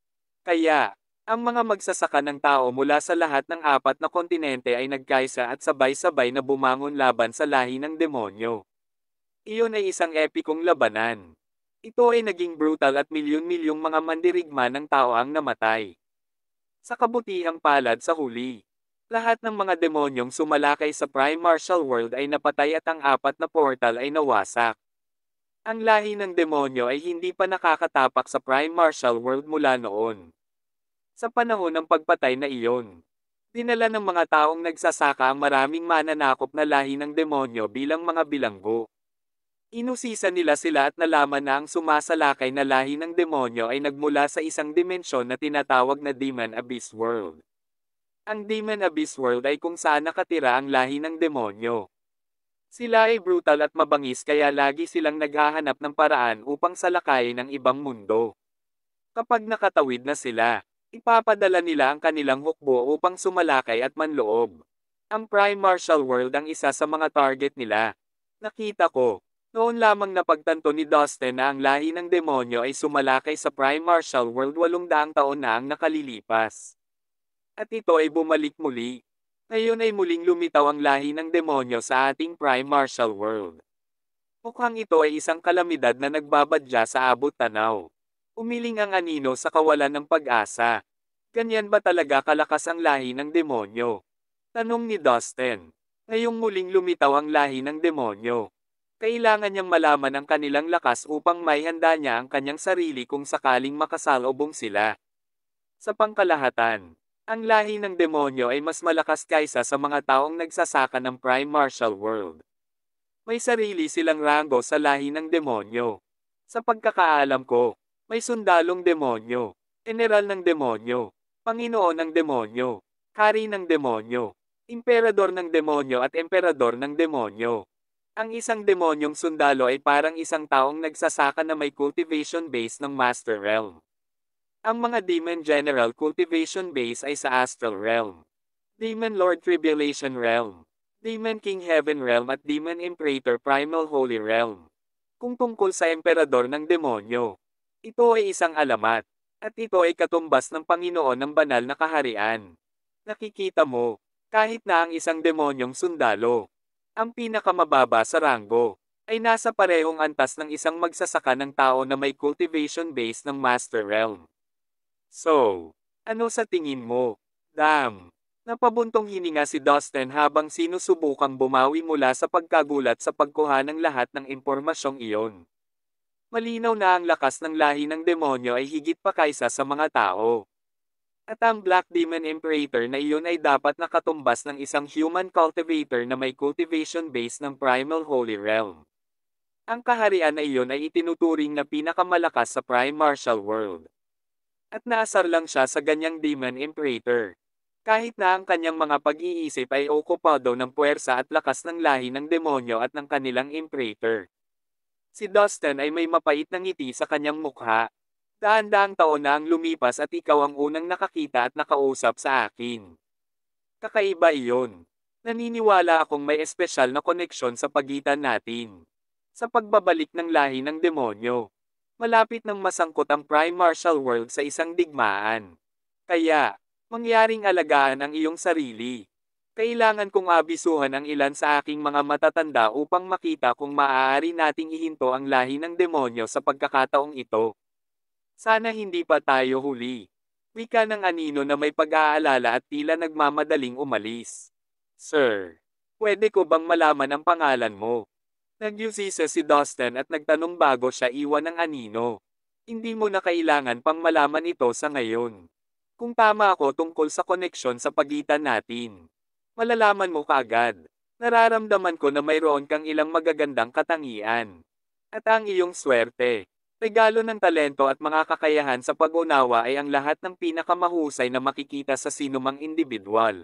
Kaya, ang mga magsasaka ng tao mula sa lahat ng apat na kontinente ay nagkaisa at sabay-sabay na bumangon laban sa lahi ng demonyo. Iyon ay isang epikong labanan. Ito ay naging brutal at milyon-milyong mga mandirigma ng tao ang namatay. Sa kabutihang palad sa huli, lahat ng mga demonyong sumalakay sa Prime Martial World ay napatay at ang apat na portal ay nawasak. Ang lahi ng demonyo ay hindi pa nakakatapak sa Prime Martial World mula noon. Sa panahon ng pagpatay na iyon, dinala ng mga taong nagsasaka ang maraming mananakop na lahi ng demonyo bilang mga bilanggo. Inusisa nila sila at nalaman na ang sumasalakay na lahi ng demonyo ay nagmula sa isang dimensyon na tinatawag na Demon Abyss World. Ang Demon Abyss World ay kung saan nakatira ang lahi ng demonyo. Sila ay brutal at mabangis kaya lagi silang naghahanap ng paraan upang salakayin ang ibang mundo. Kapag nakatawid na sila, ipapadala nila ang kanilang hukbo upang sumalakay at manloob. Ang Prime Martial World ang isa sa mga target nila. Nakita ko, noon lamang napagtanto ni Dustin na ang lahi ng demonyo ay sumalakay sa Prime Martial World walong daang taon na ang nakalilipas. At ito ay bumalik muli. Ngayon ay muling lumitaw ang lahi ng demonyo sa ating Prime Martial World. Mukhang ito ay isang kalamidad na nagbabadya sa abot tanaw. Umiling ang anino sa kawalan ng pag-asa. Ganyan ba talaga kalakas ang lahi ng demonyo? Tanong ni Dustin. Ngayong muling lumitaw ang lahi ng demonyo. Kailangan niyang malaman ang kanilang lakas upang maihanda niya ang kanyang sarili kung sakaling makasalubong sila. Sa pangkalahatan, ang lahi ng demonyo ay mas malakas kaysa sa mga taong nagsasaka ng Prime Martial World. May sarili silang ranggo sa lahi ng demonyo. Sa pagkakaalam ko, may sundalong demonyo, general ng demonyo, Panginoon ng demonyo, hari ng demonyo, emperador ng demonyo at emperador ng demonyo. Ang isang demonyong sundalo ay parang isang taong nagsasaka na may cultivation base ng Master Realm. Ang mga Demon General Cultivation Base ay sa Astral Realm, Demon Lord Tribulation Realm, Demon King Heaven Realm at Demon Imperator Primal Holy Realm. Kung tungkol sa Emperador ng Demonyo, ito ay isang alamat, at ito ay katumbas ng Panginoon ng Banal na Kaharian. Nakikita mo, kahit na ang isang demonyong sundalo, ang pinakamababa sa ranggo, ay nasa parehong antas ng isang magsasaka ng tao na may cultivation base ng Master Realm. So, ano sa tingin mo? Damn! Napabuntong hininga si Dustin habang sinusubukang bumawi mula sa pagkagulat sa pagkuha ng lahat ng impormasyong iyon. Malinaw na ang lakas ng lahi ng demonyo ay higit pa kaysa sa mga tao. At ang Black Demon Imperator na iyon ay dapat nakatumbas ng isang human cultivator na may cultivation base ng Primal Holy Realm. Ang kaharian na iyon ay itinuturing na pinakamalakas sa Prime Martial World. At naasar lang siya sa ganyang Demon Imperator. Kahit na ang kanyang mga pag-iisip ay okupado ng puwersa at lakas ng lahi ng demonyo at ng kanilang Imperator. Si Dustin ay may mapait na ngiti sa kanyang mukha. Daan-daang taon na ang lumipas at ikaw ang unang nakakita at nakausap sa akin. Kakaiba iyon. Naniniwala akong may espesyal na koneksyon sa pagitan natin. Sa pagbabalik ng lahi ng demonyo. Malapit nang masangkot ang Prime Martial World sa isang digmaan. Kaya, mangyaring alagaan ang iyong sarili. Kailangan kong abisuhan ang ilan sa aking mga matatanda upang makita kung maaari nating ihinto ang lahi ng demonyo sa pagkakataong ito. Sana hindi pa tayo huli. Wika ng anino na may pag-aalala at tila nagmamadaling umalis. Sir, pwede ko bang malaman ang pangalan mo? Nagyusisa si Dustin at nagtanong bago siya iwan ng anino. Hindi mo na kailangan pang malaman ito sa ngayon. Kung tama ako tungkol sa koneksyon sa pagitan natin, malalaman mo kaagad. Nararamdaman ko na mayroon kang ilang magagandang katangian. At ang iyong swerte, regalo ng talento at mga kakayahan sa pag-unawa ay ang lahat ng pinakamahusay na makikita sa sinumang individual.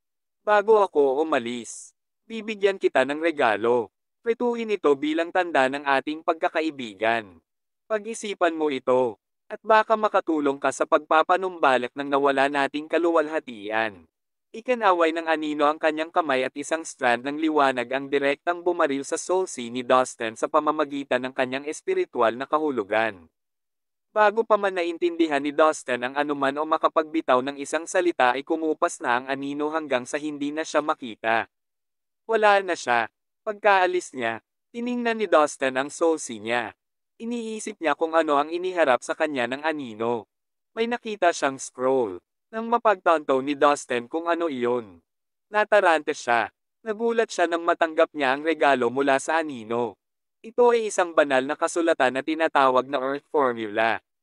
Bago ako umalis, bibigyan kita ng regalo. Pretuhin ito bilang tanda ng ating pagkakaibigan. Pag-isipan mo ito, at baka makatulong ka sa pagpapanumbalik ng nawala nating kaluwalhatian. Ikinaway ng anino ang kanyang kamay at isang strand ng liwanag ang direktang bumaril sa soul sea ni Dustin sa pamamagitan ng kanyang espiritual na kahulugan. Bago pa man naintindihan ni Dustin ang anuman o makapagbitaw ng isang salita ay kumupas na ang anino hanggang sa hindi na siya makita. Wala na siya. Pagkaalis niya, tiningnan ni Dustin ang soul sea niya. Iniisip niya kung ano ang iniharap sa kanya ng anino. May nakita siyang scroll. Nang mapagtanto ni Dustin kung ano iyon. Natarante siya. Nagulat siya nang matanggap niya ang regalo mula sa anino. Ito ay isang banal na kasulatan na tinatawag na Earth Formula.